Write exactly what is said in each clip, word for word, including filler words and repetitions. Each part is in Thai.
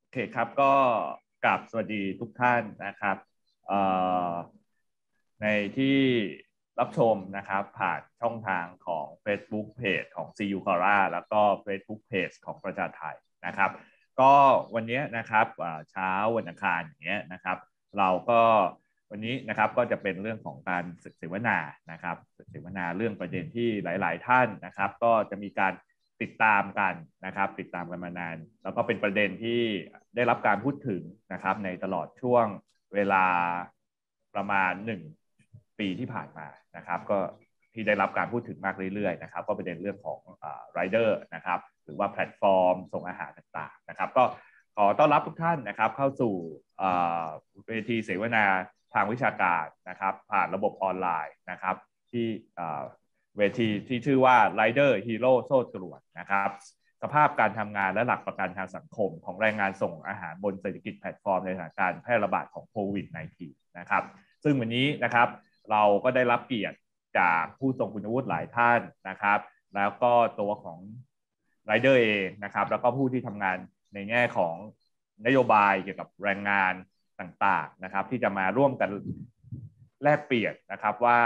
โอเคครับก็กราบสวัสดีทุกท่านนะครับเอ่อในที่รับชมนะครับผ่านช่องทางของ Facebook Page ของ ซี ยู Quora แล้วก็ Facebook Page ของประชาไทยนะครับก็วันนี้นะครับเช้าวันอังคารอย่างเงี้ยนะครับเราก็วันนี้นะครับก็จะเป็นเรื่องของการศึกเสวนานะครับศึกเสวนาเรื่องประเด็นที่หลายๆท่านนะครับก็จะมีการติดตามกันนะครับติดตามกันมานานแล้วก็เป็นประเด็นที่ได้รับการพูดถึงนะครับในตลอดช่วงเวลาประมาณหนึ่งปีที่ผ่านมานะครับก็ที่ได้รับการพูดถึงมากเรื่อยๆนะครับก็ประเด็นเรื่องของไรเดอร์นะครับหรือว่าแพลตฟอร์มส่งอาหารต่างๆนะครับก็ขอต้อนรับทุกท่านนะครับเข้าสู่เวทีเสวนาทางวิชาการนะครับผ่านระบบออนไลน์นะครับที่เวทีที่ชื่อว่า Rider Hero โซ่ตรวจนะครับสภาพการทำงานและหลักประกันทางสังคมของแรงงานส่งอาหารบนเศรษฐกิจแพลตฟอร์มในสถานการณ์แพร่ระบาดของโควิด สิบเก้า นะครับซึ่งวันนี้นะครับเราก็ได้รับเกียรติจากผู้ทรงคุณวุฒิหลายท่านนะครับแล้วก็ตัวของไรเดอร์เองนะครับแล้วก็ผู้ที่ทำงานในแง่ของนโยบายเกี่ยวกับแรงงานต่างๆนะครับที่จะมาร่วมกันแลกเปลี่ยนนะครับว่า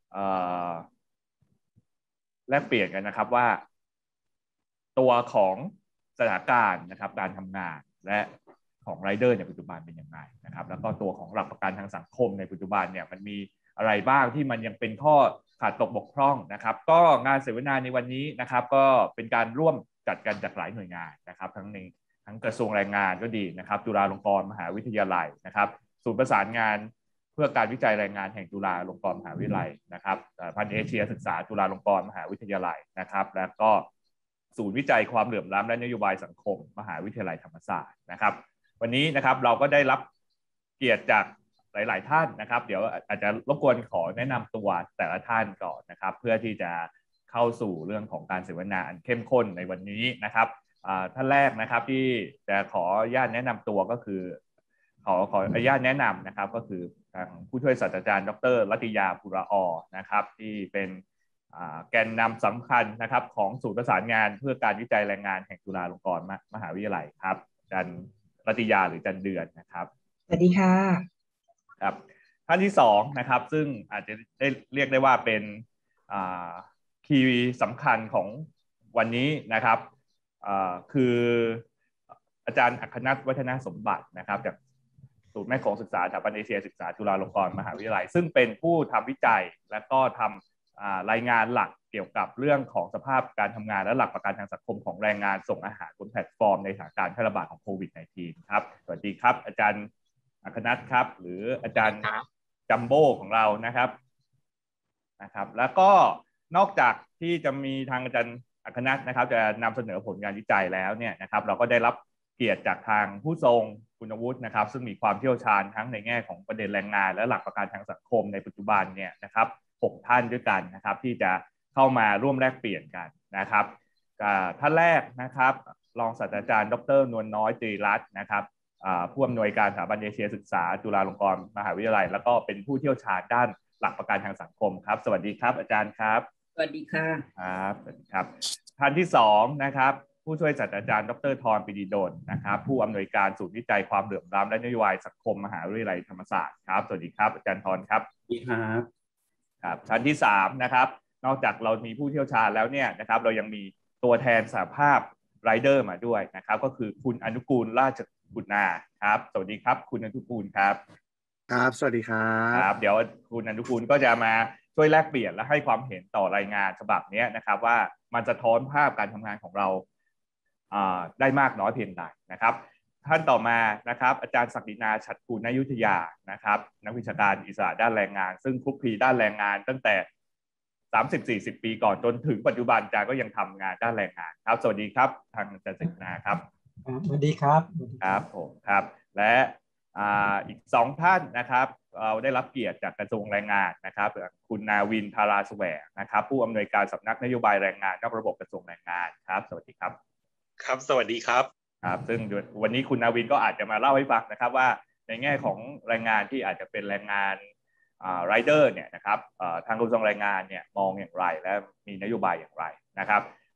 แลกเปลี่ยนกันนะครับว่าตัวของสถานการณ์นะครับการทำงานและของไรเดอร์ในปัจจุบันเป็นยังไงนะครับแล้วก็ตัวของหลักประกันทางสังคมในปัจจุบันเนี่ยมันมีอะไรบ้างที่มันยังเป็นข้อขาดตกบกพร่องนะครับก็งานเสวนาในวันนี้นะครับก็เป็นการร่วมจัดกันจากหลายหน่วยงานนะครับทั้งในทั้งกระทรวงแรงงานก็ดีนะครับจุฬาลงกรณ์มหาวิทยาลัยนะครับศูนย์ประสานงานเพื่อการวิจัยแรงงานแห่งจุฬาลงกรณ์มหาวิทยาลัยนะครับพันเอเชียศึกษาจุฬาลงกรณ์มหาวิทยาลัยนะครับแล้วก็ศูนย์วิจัยความเหลื่อมล้ำและนโยบายสังคมมหาวิทยาลัยธรรมศาสตร์นะครับวันนี้นะครับเราก็ได้รับเกียรติจากหลายๆท่านนะครับเดี๋ยวอาจจะรบกวนขอแนะนำตัวแต่ละท่านก่อนนะครับเพื่อที่จะเข้าสู่เรื่องของการเสวนาอันเข้มข้นในวันนี้นะครับท่านแรกนะครับที่จะขออนุญาตแนะนำตัวก็คือขอขออนุญาตแนะนำนะครับก็คือทางผู้ช่วยศาสตราจารย์ดร.รัตยาปุระอนะครับที่เป็นแกนนำสำคัญนะครับของศูนย์ประสานงานเพื่อการวิจัยแรงงานแห่งจุฬาลงกรณ์มหาวิทยาลัยครับอาจารย์รัตยาหรือจันเดือนนะครับสวัสดีค่ะครับท่านที่สองนะครับซึ่งอาจจะได้เรียกได้ว่าเป็นคีย์สำคัญของวันนี้นะครับคืออาจารย์อัครนัทวัฒนสมบัตินะครับจากศูนย์แม่โขงศึกษาสถาบันเอเชียศึกษาจุฬาลงกรณ์มหาวิทยาลัยซึ่งเป็นผู้ทำวิจัยและก็ทำรายงานหลักเกี่ยวกับเรื่องของสภาพการทำงานและหลักประกันทางสังคมของแรงงานส่งอาหารบนแพลตฟอร์มในสถานการณ์แพร่ระบาดของโควิด สิบเก้า ครับสวัสดีครับอาจารย์อัครนัทครับหรืออาจารย์จัมโบ้ของเรานะครับนะครับแล้วก็นอกจากที่จะมีทางอาจารย์อัครนัทนะครับจะนำเสนอผลงานวิจัยแล้วเนี่ยนะครับเราก็ได้รับเกียรติจากทางผู้ทรงคุณวุฒินะครับซึ่งมีความเชี่ยวชาญทั้งในแง่ของประเด็นแรงงานและหลักประกันทางสังคมในปัจจุบันเนี่ยนะครับหกท่านด้วยกันนะครับที่จะเข้ามาร่วมแลกเปลี่ยนกันนะครับท่านแรกนะครับรองศาสตราจารย์ดร.นวลน้อยตรีรัตน์นะครับผู้อำนวยการสถาบันเอเชียศึกษาจุฬาลงกรณ์มหาวิทยาลัยแล้วก็เป็นผู้เชี่ยวชาญด้านหลักประกันทางสังคมครับสวัสดีครับอาจารย์ครับสวัสดีค่ะครับสวัสดีครับท่านที่สองนะครับผู้ช่วยศาสตราจารย์ดร.ธร ปิฎิดลนะครับผู้อำนวยการศูนย์วิจัยความเหลื่อมล้ำและนโยบายสังคมมหาวิทยาลัยธรรมศาสตร์ครับสวัสดีครับอาจารย์ธรครับสวัสดีครับครับท่านที่สามนะครับนอกจากเรามีผู้เชี่ยวชาญแล้วเนี่ยนะครับเรายังมีตัวแทนสหภาพไรเดอร์มาด้วยนะครับก็คือคุณอนุกูลราชบุตรนาครับสวัสดีครับคุณอนุกูลครับครับสวัสดีครับครับเดี๋ยวคุณอนุกูลก็จะมาช่วยแลกเปลี่ยนและให้ความเห็นต่อรายงานฉบับนี้นะครับว่ามันจะท้อนภาพการทำงานของเราได้มากน้อยเพียงใดนะครับท่านต่อมานะครับอาจารย์ศักดินาฉัตรกูล ณ อยุธยานะครับนักวิชาการอิสระด้านแรงงานซึ่งคลุกคลีด้านแรงงานตั้งแต่ สามสิบถึงสี่สิบ ปีก่อนจนถึงปัจจุบันอาจารย์ก็ยังทำงานด้านแรงงานครับสวัสดีครับทางอาจารย์ศักดินาครับสวัสดีครับครับผมครับและอีกสองท่านนะครับเราได้รับเกียรติจากกระทรวงแรงงานนะครับคุณนาวินทาราแสวงนะครับผู้อำนวยการสำนักนโยบายแรงงานนอกระบบกระทรวงแรงงานครับสวัสดีครับครับสวัสดีครับครับซึ่งวันนี้คุณนาวินก็อาจจะมาเล่าให้ฟังนะครับว่าในแง่ของแรงงานที่อาจจะเป็นแรงงานไรเดอร์เนี่ยนะครับทางกระทรวงแรงงานเนี่ยมองอย่างไรและมีนโยบายอย่างไรนะครับ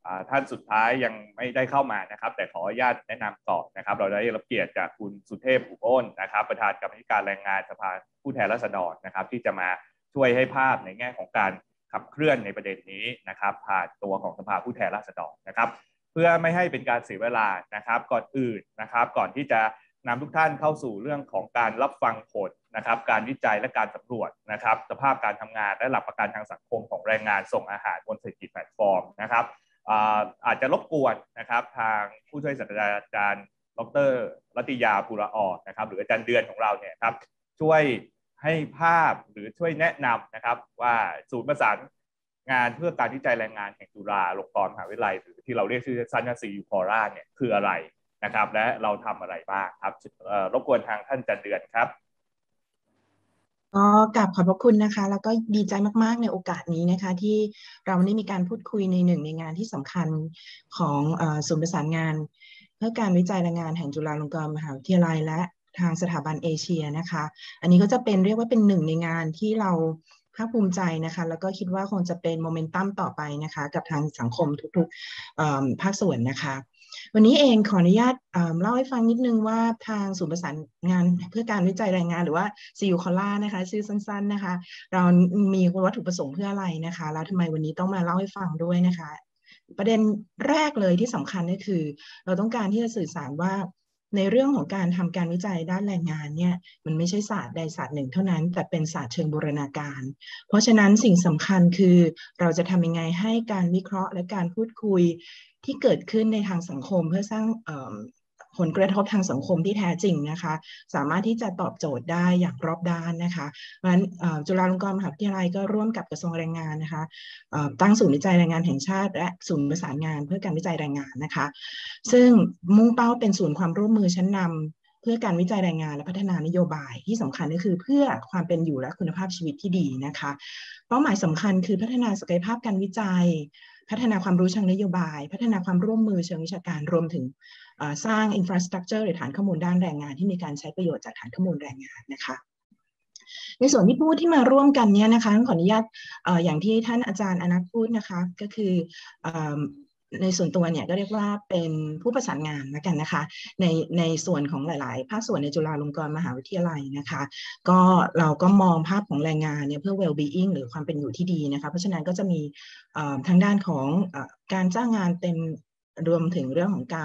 ท่านสุดท้ายยังไม่ได้เข้ามานะครับแต่ขออนุญาตแนะนำก่อนนะครับเราได้รับเกียรติจากคุณสุเทพอุโอนนะครับประธานกรรมการแรงงานสภาผู้แทนราษฎรนะครับที่จะมาช่วยให้ภาพในแง่ของการขับเคลื่อนในประเด็นนี้นะครับผ่านตัวของสภาผู้แทนราษฎรนะครับเพื่อไม่ให้เป็นการเสียเวลานะครับก่อนอื่นนะครับก่อนที่จะนำทุกท่านเข้าสู่เรื่องของการรับฟังผลนะครับการวิจัยและการสำรวจนะครับสภาพการทำงานและหลักประกันทางสังคมของแรงงานส่งอาหารบนเศรษฐกิจแพลตฟอร์มนะครับอาจจะรบกวนนะครับทางผู้ช่วยศาสตราจารย์ดร.รัตยาภูระอ่อนนะครับหรืออาจารย์เดือนของเราเนี่ยครับช่วยให้ภาพหรือช่วยแนะนำนะครับว่าศูนย์ประสานงานเพื่อการวิจัยแรงงานแห่งจุฬาลงกรณ์มหาวิทยาลัยหรือที่เราเรียกชื่อสั้นๆ ซี ยู คอ อาร์ เอ เนี่ยคืออะไรนะครับและเราทำอะไรบ้างครับรบกวนทางท่านอาจารย์เดือนครับก็กราบขอบพระคุณนะคะแล้วก็ดีใจมากๆในโอกาสนี้นะคะที่เราได้มีการพูดคุยในหนึ่งในงานที่สำคัญของศูนย์ประสานงานเพื่อการวิจัยแรงงานแห่งจุฬาลงกรณ์มหาวิทยาลัยและทางสถาบันเอเชียนะคะอันนี้ก็จะเป็นเรียกว่าเป็นหนึ่งในงานที่เราภาคภูมิใจนะคะแล้วก็คิดว่าคงจะเป็นโมเมนตัมต่อไปนะคะกับทางสังคมทุกๆภาคส่วนนะคะวันนี้เองขออนุญาตเล่าให้ฟังนิดนึงว่าทางศูนย์ประสานงานเพื่อการวิจัยแรงงานหรือว่า ซี ยู คอ อาร์ เอ นะคะชื่อสั้นๆนะคะเรามีวัตถุประสงค์เพื่ออะไรนะคะแล้วทำไมวันนี้ต้องมาเล่าให้ฟังด้วยนะคะประเด็นแรกเลยที่สำคัญก็คือเราต้องการที่จะสื่อสารว่าในเรื่องของการทำการวิจัยด้านแรงงานเนี่ยมันไม่ใช่ศาสตร์ใดศาสตร์หนึ่งเท่านั้นแต่เป็นศาสตร์เชิงบูรณาการเพราะฉะนั้นสิ่งสำคัญคือเราจะทำยังไงให้การวิเคราะห์และการพูดคุยที่เกิดขึ้นในทางสังคมเพื่อสร้างผลกระทบทางสังคมที่แท้จริงนะคะสามารถที่จะตอบโจทย์ได้อย่างรอบด้านนะคะเพราะฉะนั้นจุฬาลงกรณ์มหาวิทยาลัยก็ร่วมกับกระทรวงแรงงานนะคะตั้งศูนย์วิจัยแรงงานแห่งชาติและศูนย์ประสานงานเพื่อการวิจัยแรงงานนะคะซึ่งมุ่งเป้าเป็นศูนย์ความร่วมมือชั้นนำเพื่อการวิจัยแรงงานและพัฒนานโยบายที่สำคัญก็คือเพื่อความเป็นอยู่และคุณภาพชีวิตที่ดีนะคะเป้าหมายสำคัญคือพัฒนาศักยภาพการวิจัยพัฒนาความรู้เชิงนโยบายพัฒนาความร่วมมือเชิงวิชาการรวมถึงสร้าง infrastructure หรือฐานข้อมูลด้านแรงงานที่มีการใช้ประโยชน์จากฐานข้อมูลแรงงานนะคะในส่วนที่พูดที่มาร่วมกันเนี่ยนะคะขออนุญาต อ, อย่างที่ท่านอาจารย์อนัทพูดนะคะก็คือในส่วนตัวเนี่ยก็เรียกว่าเป็นผู้ประสานงานแล้วกันนะคะในในส่วนของหลายๆภาคส่วนในจุฬาลงกรณ์มหาวิทยาลัยนะคะก็เราก็มองภาพของแรงงานเนี่ยเพื่อ well being หรือความเป็นอยู่ที่ดีนะคะเพราะฉะนั้นก็จะมีทางด้านของการจ้างงานเต็มรวมถึงเรื่องของการ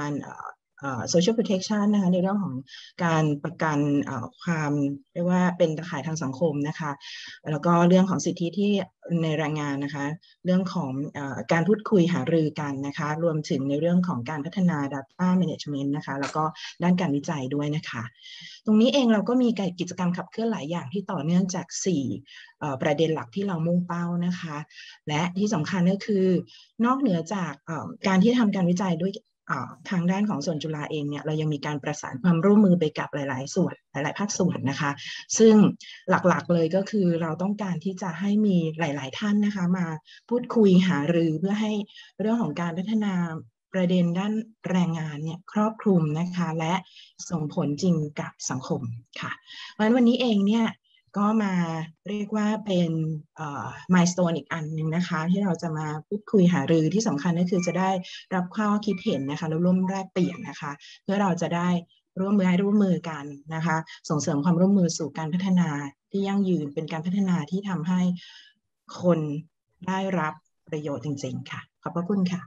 social protection นะคะในเรื่องของการประกันความเรียกว่าเป็นตะข่ายทางสังคมนะคะแล้วก็เรื่องของสิทธิที่ในแรงงานนะคะเรื่องของการพูดคุยหารือกันนะคะรวมถึงในเรื่องของการพัฒนา data management นะคะแล้วก็ด้านการวิจัยด้วยนะคะตรงนี้เองเราก็มีกิจกรรมขับเคลื่อนหลายอย่างที่ต่อเนื่องจากสี่ประเด็นหลักที่เรามุ่งเป้านะคะและที่สำคัญก็คือนอกเหนือจากการที่ทำการวิจัยด้วยทางด้านของส่วนจุฬาเองเนี่ยเรายังมีการประสานความร่วมมือไปกับหลายๆส่วนหลายๆภาคส่วนนะคะซึ่งหลักๆเลยก็คือเราต้องการที่จะให้มีหลายๆท่านนะคะมาพูดคุยหารือเพื่อให้เรื่องของการพัฒนาประเด็นด้านแรงงานเนี่ยครอบคลุมนะคะและส่งผลจริงกับสังคมค่ะเพราะฉะนั้นวันนี้เองเนี่ยก็มาเรียกว่าเป็นมายสโตนอีกอันหนึ่งนะคะที่เราจะมาพูดคุยหารือที่สำคัญก็คือจะได้รับข้อคิดเห็นนะคะแล้วร่วมแลกเปลี่ยนนะคะเพื่อเราจะได้ร่วมมือให้ร่วมมือกันนะคะส่งเสริมความร่วมมือสู่การพัฒนาที่ยั่งยืนเป็นการพัฒนาที่ทำให้คนได้รับประโยชน์จริงๆค่ะขอบพระคุณค่ะ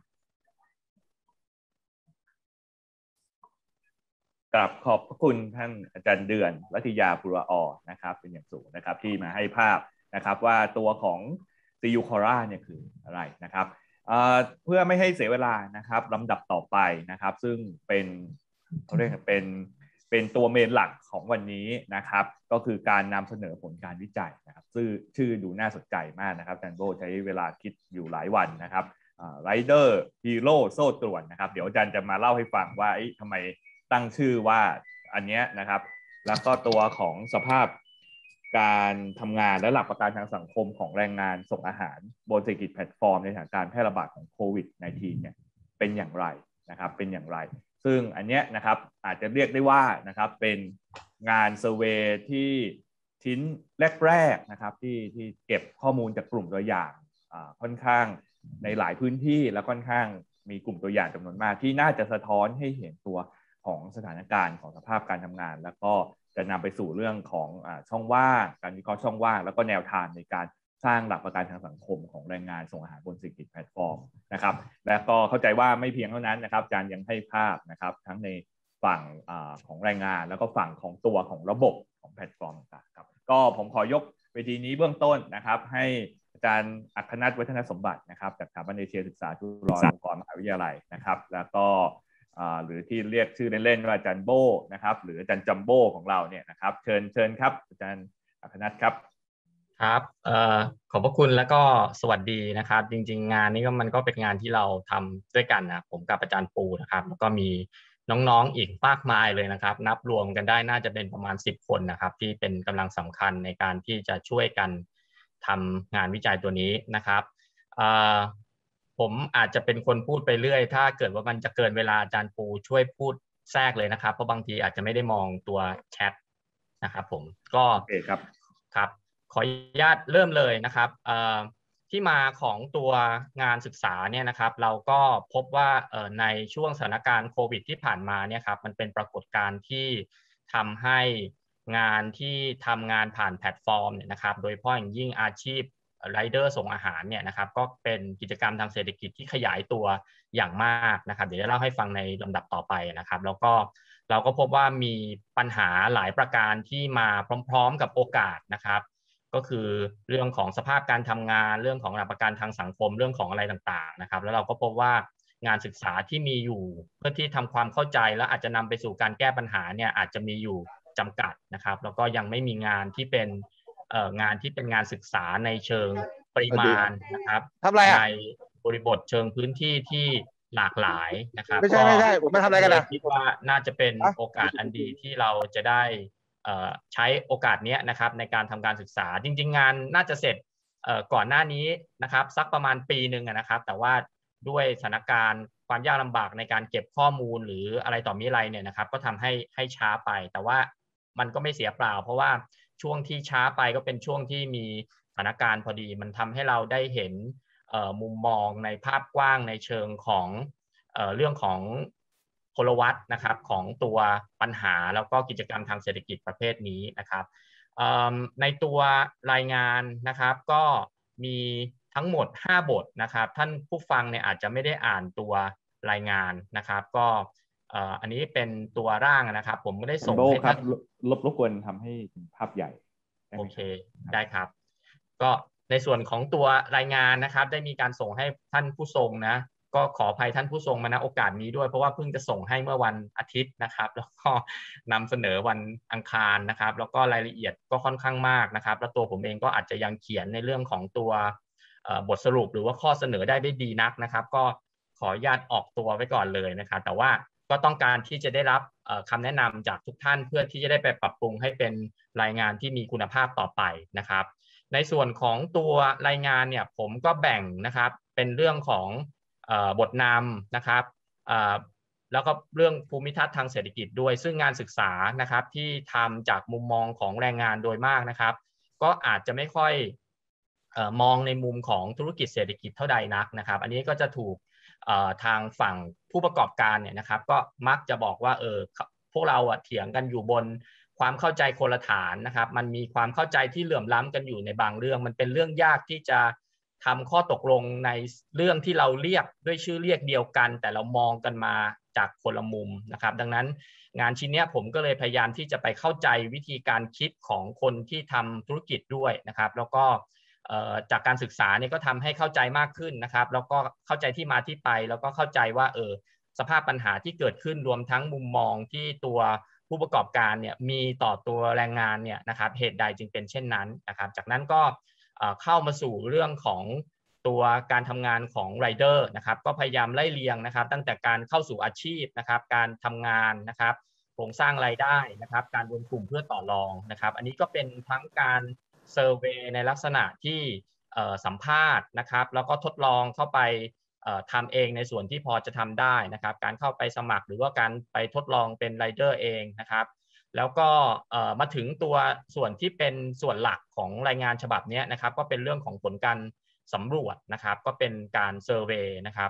กราบขอบพระคุณท่านอาจารย์เดือนรัตยาภูระอ่อนนะครับเป็นอย่างสูงนะครับที่มาให้ภาพนะครับว่าตัวของ ซี ยู คอ อาร์ เอ เนี่ยคืออะไรนะครับเพื่อไม่ให้เสียเวลานะครับลำดับต่อไปนะครับซึ่งเป็นเขาเรียกเป็นเป็นตัวเมนหลักของวันนี้นะครับก็คือการนำเสนอผลการวิจัยนะครับชื่อชื่อดูน่าสนใจมากนะครับอาจารย์โบใช้เวลาคิดอยู่หลายวันนะครับไรเดอร์ฮีโร่โซ่ตรวนนะครับเดี๋ยวอาจารย์จะมาเล่าให้ฟังว่าทำไมตั้งชื่อว่าอันนี้นะครับแล้วก็ตัวของสภาพการทำงานและหลักประกันทางสังคมของแรงงานส่งอาหารบนเศรษฐกิจแพลตฟอร์มในสถานการณ์แพร่ระบาดของโควิด สิบเก้า เนี่ยเป็นอย่างไรนะครับเป็นอย่างไรซึ่งอันนี้นะครับอาจจะเรียกได้ว่านะครับเป็นงานเซอร์เวย์ที่ชิ้นแรกๆนะครับที่ที่เก็บข้อมูลจากกลุ่มตัวอย่างค่อนข้างในหลายพื้นที่และค่อนข้างมีกลุ่มตัวอย่างจำนวนมากที่น่าจะสะท้อนให้เห็นตัวของสถานการณ์ของสภาพการทำงานแล้วก็จะนำไปสู่เรื่องของอ่าช่องว่างการวิเคราะห์ช่องว่างแล้วก็แนวทางในการสร้างหลักประกันทางสังคมของแรงงานส่งอาหารบนเศรษฐกิจแพลตฟอร์มนะครับและก็เข้าใจว่าไม่เพียงเท่านั้นนะครับอาจารย์ยังให้ภาพนะครับทั้งในฝั่งอ่าของแรงงานแล้วก็ฝั่งของตัวของระบบของแพลตฟอร์มต่างๆครับก็ผมขอยกเวทีนี้เบื้องต้นนะครับให้อาจารย์อัครนัท วัฒนสมบัตินะครับจากสถาบันเอเชียศึกษาจุฬาลงกรณ์มหาวิทยาลัยนะครับแล้วก็หรือที่เรียกชื่อเล่นๆว่าอาจารย์โบนะครับหรืออาจารย์จัมโบ้ของเราเนี่ยนะครับเชิญเชิญครับอาจารย์อัครนัทครับครับเอ่อขอบพระคุณแล้วก็สวัสดีนะครับจริงๆงานนี้ก็มันก็เป็นงานที่เราทำด้วยกันนะผมกับอาจารย์ปูนะครับแล้วก็มีน้องๆอีกมากมายเลยนะครับนับรวมกันได้น่าจะเป็นประมาณสิบคนนะครับที่เป็นกำลังสำคัญในการที่จะช่วยกันทำงานวิจัยตัวนี้นะครับเอ่อผมอาจจะเป็นคนพูดไปเรื่อยถ้าเกิดว่ามันจะเกินเวลาอาจารย์ปูช่วยพูดแทรกเลยนะครับเพราะบางทีอาจจะไม่ได้มองตัวแชทนะครับผมก็โอเคครับครับขออนุญาตเริ่มเลยนะครับที่มาของตัวงานศึกษาเนี่ยนะครับเราก็พบว่าในช่วงสถานการณ์โควิดที่ผ่านมาเนี่ยครับมันเป็นปรากฏการณ์ที่ทำให้งานที่ทำงานผ่านแพลตฟอร์มเนี่ยนะครับโดยเฉพาะอย่างยิ่งอาชีพไรเดอร์ส่งอาหารเนี่ยนะครับก็เป็นกิจกรรมทางเศรษฐกิจที่ขยายตัวอย่างมากนะครับเดี๋ยวจะเล่าให้ฟังในลำดับต่อไปนะครับแล้วก็เราก็พบว่ามีปัญหาหลายประการที่มาพร้อมๆกับโอกาสนะครับก็คือเรื่องของสภาพการทำงานเรื่องของหลักประกันทางสังคมเรื่องของอะไรต่างๆนะครับแล้วเราก็พบว่างานศึกษาที่มีอยู่เพื่อที่ทำความเข้าใจและอาจจะนำไปสู่การแก้ปัญหาเนี่ยอาจจะมีอยู่จำกัดนะครับแล้วก็ยังไม่มีงานที่เป็นเอ่องานที่เป็นงานศึกษาในเชิงปริมาณนะครับในบริบทเชิงพื้นที่ที่หลากหลายนะครับไม่ใช่ไม่ใช่ผมมาทำอะไรกันนะคิดว่าน่าจะเป็นโอกาสอันดีที่เราจะได้ใช้โอกาสนี้นะครับในการทำการศึกษาจริงๆงานน่าจะเสร็จก่อนหน้านี้นะครับสักประมาณปีหนึ่งนะครับแต่ว่าด้วยสถานการณ์ความยากลำบากในการเก็บข้อมูลหรืออะไรต่อมีอะไรเนี่ยนะครับก็ทำให้ให้ช้าไปแต่ว่ามันก็ไม่เสียเปล่าเพราะว่าช่วงที่ช้าไปก็เป็นช่วงที่มีสถานการณ์พอดีมันทำให้เราได้เห็นมุมมองในภาพกว้างในเชิงของเอ่อเรื่องของพลวัตนะครับของตัวปัญหาแล้วก็กิจกรรมทางเศรษฐกิจประเภทนี้นะครับในตัวรายงานนะครับก็มีทั้งหมดห้าบทนะครับท่านผู้ฟังเนี่ยอาจจะไม่ได้อ่านตัวรายงานนะครับก็อันนี้เป็นตัวร่างนะครับผมไม่ได้ส่งให้ท่านลบรบกวนทำให้ภาพใหญ่โอเคได้ครับก็ในส่วนของตัวรายงานนะครับได้มีการส่งให้ท่านผู้ทรงนะก็ขออภัยท่านผู้ทรงมาณโอกาสนี้ด้วยเพราะว่าเพิ่งจะส่งให้เมื่อวันอาทิตย์นะครับแล้วก็นำเสนอวันอังคารนะครับแล้วก็รายละเอียดก็ค่อนข้างมากนะครับแล้วตัวผมเองก็อาจจะยังเขียนในเรื่องของตัวบทสรุปหรือว่าข้อเสนอได้ไม่ดีนักนะครับก็ขออนุญาตออกตัวไว้ก่อนเลยนะครับแต่ว่าก็ต้องการที่จะได้รับคำแนะนำจากทุกท่านเพื่อที่จะได้ไปปรับปรุงให้เป็นรายงานที่มีคุณภาพต่อไปนะครับในส่วนของตัวรายงานเนี่ยผมก็แบ่งนะครับเป็นเรื่องของบทนำนะครับแล้วก็เรื่องภูมิทัศน์ทางเศรษฐกิจด้วยซึ่งงานศึกษานะครับที่ทำจากมุมมองของแรงงานโดยมากนะครับก็อาจจะไม่ค่อยมองในมุมของธุรกิจเศรษฐกิจเท่าใดนักนะครับอันนี้ก็จะถูกทางฝั่งผู้ประกอบการเนี่ยนะครับก็มักจะบอกว่าเออพวกเราเถียงกันอยู่บนความเข้าใจคนละฐานนะครับมันมีความเข้าใจที่เหลื่อมล้ำกันอยู่ในบางเรื่องมันเป็นเรื่องยากที่จะทำข้อตกลงในเรื่องที่เราเรียกด้วยชื่อเรียกเดียวกันแต่เรามองกันมาจากคนละมุมนะครับดังนั้นงานชิ้นนี้ผมก็เลยพยายามที่จะไปเข้าใจวิธีการคิดของคนที่ทำธุรกิจด้วยนะครับแล้วก็จากการศึกษาเนี่ยก็ทำให้เข้าใจมากขึ้นนะครับแล้วก็เข้าใจที่มาที่ไปแล้วก็เข้าใจว่าเออสภาพปัญหาที่เกิดขึ้นรวมทั้งมุมมองที่ตัวผู้ประกอบการเนี่ยมีต่อตัวแรงงานเนี่ยนะครับเหตุใดจึงเป็นเช่นนั้นนะครับจากนั้นก็เข้ามาสู่เรื่องของตัวการทำงานของไรเดอร์นะครับก็พยายามไล่เรียงนะครับตั้งแต่การเข้าสู่อาชีพนะครับการทำงานนะครับโครงสร้างรายได้นะครับการรวมกลุ่มเพื่อต่อรองนะครับอันนี้ก็เป็นทั้งการเซอร์เวย์ในลักษณะที่สัมภาษณ์นะครับแล้วก็ทดลองเข้าไปทำเองในส่วนที่พอจะทำได้นะครับการเข้าไปสมัครหรือว่าการไปทดลองเป็นไรเดอร์เองนะครับแล้วก็มาถึงตัวส่วนที่เป็นส่วนหลักของรายงานฉบับนี้นะครับก็เป็นเรื่องของผลการสำรวจนะครับก็เป็นการเซอร์เวย์นะครับ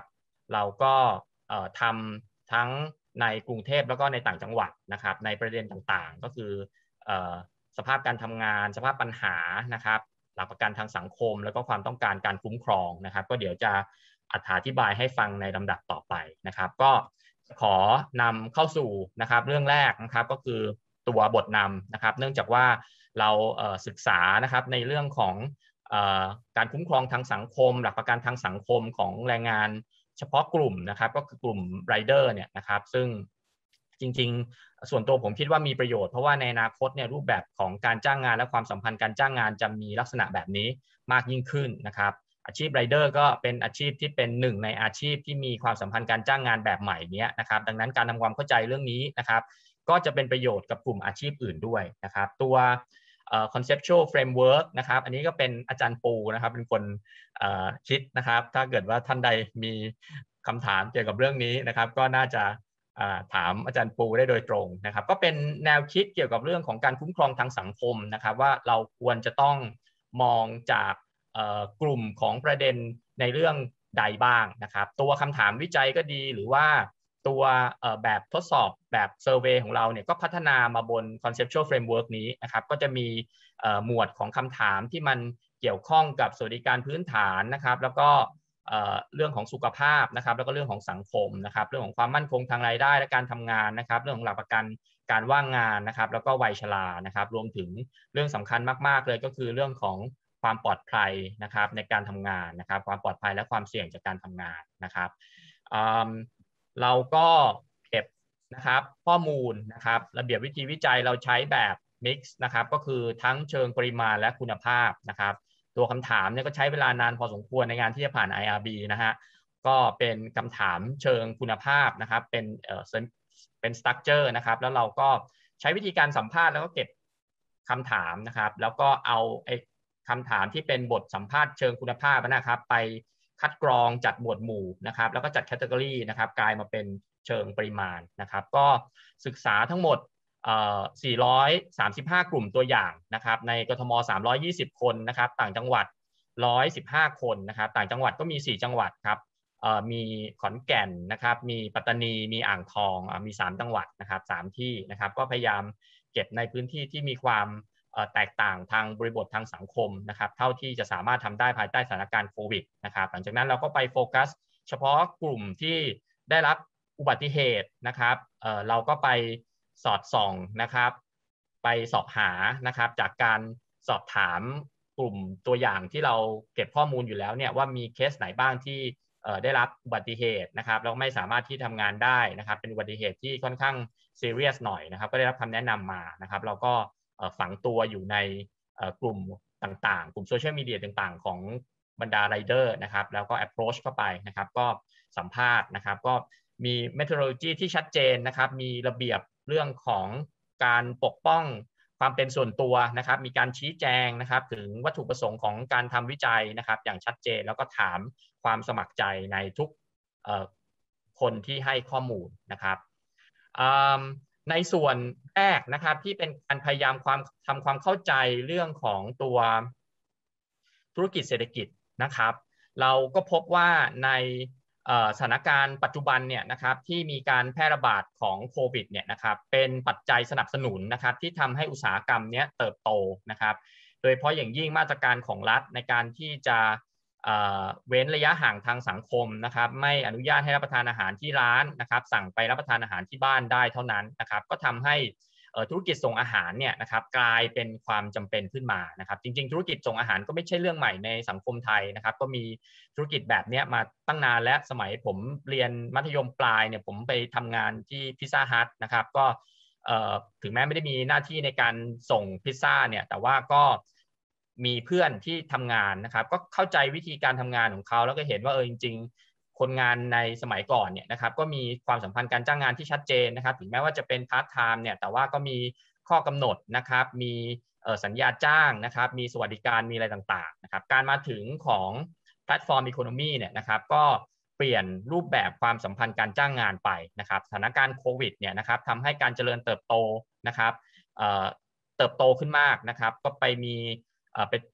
เราก็ทำทั้งในกรุงเทพแล้วก็ในต่างจังหวัดนะครับในประเด็นต่างๆก็คือสภาพการทำงานสภาพปัญหานะครับหลักประกันทางสังคมแล้วก็ความต้องการการคุ้มครองนะครับก็เดี๋ยวจะอธิบายให้ฟังในลำดับต่อไปนะครับก็ขอนำเข้าสู่นะครับเรื่องแรกนะครับก็คือตัวบทนำนะครับเนื่องจากว่าเราศึกษานะครับในเรื่องของการคุ้มครองทางสังคมหลักประกันทางสังคมของแรงงานเฉพาะกลุ่มนะครับก็คือกลุ่มไรเดอร์เนี่ยนะครับซึ่งจริงๆส่วนตัวผมคิดว่ามีประโยชน์เพราะว่าในอนาคตเนี่ยรูปแบบของการจ้างงานและความสัมพันธ์การจ้างงานจะมีลักษณะแบบนี้มากยิ่งขึ้นนะครับอาชีพไรเดอร์ก็เป็นอาชีพที่เป็นหนึ่งในอาชีพที่มีความสัมพันธ์การจ้างงานแบบใหม่นี้นะครับดังนั้นการทำความเข้าใจเรื่องนี้นะครับก็จะเป็นประโยชน์กับกลุ่มอาชีพอื่นด้วยนะครับตัวconceptual framework นะครับอันนี้ก็เป็นอาจารย์ปูนะครับเป็นคนคิดนะครับถ้าเกิดว่าท่านใดมีคำถามเกี่ยวกับเรื่องนี้นะครับก็น่าจะถามอาจารย์ปูได้โดยตรงนะครับก็เป็นแนวคิดเกี่ยวกับเรื่องของการคุ้มครองทางสังคมนะครับว่าเราควรจะต้องมองจากกลุ่มของประเด็นในเรื่องใดบ้างนะครับตัวคำถามวิจัยก็ดีหรือว่าตัวแบบทดสอบแบบเซอร์เวย์ของเราเนี่ยก็พัฒนามาบน conceptual framework นี้นะครับก็จะมีหมวดของคำถามที่มันเกี่ยวข้องกับสวัสดิการพื้นฐานนะครับแล้วก็เรื่องของสุขภาพนะครับแล้วก็เรื่องของสังคมนะครับเรื่องของความมั่นคงทางรายได้และการทำงานนะครับเรื่องของหลักประกันการว่างงานนะครับแล้วก็วัยชรานะครับรวมถึงเรื่องสำคัญมากๆเลยก็คือเรื่องของความปลอดภัยนะครับในการทำงานนะครับความปลอดภัยและความเสี่ยงจากการทำงานนะครับเราก็เก็บนะครับข้อมูลนะครับระเบียบวิธีวิจัยเราใช้แบบ mix นะครับก็คือทั้งเชิงปริมาณและคุณภาพนะครับตัวคำถามเนี่ยก็ใช้เวลานานพอสมควรในงานที่จะผ่าน ไอ อาร์ บี นะฮะก็เป็นคำถามเชิงคุณภาพนะครับเป็นเอ่อเป็น structure นะครับแล้วเราก็ใช้วิธีการสัมภาษณ์แล้วก็เก็บคำถามนะครับแล้วก็เอาไอ้คำถามที่เป็นบทสัมภาษณ์เชิงคุณภาพนะครับไปคัดกรองจัดหมวดหมู่นะครับแล้วก็จัดแคตตากรีนะครับกลายมาเป็นเชิงปริมาณนะครับก็ศึกษาทั้งหมดสี่ร้อยสามสิบห้ากลุ่มตัวอย่างนะครับในกทมสามร้อยยี่สิบคนนะครับต่างจังหวัดหนึ่งร้อยสิบห้าคนนะครับต่างจังหวัดก็มีสี่จังหวัดครับมีขอนแก่นนะครับมีปัตตานีมีอ่างทองมีสามจังหวัดนะครับสามที่นะครับก็พยายามเก็บในพื้นที่ที่มีความแตกต่างทางบริบททางสังคมนะครับเท่าที่จะสามารถทำได้ภายใต้สถานการณ์โควิดนะครับหลังจากนั้นเราก็ไปโฟกัสเฉพาะกลุ่มที่ได้รับอุบัติเหตุนะครับ เอ่อ เราก็ไปสอดส่องนะครับไปสอบหานะครับจากการสอบถามกลุ่มตัวอย่างที่เราเก็บข้อมูลอยู่แล้วเนี่ยว่ามีเคสไหนบ้างที่ได้รับอุบัติเหตุนะครับแล้วไม่สามารถที่ทำงานได้นะครับเป็นอุบัติเหตุที่ค่อนข้างซีเรียสหน่อยนะครับก็ได้รับคำแนะนำมานะครับเราก็ฝังตัวอยู่ในกลุ่มต่างๆกลุ่มโซเชียลมีเดียต่างๆของบรรดาไรเดอร์นะครับแล้วก็ approach เข้าไปนะครับก็สัมภาษณ์นะครับก็มี methodology ที่ชัดเจนนะครับมีระเบียบเรื่องของการปกป้องความเป็นส่วนตัวนะครับมีการชี้แจงนะครับถึงวัตถุประสงค์ของการทำวิจัยนะครับอย่างชัดเจนแล้วก็ถามความสมัครใจในทุกคนที่ให้ข้อมูลนะครับในส่วนแรกนะครับที่เป็นการพยายามความทำความเข้าใจเรื่องของตัวธุรกิจเศรษฐกิจนะครับเราก็พบว่าในสถานการณ์ปัจจุบันเนี่ยนะครับที่มีการแพร่ระบาดของโควิดเนี่ยนะครับเป็นปัจจัยสนับสนุนนะครับที่ทำให้อุตสาหกรรมนี้เติบโตนะครับโดยเฉพาะอย่างยิ่งมาตรการของรัฐในการที่จะเว้นระยะห่างทางสังคมนะครับไม่อนุญาตให้รับประทานอาหารที่ร้านนะครับสั่งไปรับประทานอาหารที่บ้านได้เท่านั้นนะครับก็ทำให้ธุรกิจส่งอาหารเนี่ยนะครับกลายเป็นความจำเป็นขึ้นมานะครับจริงๆธุรกิจส่งอาหารก็ไม่ใช่เรื่องใหม่ในสังคมไทยนะครับก็มีธุรกิจแบบนี้มาตั้งนานและสมัยผมเรียนมัธยมปลายเนี่ยผมไปทำงานที่พิซซ่าฮัทนะครับก็ถึงแม้ไม่ได้มีหน้าที่ในการส่งพิซซ่าเนี่ยแต่ว่าก็มีเพื่อนที่ทำงานนะครับก็เข้าใจวิธีการทำงานของเขาแล้วก็เห็นว่าเออจริงๆคนงานในสมัยก่อนเนี่ยนะครับก็มีความสัมพันธ์การจ้างงานที่ชัดเจนนะครับถึงแม้ว่าจะเป็นพาร์ทไทม์เนี่ยแต่ว่าก็มีข้อกำหนดนะครับมีสัญญาจ้างนะครับมีสวัสดิการมีอะไรต่างๆนะครับการมาถึงของแพลตฟอร์มอีโคโนมีเนี่ยนะครับก็เปลี่ยนรูปแบบความสัมพันธ์การจ้างงานไปนะครับสถานการณ์โควิดเนี่ยนะครับทำให้การเจริญเติบโตนะครับเติบโตขึ้นมากนะครับก็ไปมีเป็น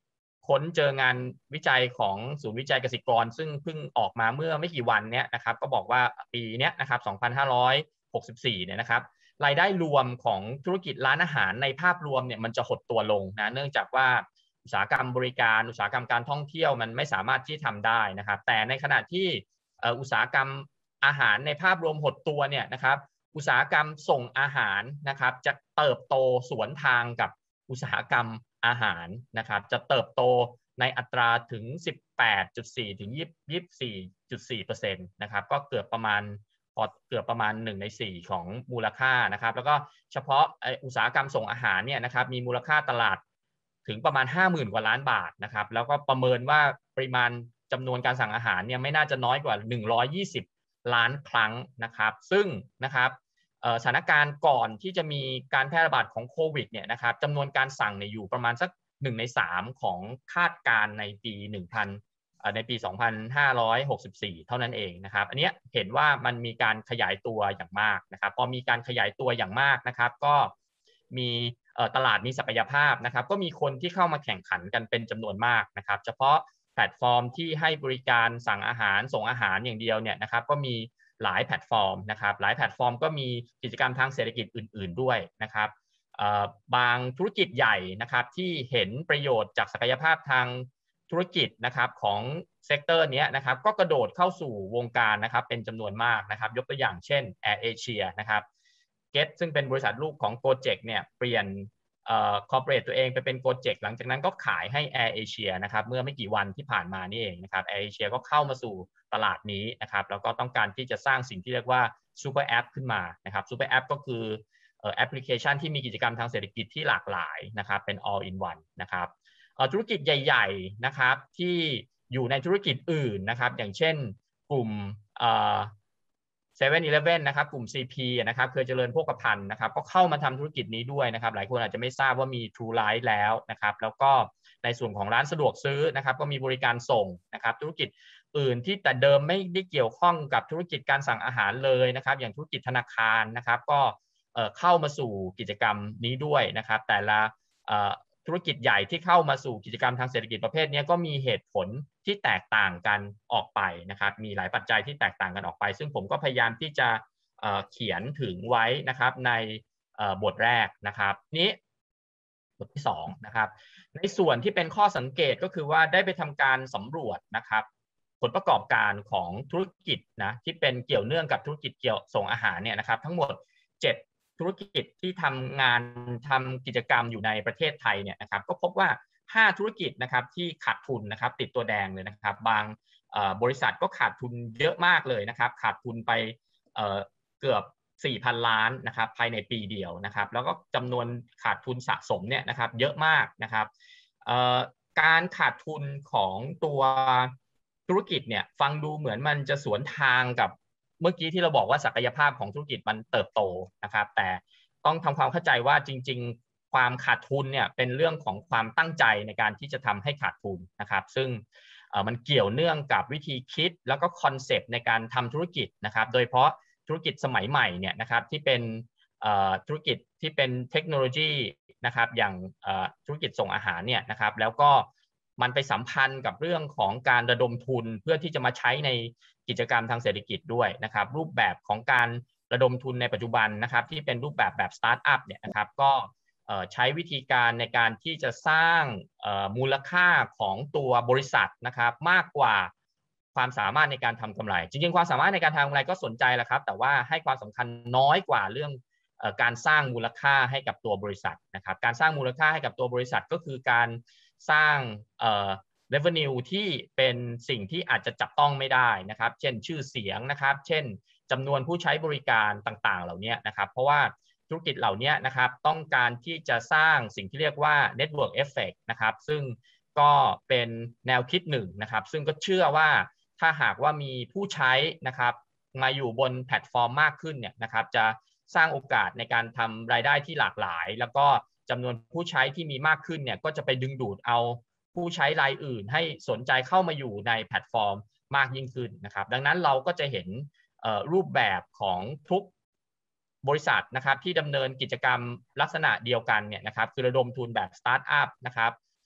ค้นเจองานวิจัยของศูนย์วิจัยเกษตรกรซึ่งเพิ่งออกมาเมื่อไม่กี่วันเนี้ยนะครับก็บอกว่าปีเนี้ยนะครับสองพันห้าร้อยหกสิบสี่เนี่ยนะครับรายได้รวมของธุรกิจร้านอาหารในภาพรวมเนี่ยมันจะหดตัวลงนะเนื่องจากว่าอุตสาหกรรมบริการอุตสาหกรรมการท่องเที่ยวมันไม่สามารถที่ทำได้นะครับแต่ในขณะที่อุตสาหกรรมอาหารในภาพรวมหดตัวเนี่ยนะครับอุตสาหกรรมส่งอาหารนะครับจะเติบโตสวนทางกับอุตสาหกรรมอาหารนะครับจะเติบโตในอัตราถึง สิบแปดจุดสี่ ถึง ยี่สิบสี่จุดสี่เปอร์เซ็นต์ นะครับก็เกือบประมาณพอเกือบประมาณหนึ่งในสี่ของมูลค่านะครับแล้วก็เฉพาะอุตสาหกรรมส่งอาหารเนี่ยนะครับมีมูลค่าตลาดถึงประมาณ ห้าหมื่น กว่าล้านบาทนะครับแล้วก็ประเมินว่าปริมาณจำนวนการสั่งอาหารเนี่ยไม่น่าจะน้อยกว่าหนึ่งร้อยยี่สิบล้านครั้งนะครับซึ่งนะครับสถานการณ์ก่อนที่จะมีการแพร่ระบาดของโควิดเนี่ยนะครับจำนวนการสั่งเนี่ยอยู่ประมาณสักหนึ่งในสามของคาดการณ์ในปีหนึ่งพันในปีสองพันห้าร้อยหกสิบสี่เท่านั้นเองนะครับอันนี้เห็นว่ามันมีการขยายตัวอย่างมากนะครับพอมีการขยายตัวอย่างมากนะครับก็มีตลาดมีศักยภาพนะครับก็มีคนที่เข้ามาแข่งขันกันเป็นจำนวนมากนะครับเฉพาะแพลตฟอร์มที่ให้บริการสั่งอาหารส่งอาหารอย่างเดียวเนี่ยนะครับก็มีหลายแพลตฟอร์มนะครับหลายแพลตฟอร์มก็มีกิจกรรมทางเศรษฐกิจอื่นๆด้วยนะครับบางธุรกิจใหญ่นะครับที่เห็นประโยชน์จากศักยภาพทางธุรกิจนะครับของเซกเตอร์นี้นะครับก็กระโดดเข้าสู่วงการนะครับเป็นจำนวนมากนะครับยกตัวอย่างเช่น Air Asia นะครับ Get ซึ่งเป็นบริษัทลูกของ Gojek เนี่ยเปลี่ยนเอ่อ corporate ตัวเองไปเป็น Gojek หลังจากนั้นก็ขายให้ Air Asia นะครับเมื่อไม่กี่วันที่ผ่านมานี่เองนะครับ Air Asia ก็เข้ามาสู่ตลาดนี้นะครับแล้วก็ต้องการที่จะสร้างสิ่งที่เรียกว่า Super App ขึ้นมานะครับ Super App ก็คือแอปพลิเคชันที่มีกิจกรรมทางเศรษฐกิจที่หลากหลายนะครับเป็น all in one นะครับธุรกิจใหญ่ๆนะครับที่อยู่ในธุรกิจอื่นนะครับอย่างเช่นกลุ่มเซเว่นอีเลฟเว่นนะครับกลุ่ม ซี พี นะครับเครือเจริญโภคภัณฑ์นะครับก็เข้ามาทำธุรกิจนี้ด้วยนะครับหลายคนอาจจะไม่ทราบว่ามี True Light แล้วนะครับแล้วก็ในส่วนของร้านสะดวกซื้อนะครับก็มีบริการส่งนะครับธุรกิจอื่นที่แต่เดิมไม่ได้เกี่ยวข้องกับธุรกิจการสั่งอาหารเลยนะครับอย่างธุรกิจธนาคารนะครับก็เข้ามาสู่กิจกรรมนี้ด้วยนะครับแต่ละธุรกิจใหญ่ที่เข้ามาสู่กิจกรรมทางเศรษฐกิจประเภทนี้ก็มีเหตุผลที่แตกต่างกันออกไปนะครับมีหลายปัจจัยที่แตกต่างกันออกไปซึ่งผมก็พยายามที่จะเขียนถึงไว้นะครับในบทแรกนะครับนี้บทที่สองนะครับในส่วนที่เป็นข้อสังเกตก็คือว่าได้ไปทำการสำรวจนะครับผลประกอบการของธุรกิจนะที่เป็นเกี่ยวเนื่องกับธุรกิจเกี่ยวส่งอาหารเนี่ยนะครับทั้งหมดเจ็ดธุรกิจที่ทำงานทำกิจกรรมอยู่ในประเทศไทยเนี่ยนะครับก็พบว่าห้าธุรกิจนะครับที่ขาดทุนนะครับติดตัวแดงเลยนะครับบางบริษัทก็ขาดทุนเยอะมากเลยนะครับขาดทุนไปเ, เกือบ สี่พัน ล้านนะครับภายในปีเดียวนะครับแล้วก็จำนวนขาดทุนสะสมเนี่ยนะครับเยอะมากนะครับการขาดทุนของตัวธุรกิจเนี่ยฟังดูเหมือนมันจะสวนทางกับเมื่อกี้ที่เราบอกว่าศักยภาพของธุรกิจมันเติบโตนะครับแต่ต้องทำความเข้าใจว่าจริงๆความขาดทุนเนี่ยเป็นเรื่องของความตั้งใจในการที่จะทำให้ขาดทุนนะครับซึ่งมันเกี่ยวเนื่องกับวิธีคิดแล้วก็คอนเซปต์ในการทำธุรกิจนะครับโดยเฉพาะธุรกิจสมัยใหม่เนี่ยนะครับที่เป็นธุรกิจที่เป็นเทคโนโลยีนะครับอย่างธุรกิจส่งอาหารเนี่ยนะครับแล้วก็มันไปสัมพันธ์กับเรื่องของการระดมทุนเพื่อที่จะมาใช้ในกิจกรรมทางเศรษฐกิจด้วยนะครับรูปแบบของการระดมทุนในปัจจุบันนะครับที่เป็นรูปแบบแบบสตาร์ทอัพเนี่ยนะครับก็ใช้วิธีการในการที่จะสร้างมูลค่าของตัวบริษัทนะครับมากกว่าความสามารถในการทำกำไรจริงๆความสามารถในการทำกำไรก็สนใจแหละครับแต่ว่าให้ความสำคัญน้อยกว่าเรื่องการสร้างมูลค่าให้กับตัวบริษัทนะครับการสร้างมูลค่าให้กับตัวบริษัทก็คือการสร้างเอ่อ revenue ที่เป็นสิ่งที่อาจจะจับต้องไม่ได้นะครับเช่นชื่อเสียงนะครับเช่นจำนวนผู้ใช้บริการต่างๆเหล่านี้นะครับเพราะว่าธุรกิจเหล่านี้นะครับต้องการที่จะสร้างสิ่งที่เรียกว่า network effect นะครับซึ่งก็เป็นแนวคิดหนึ่งนะครับซึ่งก็เชื่อว่าถ้าหากว่ามีผู้ใช้นะครับมาอยู่บนแพลตฟอร์มมากขึ้นเนี่ยนะครับจะสร้างโอกาสในการทำรายได้ที่หลากหลายแล้วก็จำนวนผู้ใช้ที่มีมากขึ้นเนี่ยก็จะไปดึงดูดเอาผู้ใช้รายอื่นให้สนใจเข้ามาอยู่ในแพลตฟอร์มมากยิ่งขึ้นนะครับดังนั้นเราก็จะเห็นรูปแบบของทุกบริษัทนะครับที่ดำเนินกิจกรรมลักษณะเดียวกันเนี่ยนะครับคือระดมทุนแบบสตาร์ทอัพนะครับ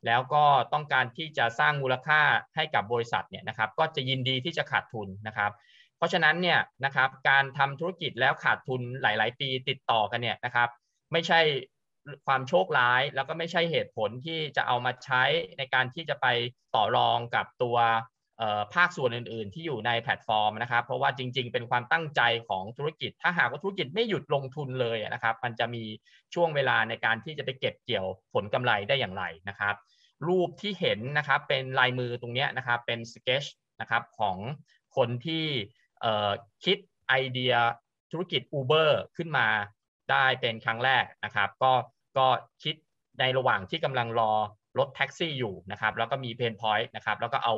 แล้วก็ต้องการที่จะสร้างมูลค่าให้กับบริษัทเนี่ยนะครับก็จะยินดีที่จะขาดทุนนะครับเพราะฉะนั้นเนี่ยนะครับการทำธุรกิจแล้วขาดทุนหลายๆปีติดต่อกันเนี่ยนะครับไม่ใช่ความโชคร้ายแล้วก็ไม่ใช่เหตุผลที่จะเอามาใช้ในการที่จะไปต่อรองกับตัวภาคส่วนอื่นๆที่อยู่ในแพลตฟอร์มนะครับเพราะว่าจริงๆเป็นความตั้งใจของธุรกิจถ้าหากว่าธุรกิจไม่หยุดลงทุนเลยนะครับมันจะมีช่วงเวลาในการที่จะไปเก็บเกี่ยวผลกำไรได้อย่างไรนะครับรูปที่เห็นนะครับเป็นลายมือตรงนี้นะครับเป็นสเก็ตช์นะครับของคนที่คิดไอเดียธุรกิจ Uber ขึ้นมาได้เป็นครั้งแรกนะครับก็ก็คิดในระหว่างที่กำลังรอรถแท็กซี่อยู่นะครับแล้วก็มีเพนพอยต์นะครับแล้วก็เอา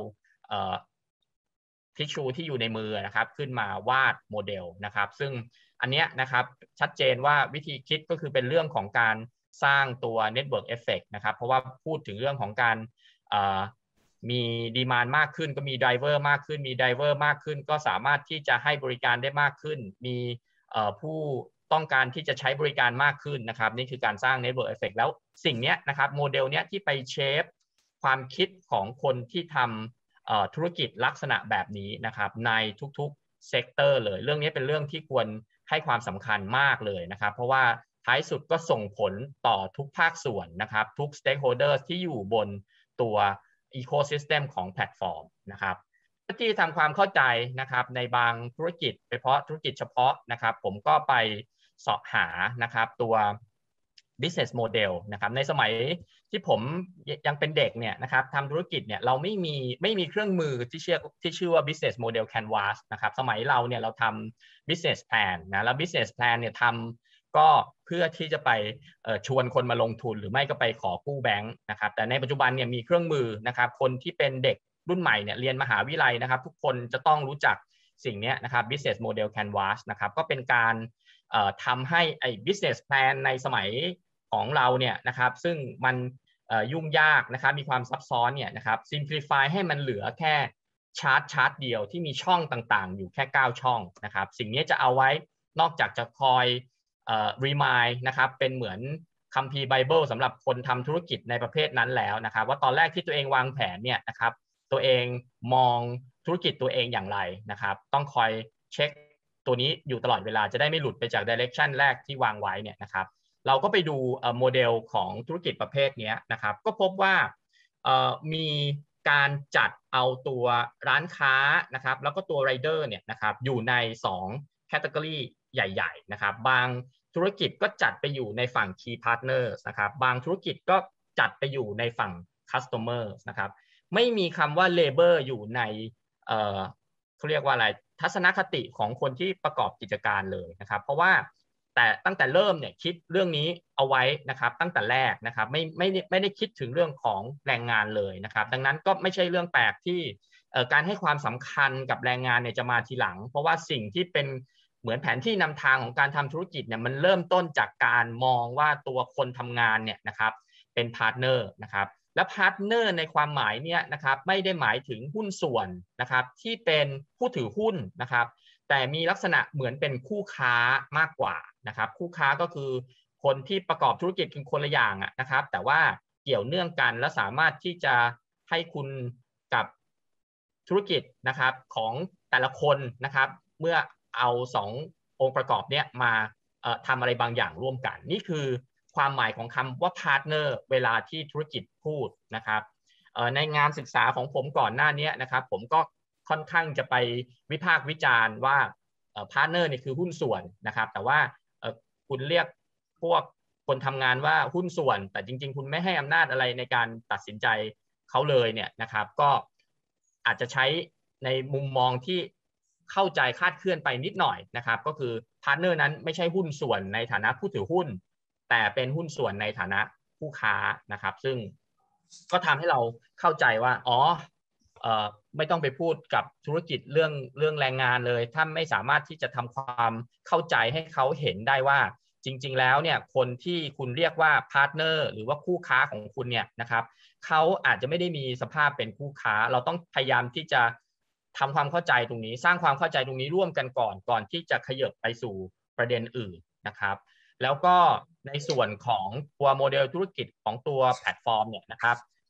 ทิชชูที่อยู่ในมือนะครับขึ้นมาวาดโมเดลนะครับซึ่งอันเนี้ยนะครับชัดเจนว่าวิธีคิดก็คือเป็นเรื่องของการสร้างตัว Network Effect นะครับเพราะว่าพูดถึงเรื่องของการมีดีมานด์มากขึ้นก็มีไดเวอร์มากขึ้นมีไดเวอร์มากขึ้นก็สามารถที่จะให้บริการได้มากขึ้นมีผู้ต้องการที่จะใช้บริการมากขึ้นนะครับนี่คือการสร้าง Network Effect แล้วสิ่งนี้นะครับโมเดลเนี้ยที่ไปเชฟความคิดของคนที่ทำธุรกิจลักษณะแบบนี้นะครับในทุกๆเซกเตอร์เลยเรื่องนี้เป็นเรื่องที่ควรให้ความสำคัญมากเลยนะครับเพราะว่าท้ายสุดก็ส่งผลต่อทุกภาคส่วนนะครับทุก stakeholder ที่อยู่บนตัว ecosystem ของแพลตฟอร์มนะครับที่ทำความเข้าใจนะครับในบางธุรกิจโดยเฉพาะธุรกิจเฉพาะนะครับผมก็ไปเสาะหานะครับตัว business model นะครับในสมัยที่ผมยังเป็นเด็กเนี่ยนะครับทำธุรกิจเนี่ยเราไม่มีไม่มีเครื่องมือที่ชื่อที่ชื่อว่า business model canvas นะครับสมัยเราเนี่ยเราทำ business plan นะแล้ว business plan เนี่ยทำก็เพื่อที่จะไปชวนคนมาลงทุนหรือไม่ก็ไปขอกู้แบงค์นะครับแต่ในปัจจุบันเนี่ยมีเครื่องมือนะครับคนที่เป็นเด็กรุ่นใหม่เนี่ยเรียนมหาวิทยาลัยนะครับทุกคนจะต้องรู้จักสิ่งนี้นะครับ business model canvas นะครับก็เป็นการทำให้ไอ้ business plan ในสมัยของเราเนี่ยนะครับซึ่งมันยุ่งยากนะครับมีความซับซ้อนเนี่ยนะครับ simplify ให้มันเหลือแค่ชาร์ตชาร์ตเดียวที่มีช่องต่างๆอยู่แค่เก้าช่องนะครับสิ่งนี้จะเอาไว้นอกจากจะคอยเอ่อ remind นะครับเป็นเหมือนคัมภีร์ไบเบิลสำหรับคนทำธุรกิจในประเภทนั้นแล้วนะครับว่าตอนแรกที่ตัวเองวางแผนเนี่ยนะครับตัวเองมองธุรกิจตัวเองอย่างไรนะครับต้องคอยเช็คตัวนี้อยู่ตลอดเวลาจะได้ไม่หลุดไปจาก direction แรกที่วางไว้เนี่ยนะครับเราก็ไปดูโมเดลของธุรกิจประเภทนี้นะครับก็พบว่ามีการจัดเอาตัวร้านค้านะครับแล้วก็ตัวไรเดอร์เนี่ยนะครับอยู่ในสองแคตตากรีใหญ่ๆนะครับบางธุรกิจก็จัดไปอยู่ในฝั่ง Key Partners นะครับบางธุรกิจก็จัดไปอยู่ในฝั่ง Customer นะครับไม่มีคำว่า Labor อยู่ในเอ่อเขาเรียกว่าอะไรทัศนคติของคนที่ประกอบกิจการเลยนะครับเพราะว่าแต่ตั้งแต่เริ่มเนี่ยคิดเรื่องนี้เอาไว้นะครับตั้งแต่แรกนะครับไม่ไม่ไม่ได้คิดถึงเรื่องของแรงงานเลยนะครับดังนั้นก็ไม่ใช่เรื่องแปลกที่การให้ความสำคัญกับแรงงานเนี่ยจะมาทีหลังเพราะว่าสิ่งที่เป็นเหมือนแผนที่นำทางของการทำธุรกิจเนี่ยมันเริ่มต้นจากการมองว่าตัวคนทำงานเนี่ยนะครับเป็นพาร์ทเนอร์นะครับและพาร์ทเนอร์ในความหมายเนี่ยนะครับไม่ได้หมายถึงหุ้นส่วนนะครับที่เป็นผู้ถือหุ้นนะครับแต่มีลักษณะเหมือนเป็นคู่ค้ามากกว่านะครับคู่ค้าก็คือคนที่ประกอบธุรกิจเป็นคนละอย่างนะครับแต่ว่าเกี่ยวเนื่องกันและสามารถที่จะให้คุณกับธุรกิจนะครับของแต่ละคนนะครับเมื่อเอาสององค์ประกอบเนี้ยมาเอ่อทำอะไรบางอย่างร่วมกันนี่คือความหมายของคำว่าพาร์ทเนอร์เวลาที่ธุรกิจพูดนะครับเอ่อในงานศึกษาของผมก่อนหน้านี้นะครับผมก็ค่อนข้างจะไปวิพากษ์วิจารณ์ว่าพาร์ทเนอร์นี่คือหุ้นส่วนนะครับแต่ว่าคุณเรียกพวกคนทำงานว่าหุ้นส่วนแต่จริงๆคุณไม่ให้อำนาจอะไรในการตัดสินใจเขาเลยเนี่ยนะครับก็อาจจะใช้ในมุมมองที่เข้าใจคลาดเคลื่อนไปนิดหน่อยนะครับก็คือพาร์ทเนอร์นั้นไม่ใช่หุ้นส่วนในฐานะผู้ถือหุ้นแต่เป็นหุ้นส่วนในฐานะผู้ค้านะครับซึ่งก็ทำให้เราเข้าใจว่าอ๋อเอ่อไม่ต้องไปพูดกับธุรกิจเรื่องเรื่องแรงงานเลยถ้าไม่สามารถที่จะทำความเข้าใจให้เขาเห็นได้ว่าจริงๆแล้วเนี่ยคนที่คุณเรียกว่าพาร์ทเนอร์หรือว่าคู่ค้าของคุณเนี่ยนะครับเขาอาจจะไม่ได้มีสภาพเป็นคู่ค้าเราต้องพยายามที่จะทำความเข้าใจตรงนี้สร้างความเข้าใจตรงนี้ร่วมกันก่อนก่อนที่จะขยับไปสู่ประเด็นอื่นนะครับแล้วก็ในส่วนของตัวโมเดลธุรกิจของตัวแพลตฟอร์มเนี่ยนะครับ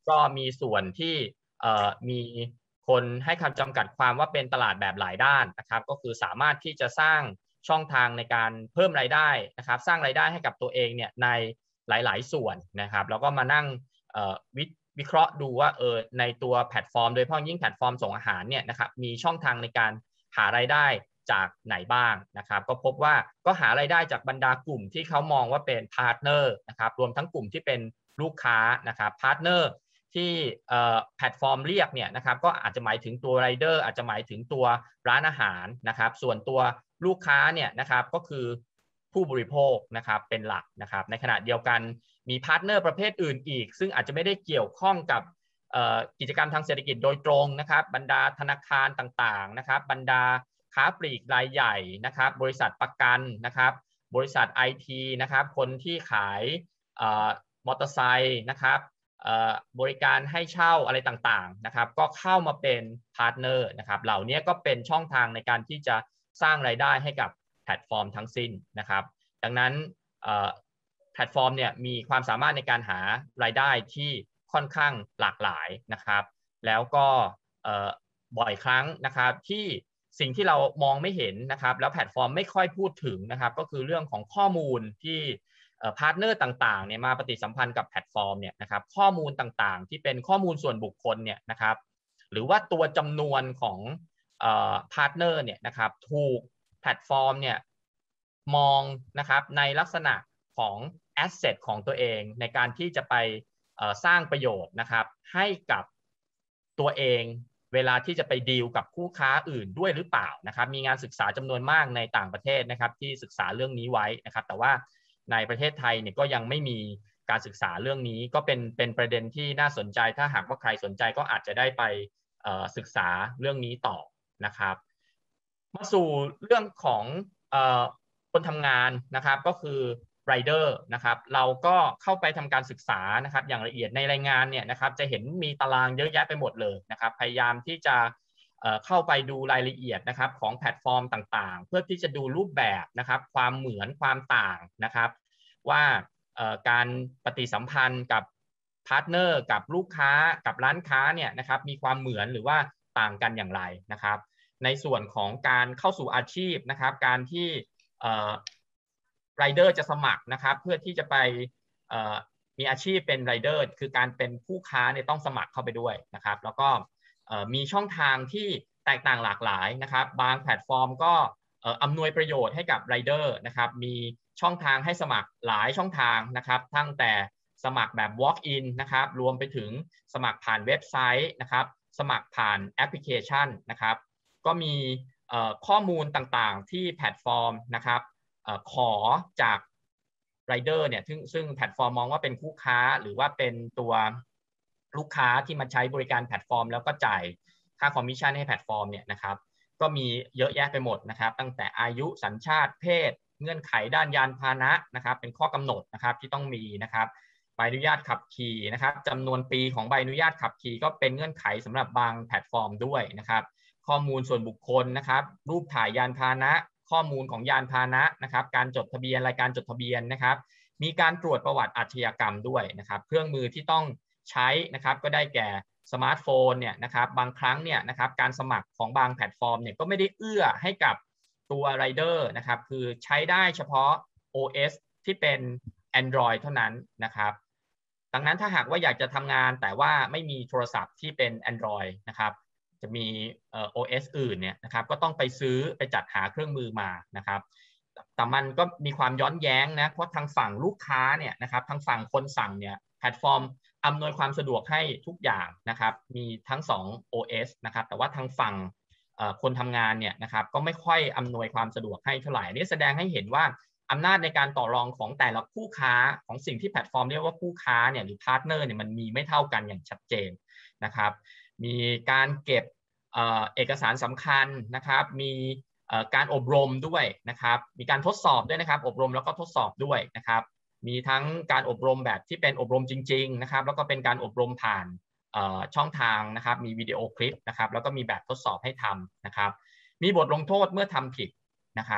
ก็มีส่วนที่มีคนให้คำจำกัดความว่าเป็นตลาดแบบหลายด้านนะครับก็คือสามารถที่จะสร้างช่องทางในการเพิ่มรายได้นะครับสร้างรายได้ให้กับตัวเองเนี่ยในหลายๆส่วนนะครับแล้วก็มานั่งวิวิเคราะห์ดูว่าเออในตัวแพลตฟอร์มโดยเฉพาะยิ่งแพลตฟอร์มส่งอาหารเนี่ยนะครับมีช่องทางในการหารายได้จากไหนบ้างนะครับก็พบว่าก็หารายได้จากบรรดากลุ่มที่เขามองว่าเป็นพาร์ทเนอร์นะครับรวมทั้งกลุ่มที่เป็นลูกค้านะครับพาร์ทเนอร์ที่แพลตฟอร์มเรียกเนี่ยนะครับก็อาจจะหมายถึงตัวไรเดอร์อาจจะหมายถึงตัวร้านอาหารนะครับส่วนตัวลูกค้าเนี่ยนะครับก็คือผู้บริโภคนะครับเป็นหลักนะครับในขณะเดียวกันมีพาร์ทเนอร์ประเภทอื่นอีกซึ่งอาจจะไม่ได้เกี่ยวข้องกับกิจกรรมทางเศรษฐกิจโดยตรงนะครับบรรดาธนาคารต่างๆนะครับบรรดาค้าปลีกรายใหญ่นะครับบริษัทประกันนะครับบริษัท ไอ ที นะครับคนที่ขายมอเตอร์ไซค์นะครับบริการให้เช่าอะไรต่างๆนะครับก็เข้ามาเป็นพาร์ทเนอร์นะครับเหล่านี้ก็เป็นช่องทางในการที่จะสร้างรายได้ให้กับแพลตฟอร์มทั้งสิ้นนะครับดังนั้นแพลตฟอร์มเนี่ยมีความสามารถในการหารายได้ที่ค่อนข้างหลากหลายนะครับแล้วก็บ่อยครั้งนะครับที่สิ่งที่เรามองไม่เห็นนะครับแล้วแพลตฟอร์มไม่ค่อยพูดถึงนะครับก็คือเรื่องของข้อมูลที่พาร์ทเนอร์ต่างๆเนี่ยมาปฏิสัมพันธ์กับแพลตฟอร์มเนี่ยนะครับข้อมูลต่างๆที่เป็นข้อมูลส่วนบุคคลเนี่ยนะครับหรือว่าตัวจำนวนของพาร์ทเนอร์เนี่ยนะครับถูกแพลตฟอร์มเนี่ยมองนะครับในลักษณะของแอสเซทของตัวเองในการที่จะไปสร้างประโยชน์นะครับให้กับตัวเองเวลาที่จะไปดีลกับคู่ค้าอื่นด้วยหรือเปล่านะครับมีงานศึกษาจำนวนมากในต่างประเทศนะครับที่ศึกษาเรื่องนี้ไว้นะครับแต่ว่าในประเทศไทยเนี่ยก็ยังไม่มีการศึกษาเรื่องนี้ก็เป็นเป็นประเด็นที่น่าสนใจถ้าหากว่าใครสนใจก็อาจจะได้ไปศึกษาเรื่องนี้ต่อนะครับมาสู่เรื่องของคนทำงานนะครับก็คือไรเดอร์นะครับเราก็เข้าไปทำการศึกษานะครับอย่างละเอียดในรายงานเนี่ยนะครับจะเห็นมีตารางเยอะแยะไปหมดเลยนะครับพยายามที่จะเข้าไปดูรายละเอียดนะครับของแพลตฟอร์มต่างๆเพื่อที่จะดูรูปแบบนะครับความเหมือนความต่างนะครับว่าการปฏิสัมพันธ์กับพาร์ทเนอร์กับลูกค้ากับร้านค้าเนี่ยนะครับมีความเหมือนหรือว่าต่างกันอย่างไรนะครับในส่วนของการเข้าสู่อาชีพนะครับการที่ไรเดอร์จะสมัครนะครับเพื่อที่จะไปมีอาชีพเป็นไรเดอร์คือการเป็นผู้ค้าเนี่ยต้องสมัครเข้าไปด้วยนะครับแล้วก็มีช่องทางที่แตกต่างหลากหลายนะครับบางแพลตฟอร์มก็อำนวยประโยชน์ให้กับไรเดอร์นะครับมีช่องทางให้สมัครหลายช่องทางนะครับตั้งแต่สมัครแบบ walk in นะครับรวมไปถึงสมัครผ่านเว็บไซต์นะครับสมัครผ่านแอปพลิเคชันนะครับก็มีข้อมูลต่างๆที่แพลตฟอร์มนะครับขอจากไรเดอร์เนี่ยซึ่งซึ่งแพลตฟอร์มมองว่าเป็นคู่ค้าหรือว่าเป็นตัวลูกค้าที่มาใช้บริการแพลตฟอร์มแล้วก็จ่ายค่าคอมมิชชั่นให้แพลตฟอร์มเนี่ยนะครับก็มีเยอะแยะไปหมดนะครับตั้งแต่อายุสัญชาติเพศเงื่อนไขด้านยานพาหนะนะครับเป็นข้อกำหนดนะครับที่ต้องมีนะครับใบอนุญาตขับขี่นะครับจำนวนปีของใบอนุญาตขับขี่ก็เป็นเงื่อนไขสำหรับบางแพลตฟอร์มด้วยนะครับข้อมูลส่วนบุคคลนะครับรูปถ่ายยานพาหนะข้อมูลของยานพาหนะนะครับการจดทะเบียนรายการจดทะเบียนนะครับมีการตรวจประวัติอาชญากรรมด้วยนะครับเครื่องมือที่ต้องใช้นะครับก็ได้แก่สมาร์ทโฟนเนี่ยนะครับบางครั้งเนี่ยนะครับการสมัครของบางแพลตฟอร์มเนี่ยก็ไม่ได้เอื้อให้กับตัวไรเดอร์นะครับคือใช้ได้เฉพาะ โอ เอส ที่เป็น Android เท่านั้นนะครับดังนั้นถ้าหากว่าอยากจะทำงานแต่ว่าไม่มีโทรศัพท์ที่เป็น Android นะครับจะมี โอ เอส อื่นเนี่ยนะครับก็ต้องไปซื้อไปจัดหาเครื่องมือมานะครับแต่มันก็มีความย้อนแย้งนะเพราะทางฝั่งลูกค้าเนี่ยนะครับทางฝั่งคนสั่งเนี่ยแพลตฟอร์มอำนวยความสะดวกให้ทุกอย่างนะครับมีทั้งสอง โอ เอส นะครับแต่ว่าทางฝั่งคนทำงานเนี่ยนะครับก็ไม่ค่อยอำนวยความสะดวกให้เท่าไหร่นี่แสดงให้เห็นว่าอำนาจในการต่อรองของแต่ละคู่ค้าของสิ่งที่แพลตฟอร์มเรียกว่าคู่ค้าเนี่ยหรือพาร์ทเนอร์เนี่ยมันมีไม่เท่ากันอย่างชัดเจนนะครับมีการเก็บเอกสารสำคัญนะครับมีการอบรมด้วยนะครับมีการทดสอบด้วยนะครับอบรมแล้วก็ทดสอบด้วยนะครับมีทั้งการอบรมแบบที่เป็นอบรมจริงๆนะครับแล้วก็เป็นการอบรมผ่านช่องทางนะครับมีวิดีโอคลิปนะครับแล้วก็มีแบบทดสอบให้ทำนะครับมีบทลงโทษเมื่อทำผิดนะครับ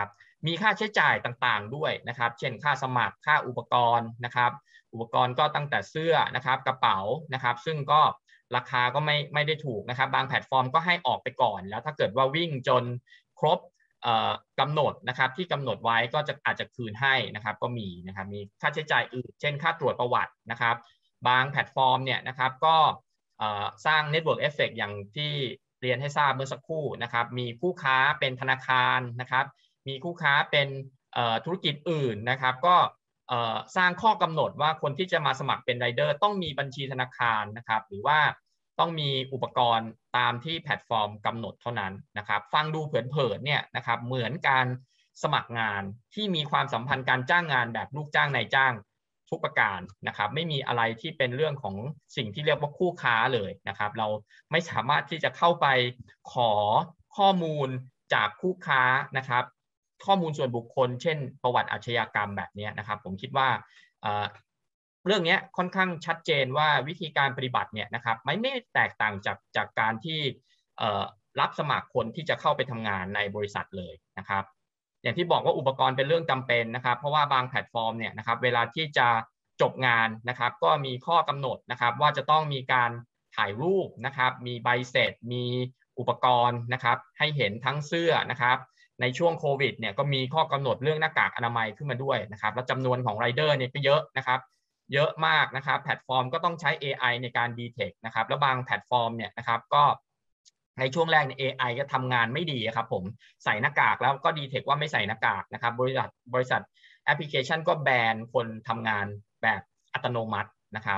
มีค่าใช้จ่ายต่างๆด้วยนะครับเช่นค่าสมัครค่าอุปกรณ์นะครับอุปกรณ์ก็ตั้งแต่เสื้อนะครับกระเป๋านะครับซึ่งก็ราคาก็ไม่ไม่ได้ถูกนะครับบางแพลตฟอร์มก็ให้ออกไปก่อนแล้วถ้าเกิดว่าวิ่งจนครบกำหนดนะครับที่กำหนดไว้ก็จะอาจจะคืนให้นะครับก็มีนะครับมีค่าใช้จ่ายอื่นเช่นค่าตรวจประวัตินะครับบางแพลตฟอร์มเนี่ยนะครับก็สร้าง Network Effect อย่างที่เรียนให้ทราบเมื่อสักครู่นะครับมีคู่ค้าเป็นธนาคารนะครับมีคู่ค้าเป็นธุรกิจอื่นนะครับก็สร้างข้อกำหนดว่าคนที่จะมาสมัครเป็นไรเดอร์ต้องมีบัญชีธนาคารนะครับหรือว่าต้องมีอุปกรณ์ตามที่แพลตฟอร์มกำหนดเท่านั้นนะครับฟังดูเผินๆเนี่ยนะครับเหมือนการสมัครงานที่มีความสัมพันธ์การจ้างงานแบบลูกจ้างนายจ้างทุกประการนะครับไม่มีอะไรที่เป็นเรื่องของสิ่งที่เรียกว่าคู่ค้าเลยนะครับเราไม่สามารถที่จะเข้าไปขอข้อมูลจากคู่ค้านะครับข้อมูลส่วนบุคคลเช่นประวัติอาชญากรรมแบบนี้นะครับผมคิดว่าเรื่องนี้ค่อนข้างชัดเจนว่าวิธีการปฏิบัติเนี่ยนะครับไม่ไม่แตกต่างจากจากการที่รับสมัครคนที่จะเข้าไปทำงานในบริษัทเลยนะครับอย่างที่บอกว่าอุปกรณ์เป็นเรื่องจำเป็นนะครับเพราะว่าบางแพลตฟอร์มเนี่ยนะครับเวลาที่จะจบงานนะครับก็มีข้อกำหนดนะครับว่าจะต้องมีการถ่ายรูปนะครับมีใบเสร็จมีอุปกรณ์นะครับให้เห็นทั้งเสื้อนะครับในช่วงโควิดเนี่ยก็มีข้อกำหนดเรื่องหน้ากากอนามัยขึ้นมาด้วยนะครับและจำนวนของไรเดอร์เนี่ยก็เยอะนะครับเยอะมากนะครับแพลตฟอร์มก็ต้องใช้ เอ ไอ ในการ detect นะครับแล้วบางแพลตฟอร์มเนี่ยนะครับก็ในช่วงแรกเนี่ย เอ ไอ ก็ทำงานไม่ดีครับผมใส่หน้ากากแล้วก็ detect ว่าไม่ใส่หน้ากากนะครับบริษัทบริษัทแอปพลิเคชันก็แบนคนทำงานแบบอัตโนมัตินะครับ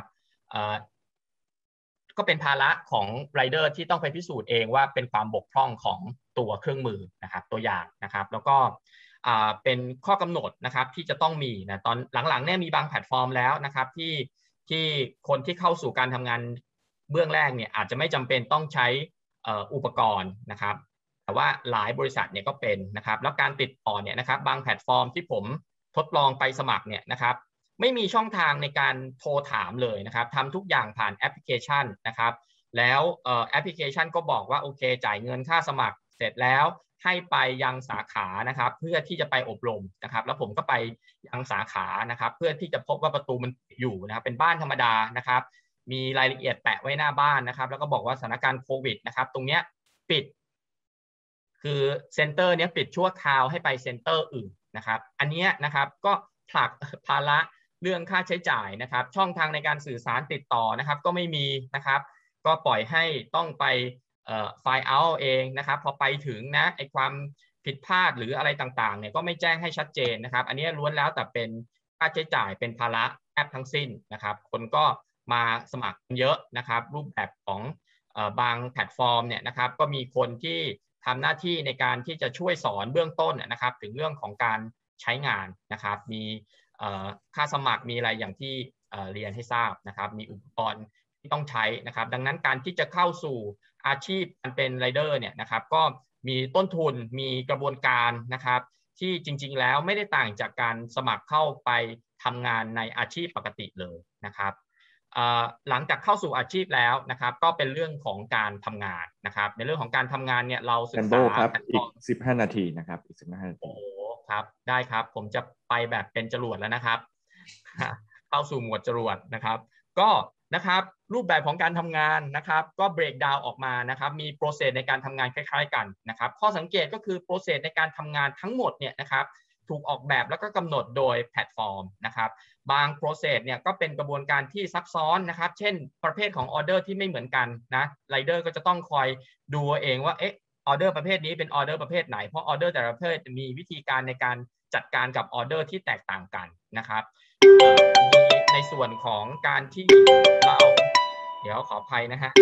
ก็เป็นภาระของไรเดอร์ที่ต้องไปพิสูจน์เองว่าเป็นความบกพร่องของตัวเครื่องมือนะครับตัวอย่างนะครับแล้วก็เป็นข้อกำหนดนะครับที่จะต้องมีนะตอนหลังๆเนี่ยมีบางแพลตฟอร์มแล้วนะครับที่ที่คนที่เข้าสู่การทำงานเบื้องแรกเนี่ยอาจจะไม่จำเป็นต้องใช้อุปกรณ์นะครับแต่ว่าหลายบริษัทเนี่ยก็เป็นนะครับแล้วการติดต่อเนี่ยนะครับบางแพลตฟอร์มที่ผมทดลองไปสมัครเนี่ยนะครับไม่มีช่องทางในการโทรถามเลยนะครับทำทุกอย่างผ่านแอปพลิเคชันนะครับแล้วแอปพลิเคชันก็บอกว่าโอเคจ่ายเงินค่าสมัครเสร็จแล้วให้ไปยังสาขานะครับเพื่อที่จะไปอบรมนะครับแล้วผมก็ไปยังสาขานะครับเพื่อที่จะพบว่าประตูมันอยู่นะครับเป็นบ้านธรรมดานะครับมีรายละเอียดแปะไว้หน้าบ้านนะครับแล้วก็บอกว่าสถานการณ์โควิดนะครับตรงเนี้ยปิดคือเซ็นเตอร์เนี้ยปิดชั่วคราวให้ไปเซ็นเตอร์อื่นนะครับอันนี้นะครับก็ผลักภาระเรื่องค่าใช้จ่ายนะครับช่องทางในการสื่อสารติดต่อนะครับก็ไม่มีนะครับก็ปล่อยให้ต้องไปไฟล์เอาเองนะครับพอไปถึงนะไอความผิดพลาดหรืออะไรต่างๆเนี่ยก็ไม่แจ้งให้ชัดเจนนะครับอันนี้ล้วนแล้วแต่เป็นค่าใช้จ่ายเป็นภาระแอปทั้งสิ้นนะครับคนก็มาสมัครเยอะนะครับรูปแบบของบางแพลตฟอร์มเนี่ยนะครับก็มีคนที่ทำหน้าที่ในการที่จะช่วยสอนเบื้องต้นนะครับถึงเรื่องของการใช้งานนะครับมีค่าสมัครมีอะไรอย่างที่เรียนให้ทราบนะครับมีอุปกรณ์ที่ต้องใช้นะครับดังนั้นการที่จะเข้าสู่อาชีพการเป็นไรเดอร์เนี่ยนะครับก็มีต้นทุนมีกระบวนการนะครับที่จริงๆแล้วไม่ได้ต่างจากการสมัครเข้าไปทำงานในอาชีพปกติเลยนะครับหลังจากเข้าสู่อาชีพแล้วนะครับก็เป็นเรื่องของการทำงานนะครับในเรื่องของการทำงานเนี่ยเราศึกษาครับอีกสิบห้านาทีนะครับอีกสิบห้านาทีโอ้ครับได้ครับผมจะไปแบบเป็นจรวดแล้วนะครับเข้าสู่หมวดจรวดนะครับก็นะครับรูปแบบของการทำงานนะครับก็เบรกดาวน์ออกมานะครับมีโปรเซสในการทำงานคล้ายๆกันนะครับข้อสังเกตก็คือโปรเซสในการทำงานทั้งหมดเนี่ยนะครับถูกออกแบบแล้วก็กำหนดโดยแพลตฟอร์มนะครับบางโปรเซสเนี่ยก็เป็นกระบวนการที่ซับซ้อนนะครับเช่นประเภทของออเดอร์ที่ไม่เหมือนกันนะไรเดอร์ก็จะต้องคอยดูเองว่าเอ๊ะออเดอร์ประเภทนี้เป็นออเดอร์ประเภทไหนเพราะออเดอร์แต่ละประเภทมีวิธีการในการจัดการกับออเดอร์ที่แตกต่างกันนะครับมีในส่วนของการที่เราเดี๋ยวขออภัยนะฮะ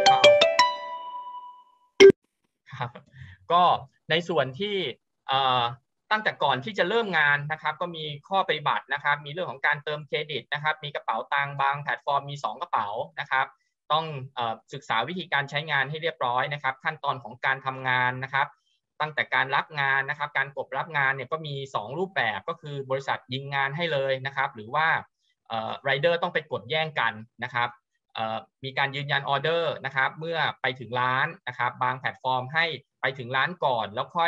ครับก็ในส่วนที่ตั้งแต่ก่อนที่จะเริ่มงานนะครับก็มีข้อปฏิบัตินะครับมีเรื่องของการเติมเครดิตนะครับมีกระเป๋าตังค์บางแพลตฟอร์มมีสองกระเป๋านะครับต้องเอ่อศึกษาวิธีการใช้งานให้เรียบร้อยนะครับขั้นตอนของการทำงานนะครับตั้งแต่การรับงานนะครับการกดรับงานเนี่ยก็มีสองรูปแบบก็คือบริษัทยิงงานให้เลยนะครับหรือว่าเอ่อไรเดอร์ต้องไปกดแย่งกันนะครับเอ่อมีการยืนยันออเดอร์นะครับเมื่อไปถึงร้านนะครับบางแพลตฟอร์มให้ไปถึงร้านก่อนแล้วค่อยโท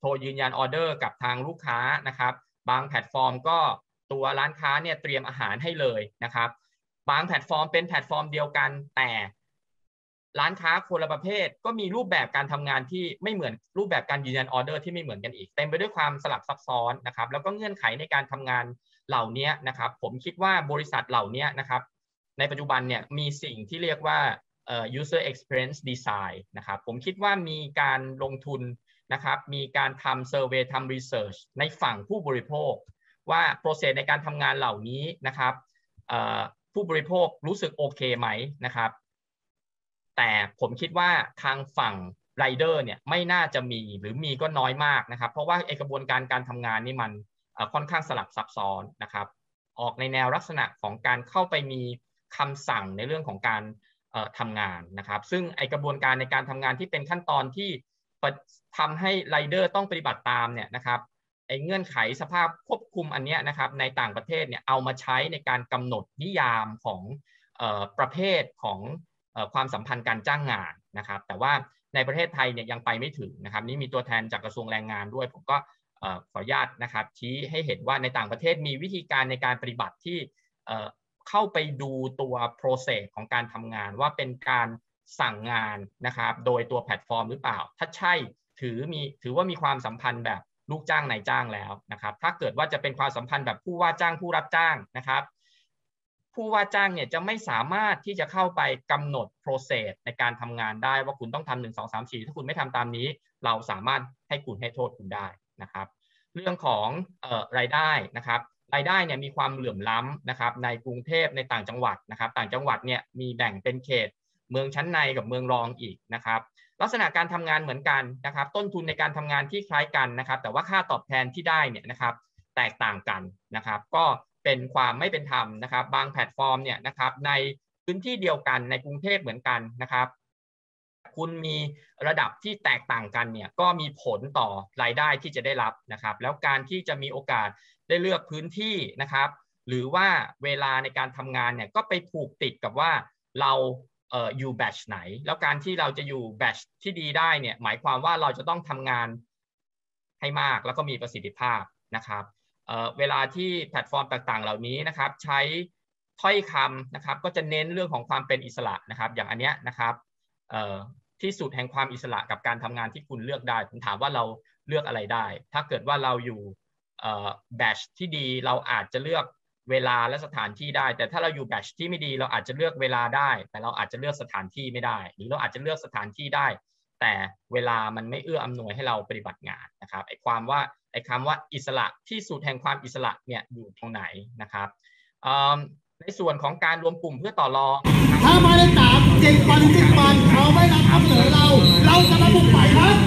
รยืนยันออเดอร์กับทางลูกค้านะครับบางแพลตฟอร์มก็ตัวร้านค้าเนี่ยเตรียมอาหารให้เลยนะครับบางแพลตฟอร์มเป็นแพลตฟอร์มเดียวกันแต่ร้านค้าคนละประเภทก็มีรูปแบบการทำงานที่ไม่เหมือนรูปแบบการยืนยันออเดอร์ที่ไม่เหมือนกันอีกเต็มไปด้วยความสลับซับซ้อนนะครับแล้วก็เงื่อนไขในการทำงานเหล่านี้นะครับผมคิดว่าบริษัทเหล่านี้นะครับในปัจจุบันเนี่ยมีสิ่งที่เรียกว่า user experience design นะครับผมคิดว่ามีการลงทุนนะครับมีการทำ survey ทำ research ในฝั่งผู้บริโภคว่า process ในการทำงานเหล่านี้นะครับผู้บริโภครู้สึกโอเคไหมนะครับแต่ผมคิดว่าทางฝั่งไรเดอร์เนี่ยไม่น่าจะมีหรือมีก็น้อยมากนะครับเพราะว่าไอกระบวนการการทำงานนี่มันค่อนข้างสลับซับซ้อนนะครับออกในแนวลักษณะของการเข้าไปมีคำสั่งในเรื่องของการทำงานนะครับซึ่งไอกระบวนการในการทำงานที่เป็นขั้นตอนที่ทำให้ไรเดอร์ต้องปฏิบัติตามเนี่ยนะครับไอเงื่อนไขสภาพควบคุมอันนี้นะครับในต่างประเทศเนี่ยเอามาใช้ในการกำหนดนิยามของประเภทของความสัมพันธ์การจ้างงานนะครับแต่ว่าในประเทศไทยเนี่ยยังไปไม่ถึงนะครับนี่มีตัวแทนจากกระทรวงแรงงานด้วยผมก็ขออนุญาตนะครับชี้ให้เห็นว่าในต่างประเทศมีวิธีการในการปฏิบัติที่เข้าไปดูตัว process ของการทำงานว่าเป็นการสั่งงานนะครับโดยตัวแพลตฟอร์มหรือเปล่าถ้าใช่ถือมีถือว่ามีความสัมพันธ์แบบลูกจ้างนายจ้างแล้วนะครับถ้าเกิดว่าจะเป็นความสัมพันธ์แบบผู้ว่าจ้างผู้รับจ้างนะครับผู้ว่าจ้างเนี่ยจะไม่สามารถที่จะเข้าไปกำหนด process ในการทำงานได้ว่าคุณต้องทำหนึ่ง สอง สาม สี่ถ้าคุณไม่ทำตามนี้เราสามารถให้คุณให้โทษคุณได้นะครับเรื่องของเอ่อรายได้นะครับรายได้เนี่ยมีความเหลื่อมล้ำนะครับในกรุงเทพในต่างจังหวัดนะครับต่างจังหวัดเนี่ยมีแบ่งเป็นเขตเมืองชั้นในกับเมืองรองอีกนะครับลักษณะการทำงานเหมือนกันนะครับต้นทุนในการทำงานที่คล้ายกันนะครับแต่ว่าค่าตอบแทนที่ได้เนี่ยนะครับแตกต่างกันนะครับก็เป็นความไม่เป็นธรรมนะครับบางแพลตฟอร์มเนี่ยนะครับในพื้นที่เดียวกันในกรุงเทพเหมือนกันนะครับคุณมีระดับที่แตกต่างกันเนี่ยก็มีผลต่อรายได้ที่จะได้รับนะครับแล้วการที่จะมีโอกาสได้เลือกพื้นที่นะครับหรือว่าเวลาในการทำงานเนี่ยก็ไปผูกติดกับว่าเราเอ่ออยู่แบตช์ไหนแล้วการที่เราจะอยู่แบตช์ที่ดีได้เนี่ยหมายความว่าเราจะต้องทำงานให้มากแล้วก็มีประสิทธิภาพนะครับเอ่อเวลาที่แพลตฟอร์มต่างๆเหล่านี้นะครับใช้ถ้อยคำนะครับก็จะเน้นเรื่องของความเป็นอิสระนะครับอย่างอันเนี้ยนะครับเอ่อที่สุดแห่งความอิสระกับการทำงานที่คุณเลือกได้ผมถามว่าเราเลือกอะไรได้ถ้าเกิดว่าเราอยู่แบตช์ที่ดีเราอาจจะเลือกเวลาและสถานที่ได้แต่ถ้าเราอยู่แบตช์ที่ไม่ดีเราอาจจะเลือกเวลาได้แต่เราอาจจะเลือกสถานที่ไม่ได้หรือเราอาจจะเลือกสถานที่ได้แต่เวลามันไม่เอื้ออำนวยให้เราปฏิบัติงานนะครับไอ้ความว่าไอ้คำว่าอิสระที่สุดแห่งความอิสระเนี่ยอยู่ตรงไหนนะครับในส่วนของการรวมกลุ่มเพื่อต่อรองถ้าไม่ได้ตามเจ็ดวันสิบวันเขาไม่รับคำเสนอเราเราจะระบุใหม่ครับ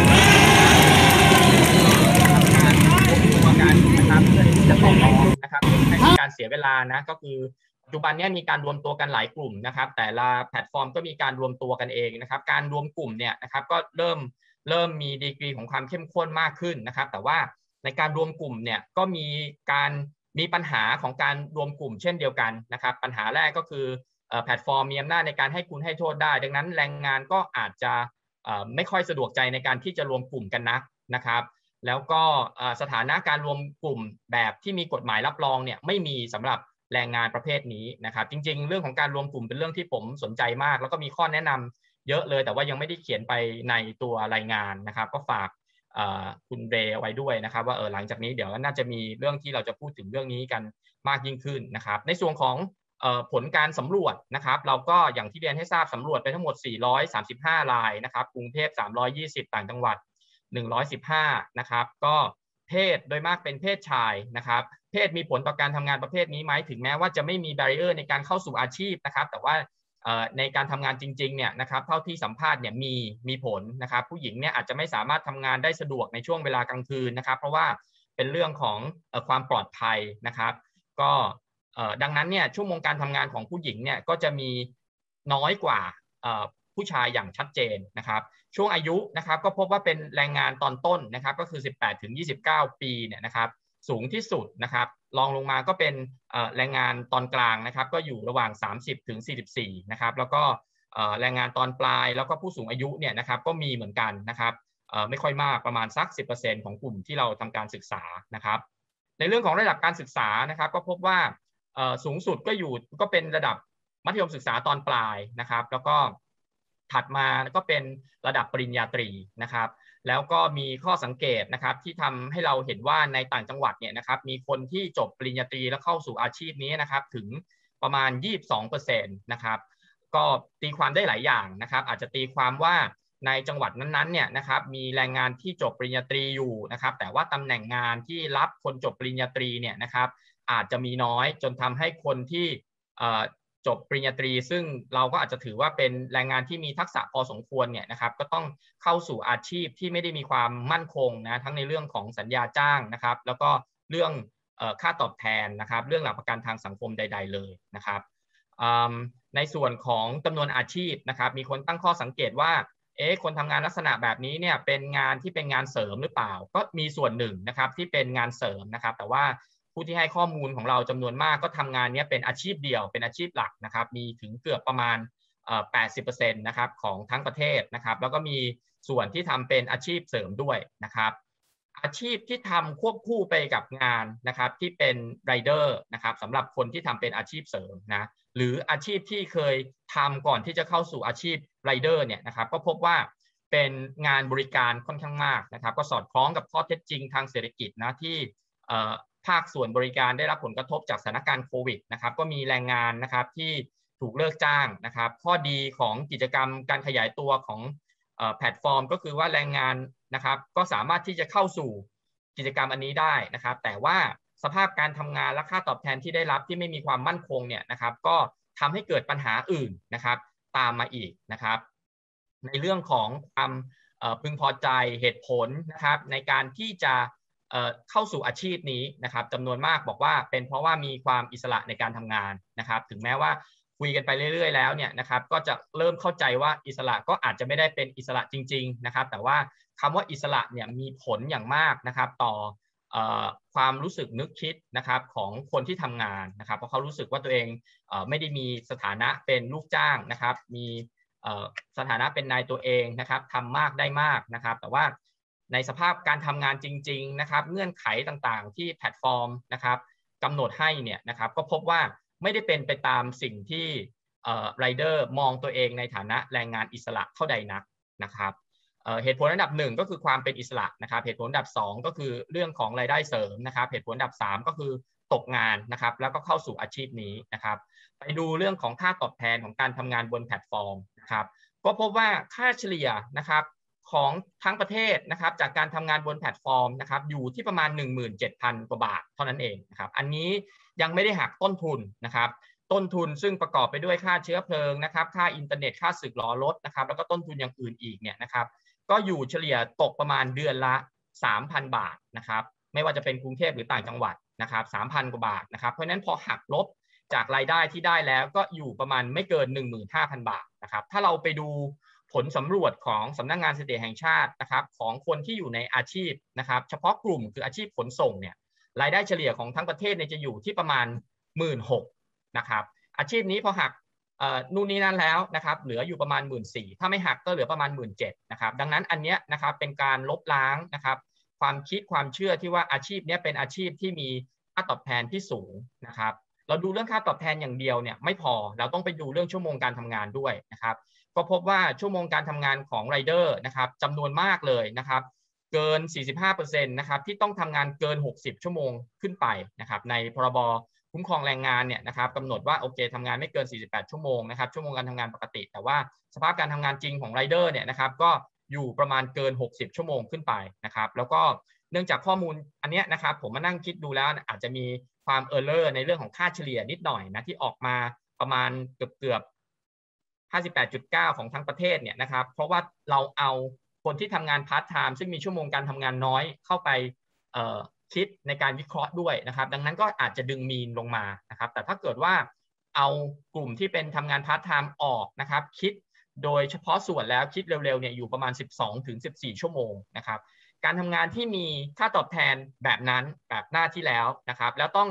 การนะครับเพื่อที่จะต่อรองนะครับให้มีการเสียเวลานะก็คือปัจจุบันนี้มีการรวมตัวกันหลายกลุ่มนะครับแต่ละแพลตฟอร์มก็มีการรวมตัวกันเองนะครับการรวมกลุ่มเนี่ยนะครับก็เริ่มเริ่มมีดีกรีของความเข้มข้นมากขึ้นนะครับแต่ว่าในการรวมกลุ่มเนี่ยก็มีการมีปัญหาของการรวมกลุ่มเช่นเดียวกันนะครับปัญหาแรกก็คือแพลตฟอร์มมีอำนาจในการให้คุณให้โทษได้ดังนั้นแรงงานก็อาจจะไม่ค่อยสะดวกใจในการที่จะรวมกลุ่มกันนักนะครับแล้วก็สถานะการรวมกลุ่มแบบที่มีกฎหมายรับรองเนี่ยไม่มีสำหรับแรงงานประเภทนี้นะครับจริงๆเรื่องของการรวมกลุ่มเป็นเรื่องที่ผมสนใจมากแล้วก็มีข้อแนะนำเยอะเลยแต่ว่ายังไม่ได้เขียนไปในตัวรายงานนะครับก็ฝากคุณเรย์ไว้ด้วยนะครับว่าเออหลังจากนี้เดี๋ยวน่าจะมีเรื่องที่เราจะพูดถึงเรื่องนี้กันมากยิ่งขึ้นนะครับในส่วนของผลการสำรวจนะครับเราก็อย่างที่เรียนให้ทราบสำรวจไปทั้งหมดสี่ร้อยสามสิบห้ารายนะครับกรุงเทพสามร้อยยี่สิบต่างจังหวัดหนึ่งร้อยสิบห้านะครับก็เพศโดยมากเป็นเพศชายนะครับเพศมีผลต่อการทำงานประเภทนี้ไหมถึงแม้ว่าจะไม่มีแบรีเออร์ในการเข้าสู่อาชีพนะครับแต่ว่าในการทำงานจริงๆเนี่ยนะครับเท่าที่สัมภาษณ์เนี่ยมีมีผลนะครับผู้หญิงเนี่ยอาจจะไม่สามารถทำงานได้สะดวกในช่วงเวลากลางคืนนะครับเพราะว่าเป็นเรื่องของความปลอดภัยนะครับก็ดังนั้นเนี่ยชั่วโมงการทำงานของผู้หญิงเนี่ยก็จะมีน้อยกว่าผู้ชายอย่างชัดเจนนะครับช่วงอายุนะครับก็พบว่าเป็นแรงงานตอนต้นนะครับก็คือสิบแปดถึงยี่สิบเก้าปีเนี่ยนะครับสูงที่สุดนะครับรองลงมาก็เป็นแรงงานตอนกลางนะครับก็อยู่ระหว่างสามสิบถึงสี่สิบสี่นะครับแล้วก็แรงงานตอนปลายแล้วก็ผู้สูงอายุเนี่ยนะครับก็มีเหมือนกันนะครับไม่ค่อยมากประมาณสัก สิบเปอร์เซ็นต์ ของกลุ่มที่เราทำการศึกษานะครับในเรื่องของระดับการศึกษานะครับก็พบว่าสูงสุดก็อยู่ก็เป็นระดับมัธยมศึกษาตอนปลายนะครับแล้วก็ถัดมาก็เป็นระดับปริญญาตรีนะครับแล้วก็มีข้อสังเกตนะครับที่ทำให้เราเห็นว่าในต่างจังหวัดเนี่ยนะครับมีคนที่จบปริญญาตรีแล้วเข้าสู่อาชีพนี้นะครับถึงประมาณ ยี่สิบสองเปอร์เซ็นต์ นะครับก็ตีความได้หลายอย่างนะครับอาจจะตีความว่าในจังหวัดนั้นๆเนี่ยนะครับมีแรงงานที่จบปริญญาตรีอยู่นะครับแต่ว่าตำแหน่งงานที่รับคนจบปริญญาตรีเนี่ยนะครับอาจจะมีน้อยจนทำให้คนที่จบปริญญาตรีซึ่งเราก็อาจจะถือว่าเป็นแรงงานที่มีทักษะพอสมควรเนี่ยนะครับก็ต้องเข้าสู่อาชีพที่ไม่ได้มีความมั่นคงนะทั้งในเรื่องของสัญญาจ้างนะครับแล้วก็เรื่องค่าตอบแทนนะครับเรื่องหลักประกันทางสังคมใดๆเลยนะครับในส่วนของจำนวนอาชีพนะครับมีคนตั้งข้อสังเกตว่าเอ๊ะคนทำงานลักษณะแบบนี้เนี่ยเป็นงานที่เป็นงานเสริมหรือเปล่าก็มีส่วนหนึ่งนะครับที่เป็นงานเสริมนะครับแต่ว่าผู้ที่ให้ข้อมูลของเราจำนวนมากก็ทำงานนี้เป็นอาชีพเดียวเป็นอาชีพหลักนะครับมีถึงเกือบประมาณ แปดสิบเปอร์เซ็นต์ นะครับของทั้งประเทศนะครับแล้วก็มีส่วนที่ทำเป็นอาชีพเสริมด้วยนะครับอาชีพที่ทำควบคู่ไปกับงานนะครับที่เป็นไรเดอร์นะครับสำหรับคนที่ทำเป็นอาชีพเสริมนะหรืออาชีพที่เคยทำก่อนที่จะเข้าสู่อาชีพไรเดอร์เนี่ยนะครับก็พบว่าเป็นงานบริการค่อนข้างมากนะครับก็สอดคล้องกับข้อเท็จจริงทางเศรษฐกิจนะที่ภาคส่วนบริการได้รับผลกระทบจากสถานการณ์โควิดนะครับก็มีแรงงานนะครับที่ถูกเลิกจ้างนะครับข้อดีของกิจกรรมการขยายตัวของแพลตฟอร์มก็คือว่าแรงงานนะครับก็สามารถที่จะเข้าสู่กิจกรรมอันนี้ได้นะครับแต่ว่าสภาพการทำงานและค่าตอบแทนที่ได้รับที่ไม่มีความมั่นคงเนี่ยนะครับก็ทำให้เกิดปัญหาอื่นนะครับตามมาอีกนะครับในเรื่องของความพึงพอใจเหตุผลนะครับในการที่จะเข้าสู่อาชีพนี้นะครับจำนวนมากบอกว่าเป็นเพราะว่ามีความอิสระในการทำงานนะครับถึงแม้ว่าคุยกันไปเรื่อยๆแล้วเนี่ยนะครับก็จะเริ่มเข้าใจว่าอิสระก็อาจจะไม่ได้เป็นอิสระจริงๆนะครับแต่ว่าคำว่าอิสระเนี่ยมีผลอย่างมากนะครับต่อเอ่อความรู้สึกนึกคิดนะครับของคนที่ทำงานนะครับเพราะเขารู้สึกว่าตัวเองเอ่อไม่ได้มีสถานะเป็นลูกจ้างนะครับมีเอ่อสถานะเป็นนายตัวเองนะครับทำมากได้มากนะครับแต่ว่าในสภาพการทำงานจริงๆนะครับเงื่อนไขต่างๆที่แพลตฟอร์มนะครับกำหนดให้เนี่ยนะครับก็พบว่าไม่ได้เป็นไปตามสิ่งที่ไรเดอร์มองตัวเองในฐานะแรงงานอิสระเท่าใดนักนะครับเหตุผลอันดับหนึ่งก็คือความเป็นอิสระนะครับเหตุผลอันดับสองก็คือเรื่องของรายได้เสริมนะครับเหตุผลอันดับสามก็คือตกงานนะครับแล้วก็เข้าสู่อาชีพนี้นะครับไปดูเรื่องของค่าตอบแทนของการทำงานบนแพลตฟอร์มนะครับก็พบว่าค่าเฉลี่ยนะครับของทั้งประเทศนะครับจากการทำงานบนแพลตฟอร์มนะครับอยู่ที่ประมาณ หนึ่งหมื่นเจ็ดพัน กว่าบาทเท่านั้นเองนะครับอันนี้ยังไม่ได้หักต้นทุนนะครับต้นทุนซึ่งประกอบไปด้วยค่าเชื้อเพลิงนะครับค่าอินเทอร์เน็ตค่าสึกล้อรถนะครับแล้วก็ต้นทุนอย่างอื่นอีกเนี่ยนะครับก็อยู่เฉลี่ยตกประมาณเดือนละ สามพัน บาทนะครับไม่ว่าจะเป็นกรุงเทพหรือต่างจังหวัดนะครับ สามพัน กว่าบาทนะครับเพราะฉะนั้นพอหักลบจากรายได้ที่ได้แล้วก็อยู่ประมาณไม่เกิน หนึ่งหมื่นห้าพัน บาทนะครับถ้าเราไปดูผลสำรวจของสำนักงานสถิติแห่งชาตินะครับของคนที่อยู่ในอาชีพนะครับเฉพาะกลุ่มคืออาชีพขนส่งเนี่ยรายได้เฉลี่ยของทั้งประเทศเนี่ยจะอยู่ที่ประมาณ หนึ่งหมื่นหกพัน นะครับอาชีพนี้พอหักนู่นนี่นั่นแล้วนะครับเหลืออยู่ประมาณ หนึ่งหมื่นสี่พัน ถ้าไม่หักก็เหลือประมาณ หนึ่งหมื่นเจ็ดพัน นะครับดังนั้นอันเนี้ยนะครับเป็นการลบล้างนะครับความคิดความเชื่อที่ว่าอาชีพนี้เป็นอาชีพที่มีค่าตอบแทนที่สูงนะครับเราดูเรื่องค่าตอบแทนอย่างเดียวเนี่ยไม่พอเราต้องไปดูเรื่องชั่วโมงการทำงานด้วยนะครับก็พบว่าชั่วโมงการทำงานของไรเดอร์นะครับจำนวนมากเลยนะครับเกิน สี่สิบห้าเปอร์เซ็นต์ นะครับที่ต้องทำงานเกินหกสิบชั่วโมงขึ้นไปนะครับในพรบคุ้มครองแรงงานเนี่ยนะครับกำหนดว่าโอเคทำงานไม่เกินสี่สิบแปดชั่วโมงนะครับชั่วโมงการทำงานปกติแต่ว่าสภาพการทำงานจริงของไรเดอร์เนี่ยนะครับก็อยู่ประมาณเกินหกสิบชั่วโมงขึ้นไปนะครับแล้วก็เนื่องจากข้อมูลอันเนี้ยนะครับผมมานั่งคิดดูแล้วอาจจะมีความเออร์เลอร์ในเรื่องของค่าเฉลี่ยนิดหน่อยนะที่ออกมาประมาณเกือบเกือบห้าสิบแปดจุดเก้า ของทั้งประเทศเนี่ยนะครับเพราะว่าเราเอาคนที่ทำงานพาร์ทไทม์ซึ่งมีชั่วโมงการทำงานน้อยเข้าไปเอ่อคิดในการวิเคราะห์ด้วยนะครับดังนั้นก็อาจจะดึงมีนลงมานะครับแต่ถ้าเกิดว่าเอากลุ่มที่เป็นทำงานพาร์ทไทม์ออกนะครับคิดโดยเฉพาะส่วนแล้วคิดเร็วๆเนี่ยอยู่ประมาณ สิบสองถึงสิบสี่ ชั่วโมงนะครับการทำงานที่มีค่าตอบแทนแบบนั้นแบบหน้าที่แล้วนะครับแล้วต้อง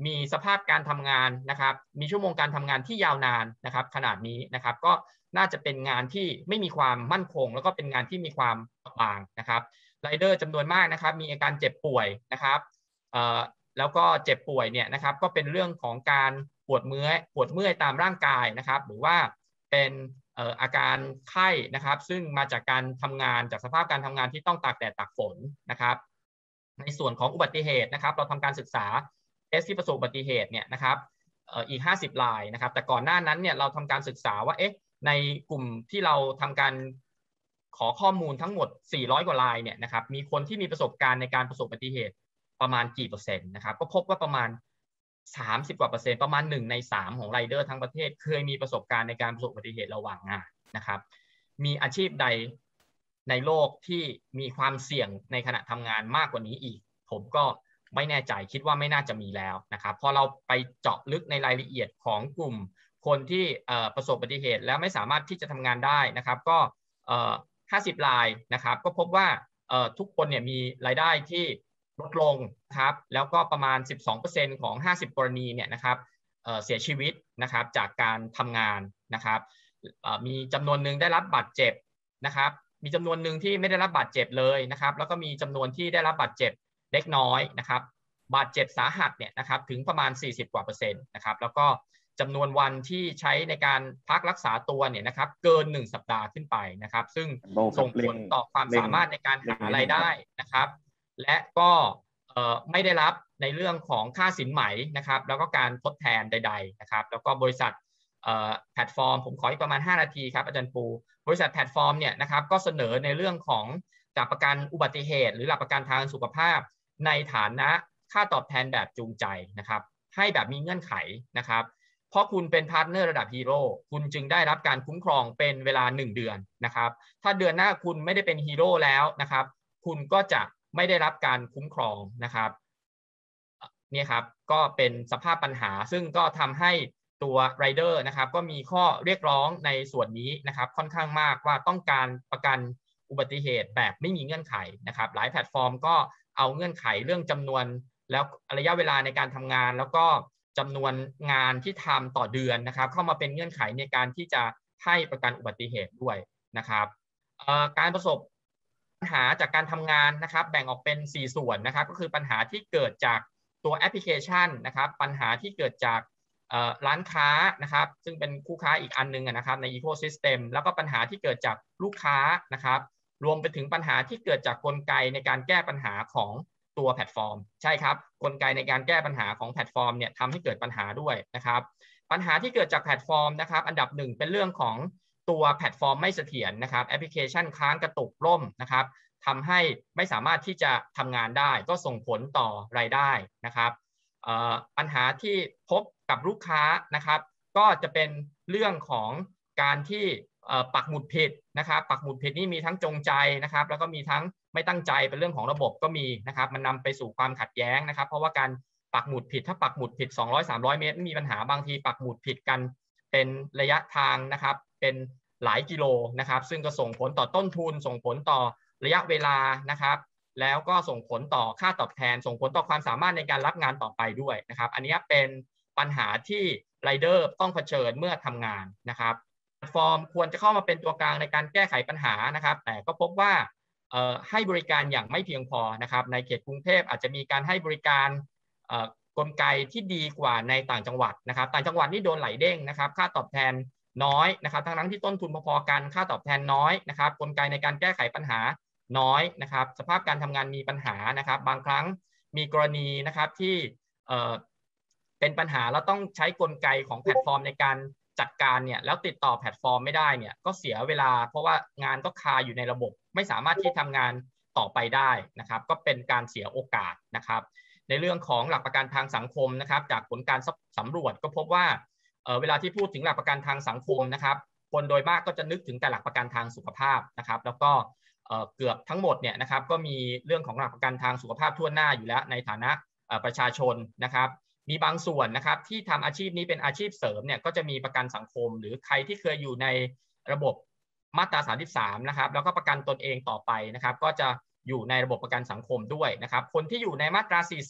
มีสภาพการทำงานนะครับมีชั่วโมงการทำงานที่ยาวนานนะครับขนาดนี้นะครับก็น่าจะเป็นงานที่ไม่มีความมั่นคงแล้วก็เป็นงานที่มีความบางนะครับไรเดอร์จำนวนมากนะครับมีอาการเจ็บป่วยนะครับเอ่อแล้วก็เจ็บป่วยเนี่ยนะครับก็เป็นเรื่องของการปวดเมื่อยปวดเมื่อยตามร่างกายนะครับหรือว่าเป็นเอ่ออาการไข้นะครับซึ่งมาจากการทำงานจากสภาพการทำงานที่ต้องตากแดดตากฝนนะครับในส่วนของอุบัติเหตุนะครับเราทำการศึกษาเคสที่ประสบอุบัติเหตุเนี่ยนะครับเอ่ออีกห้าสิบรายนะครับแต่ก่อนหน้านั้นเนี่ยเราทำการศึกษาว่าเอ๊ะในกลุ่มที่เราทำการขอข้อมูลทั้งหมดสี่ร้อยกว่ารายเนี่ยนะครับมีคนที่มีประสบการณ์ในการประสบอุบัติเหตุประมาณกี่เปอร์เซ็นต์นะครับก็พบว่าประมาณสามสิบกว่าเปอร์เซ็นต์ประมาณหนึ่งในสามของไรเดอร์ทั้งประเทศเคยมีประสบการณ์ในการประสบอุบัติเหตุระหว่างงานนะครับมีอาชีพใดในโลกที่มีความเสี่ยงในขณะทำงานมากกว่านี้อีกผมก็ไม่แน่ใจคิดว่าไม่น่าจะมีแล้วนะครับพอเราไปเจาะลึกในรายละเอียดของกลุ่มคนที่ประสบอุบัติเหตุแล้วไม่สามารถที่จะทำงานได้นะครับก็ห้าสิบรายนะครับก็พบว่าทุกคนเนี่ยมีรายได้ที่ลดลงครับแล้วก็ประมาณ สิบสองเปอร์เซ็นต์ ของห้าสิบกรณีเนี่ยนะครับเอ่อเสียชีวิตนะครับจากการทำงานนะครับมีจำนวนหนึ่งได้รับบาดเจ็บนะครับมีจำนวนหนึ่งที่ไม่ได้รับบาดเจ็บเลยนะครับแล้วก็มีจำนวนที่ได้รับบาดเจ็บเล็กน้อยนะครับบาดเจ็บสาหัสเนี่ยนะครับถึงประมาณสี่สิบกว่าเปอร์เซ็นต์นะครับแล้วก็จำนวนวันที่ใช้ในการพักรักษาตัวเนี่ยนะครับเกินหนึ่งสัปดาห์ขึ้นไปนะครับซึ่งส่งผลต่อความสามารถในการหารายได้นะครับและก็ไม่ได้รับในเรื่องของค่าสินไหมนะครับแล้วก็การทดแทนใดๆนะครับแล้วก็บริษัทแพลตฟอร์มผมขออีกประมาณห้านาทีครับอาจารย์ปูบริษัทแพลตฟอร์มเนี่ยนะครับก็เสนอในเรื่องของหลักประกันอุบัติเหตุหรือหลักประกันทางสุขภาพในฐานะค่าตอบแทนแบบจูงใจนะครับให้แบบมีเงื่อนไขนะครับเพราะคุณเป็นพาร์ทเนอร์ระดับฮีโร่คุณจึงได้รับการคุ้มครองเป็นเวลาหนึ่งเดือนนะครับถ้าเดือนหน้าคุณไม่ได้เป็นฮีโร่แล้วนะครับคุณก็จะไม่ได้รับการคุ้มครองนะครับนี่ครับก็เป็นสภาพปัญหาซึ่งก็ทำให้ตัวไรเดอร์นะครับก็มีข้อเรียกร้องในส่วนนี้นะครับค่อนข้างมากว่าต้องการประกันอุบัติเหตุแบบไม่มีเงื่อนไขนะครับหลายแพลตฟอร์มก็เอาเงื่อนไขเรื่องจำนวนแล้วระยะเวลาในการทำงานแล้วก็จำนวนงานที่ทำต่อเดือนนะครับเข้ามาเป็นเงื่อนไขในการที่จะให้ประกันอุบัติเหตุด้วยนะครับการประสบปัญหาจากการทำงานนะครับแบ่งออกเป็นสี่ส่วนนะครับก็คือปัญหาที่เกิดจากตัวแอปพลิเคชันนะครับปัญหาที่เกิดจากร้านค้านะครับซึ่งเป็นคู่ค้าอีกอันนึงนะครับใน Ecosystem แล้วก็ปัญหาที่เกิดจากลูกค้านะครับรวมไปถึงปัญหาที่เกิดจากกลไกในการแก้ปัญหาของตัวแพลตฟอร์มใช่ครับกลไกในการแก้ปัญหาของแพลตฟอร์มเนี่ยทำให้เกิดปัญหาด้วยนะครับปัญหาที่เกิดจากแพลตฟอร์มนะครับอันดับหนึ่งเป็นเรื่องของตัวแพลตฟอร์มไม่เสถียรนะครับแอปพลิเคชันค้างกระตุกล่มนะครับทำให้ไม่สามารถที่จะทำงานได้ก็ส่งผลต่อรายได้นะครับปัญหาที่พบกับลูกค้านะครับก็จะเป็นเรื่องของการที่ปักหมุดผิดนะครับปักหมุดผิดนี่มีทั้งจงใจนะครับแล้วก็มีทั้งไม่ตั้งใจเป็นเรื่องของระบบก็มีนะครับมันนำไปสู่ความขัดแย้งนะครับเพราะว่าการปักหมุดผิดถ้าปักหมุดผิดสองร้อย สามร้อยเมตรไม่มีปัญหาบางทีปักหมุดผิดกันเป็นระยะทางนะครับเป็นหลายกิโลนะครับซึ่งก็ส่งผลต่อต้นทุนส่งผลต่อระยะเวลานะครับแล้วก็ส่งผลต่อค่าตอบแทนส่งผลต่อความสามารถในการรับงานต่อไปด้วยนะครับอันนี้เป็นปัญหาที่ไรเดอร์ต้องเผชิญเมื่อทำงานนะครับแพลตฟอร์มควรจะเข้ามาเป็นตัวกลางในการแก้ไขปัญหานะครับแต่ก็พบว่าให้บริการอย่างไม่เพียงพอนะครับในเขตกรุงเทพอาจจะมีการให้บริการกลไกที่ดีกว่าในต่างจังหวัดนะครับต่างจังหวัดนี่โดนไหลเด้งนะครับค่าตอบแทนน้อยนะครับทั้งนั้นที่ต้นทุนพอๆกันค่าตอบแทนน้อยนะครับกลไกในการแก้ไขปัญหาน้อยนะครับสภาพการทำงานมีปัญหานะครับบางครั้งมีกรณีนะครับที่เป็นปัญหาแล้วต้องใช้กลไกของแพลตฟอร์มในการจัดการเนี่ยแล้วติดต่อแพลตฟอร์มไม่ได้เนี่ยก็เสียเวลาเพราะว่างานก็คาอยู่ในระบบไม่สามารถที่ทำงานต่อไปได้นะครับก็เป็นการเสียโอกาสนะครับในเรื่องของหลักประกันทางสังคมนะครับจากผลการสำรวจก็พบว่าเอ่อเวลาที่พูดถึงหลักประกันทางสังคมนะครับคนโดยมากก็จะนึกถึงแต่หลักประกันทางสุขภาพนะครับแล้วก็เอ่อเกือบทั้งหมดเนี่ยนะครับก็มีเรื่องของหลักประกันทางสุขภาพทั่วหน้าอยู่แล้วในฐานะประชาชนนะครับมีบางส่วนนะครับที่ทำอาชีพนี้เป็นอาชีพเสริมเนี่ยก็จะมีประกันสังคมหรือใครที่เคยอยู่ในระบบมาตราสามสิบสามนะครับแล้วก็ประกันตนเองต่อไปนะครับก็จะอยู่ในระบบประกันสังคมด้วยนะครับคนที่อยู่ในมาตราสี่สิบ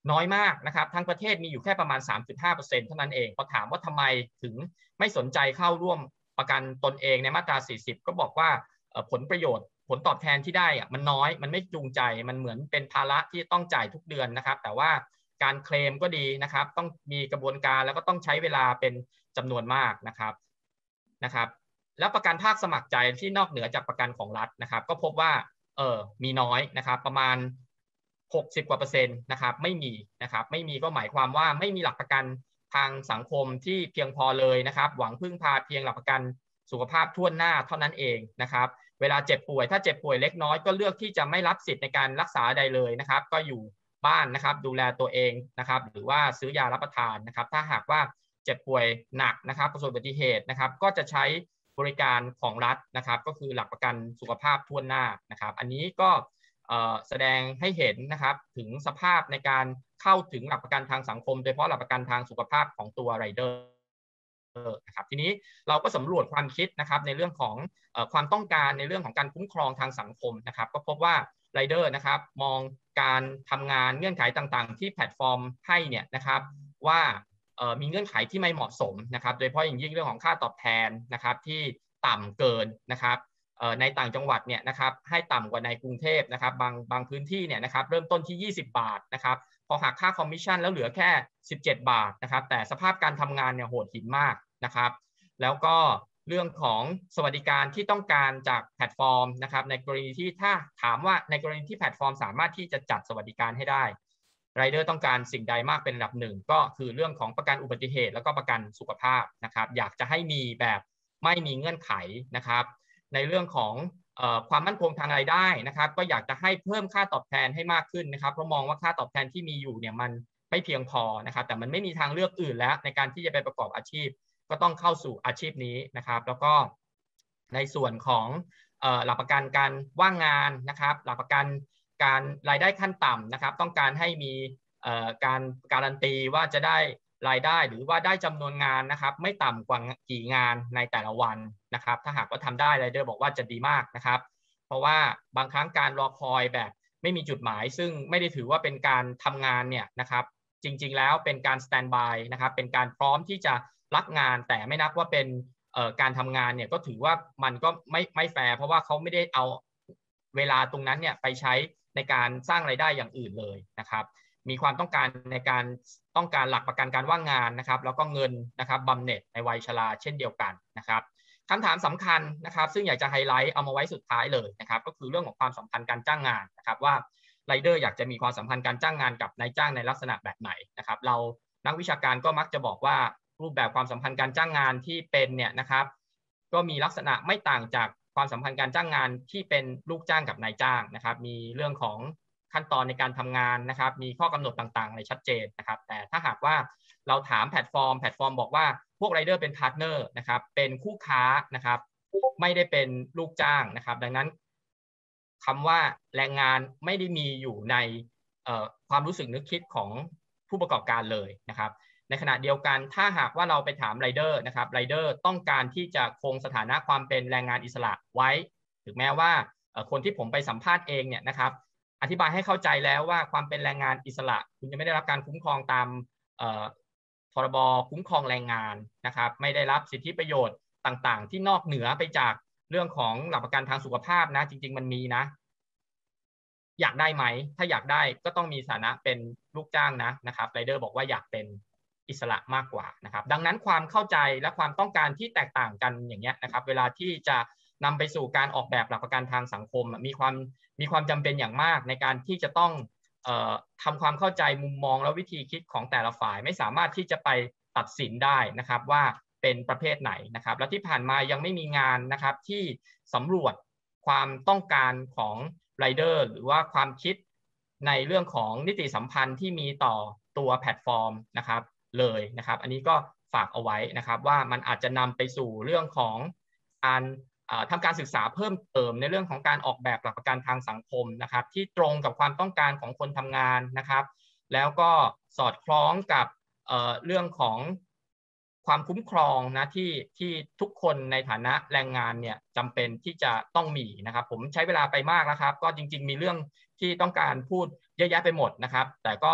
น้อยมากนะครับทั้งประเทศมีอยู่แค่ประมาณ สามจุดห้าเปอร์เซ็นต์ เท่านั้นเองพอถามว่าทำไมถึงไม่สนใจเข้าร่วมประกันตนเองในมาตราสี่สิบก็บอกว่าผลประโยชน์ผลตอบแทนที่ได้อะมันน้อยมันไม่จูงใจมันเหมือนเป็นภาระที่ต้องจ่ายทุกเดือนนะครับแต่ว่าการเคลมก็ดีนะครับต้องมีกระบวนการแล้วก็ต้องใช้เวลาเป็นจำนวนมากนะครับนะครับแล้วประกันภาคสมัครใจที่นอกเหนือจากประกันของรัฐนะครับก็พบว่าเออมีน้อยนะครับประมาณหกสิบกว่าเปอร์เซ็นต์นะครับไม่มีนะครับไม่มีก็หมายความว่าไม่มีหลักประกันทางสังคมที่เพียงพอเลยนะครับหวังพึ่งพาเพียงหลักประกันสุขภาพทั่วหน้าเท่านั้นเองนะครับเวลาเจ็บป่วยถ้าเจ็บป่วยเล็กน้อยก็เลือกที่จะไม่รับสิทธิ์ในการรักษาใดเลยนะครับก็อยู่บ้านนะครับดูแลตัวเองนะครับหรือว่าซื้อยารับประทานนะครับถ้าหากว่าเจ็บป่วยหนักนะครับประสบอุบัติเหตุนะครับก็จะใช้บริการของรัฐนะครับก็คือหลักประกันสุขภาพทั่วหน้านะครับอันนี้ก็แสดงให้เห็นนะครับถึงสภาพในการเข้าถึงหลักประกันทางสังคมโดยเฉพาะหลักประกันทางสุขภาพของตัวไรเดอร์นะครับทีนี้เราก็สำรวจความคิดนะครับในเรื่องของเอ่อความต้องการในเรื่องของการคุ้มครองทางสังคมนะครับก็พบว่าไรเดอร์นะครับมองการทำงานเงื่อนไขต่างๆที่แพลตฟอร์มให้เนี่ยนะครับว่าเอ่อมีเงื่อนไขที่ไม่เหมาะสมนะครับโดยเฉพาะอย่างยิ่งเรื่องของค่าตอบแทนนะครับที่ต่ำเกินนะครับในต่างจังหวัดเนี่ยนะครับให้ต่ำกว่าในกรุงเทพนะครับบางบางพื้นที่เนี่ยนะครับเริ่มต้นที่ยี่สิบบาทนะครับพอหักค่าคอมมิชชั่นแล้วเหลือแค่สิบเจ็ดบาทนะครับแต่สภาพการทำงานเนี่ยโหดหินมากนะครับแล้วก็เรื่องของสวัสดิการที่ต้องการจากแพลตฟอร์มนะครับในกรณีที่ถ้าถามว่าในกรณีที่แพลตฟอร์มสามารถที่จะจัดสวัสดิการให้ได้ไรเดอร์ต้องการสิ่งใดมากเป็นอันดับหนึ่งก็คือเรื่องของประกันอุบัติเหตุแล้วก็ประกันสุขภาพนะครับอยากจะให้มีแบบไม่มีเงื่อนไขนะครับในเรื่องของเอ่อความมั่นคงทางรายได้นะครับก็อยากจะให้เพิ่มค่าตอบแทนให้มากขึ้นนะครับเพราะมองว่าค่าตอบแทนที่มีอยู่เนี่ยมันไม่เพียงพอนะครับแต่มันไม่มีทางเลือกอื่นแล้วในการที่จะไปประกอบอาชีพก็ต้องเข้าสู่อาชีพนี้นะครับแล้วก็ในส่วนของเอ่อหลักประกันการว่างงานนะครับหลักประกันการรายได้ขั้นต่ำนะครับต้องการให้มีเอ่อการการันตีว่าจะได้รายได้หรือว่าได้จำนวนงานนะครับไม่ต่ำกว่ากี่งานในแต่ละวันนะครับถ้าหากว่าทำได้ไรเดอร์บอกว่าจะดีมากนะครับเพราะว่าบางครั้งการรอคอยแบบไม่มีจุดหมายซึ่งไม่ได้ถือว่าเป็นการทำงานเนี่ยนะครับจริงๆแล้วเป็นการสแตนบายนะครับเป็นการพร้อมที่จะรับงานแต่ไม่นับว่าเป็นการทำงานเนี่ยก็ถือว่ามันก็ไม่ไม่แฟร์เพราะว่าเขาไม่ได้เอาเวลาตรงนั้นเนี่ยไปใช้ในการสร้างรายได้อย่างอื่นเลยนะครับมีความต้องการในการต้องการหลักประกันการว่างงานนะครับแล้วก็เงินนะครับบำเหน็จในวัยชราเช่นเดียวกันนะครับคำถามสำคัญนะครับซึ่งอยากจะไฮไลท์เอามาไว้สุดท้ายเลยนะครับก็คือเรื่องของความสัมพันธ์การจ้างงานนะครับว่าไรเดอร์อยากจะมีความสัมพันธ์การจ้างงานกับนายจ้างในลักษณะแบบไหนนะครับเรานักวิชาการก็มักจะบอกว่ารูปแบบความสัมพันธ์การจ้างงานที่เป็นเนี่ยนะครับก็มีลักษณะไม่ต่างจากความสัมพันธ์การจ้างงานที่เป็นลูกจ้างกับนายจ้างนะครับมีเรื่องของขั้นตอนในการทำงานนะครับมีข้อกำหนดต่างๆในชัดเจนนะครับแต่ถ้าหากว่าเราถามแพลตฟอร์มแพลตฟอร์มบอกว่าพวกไรเดอร์เป็นพาร์ทเนอร์นะครับเป็นคู่ค้านะครับไม่ได้เป็นลูกจ้างนะครับดังนั้นคำว่าแรงงานไม่ได้มีอยู่ในความรู้สึกนึกคิดของผู้ประกอบการเลยนะครับในขณะเดียวกันถ้าหากว่าเราไปถามไรเดอร์นะครับไรเดอร์ต้องการที่จะคงสถานะความเป็นแรงงานอิสระไว้ถึงแม้ว่าคนที่ผมไปสัมภาษณ์เองเนี่ยนะครับอธิบายให้เข้าใจแล้วว่าความเป็นแรงงานอิสระคุณจะไม่ได้รับการคุ้มครองตามพรบคุ้มครองแรงงานนะครับไม่ได้รับสิทธิประโยชน์ต่างๆที่นอกเหนือไปจากเรื่องของหลักประกันทางสุขภาพนะจริงๆมันมีนะอยากได้ไหมถ้าอยากได้ก็ต้องมีฐานะเป็นลูกจ้างนะนะครับไรเดอร์บอกว่าอยากเป็นอิสระมากกว่านะครับดังนั้นความเข้าใจและความต้องการที่แตกต่างกันอย่างเงี้ยนะครับเวลาที่จะนำไปสู่การออกแบบหลักประกันทางสังคมมีความมีความจำเป็นอย่างมากในการที่จะต้องเอ่อทำความเข้าใจมุมมองและวิธีคิดของแต่ละฝ่ายไม่สามารถที่จะไปตัดสินได้นะครับว่าเป็นประเภทไหนนะครับและที่ผ่านมายังไม่มีงานนะครับที่สำรวจความต้องการของไรเดอร์หรือว่าความคิดในเรื่องของนิติสัมพันธ์ที่มีต่อตัวแพลตฟอร์มนะครับเลยนะครับอันนี้ก็ฝากเอาไว้นะครับว่ามันอาจจะนำไปสู่เรื่องของการทำการศึกษาเพิ่มเติมในเรื่องของการออกแบบหลักประกันทางสังคมนะครับที่ตรงกับความต้องการของคนทำงานนะครับแล้วก็สอดคล้องกับเอ่อเรื่องของความคุ้มครองนะที่ที่ทุกคนในฐานะแรงงานเนี่ยจำเป็นที่จะต้องมีนะครับผมใช้เวลาไปมากแล้วครับก็จริงๆมีเรื่องที่ต้องการพูดเยอะแยะไปหมดนะครับแต่ก็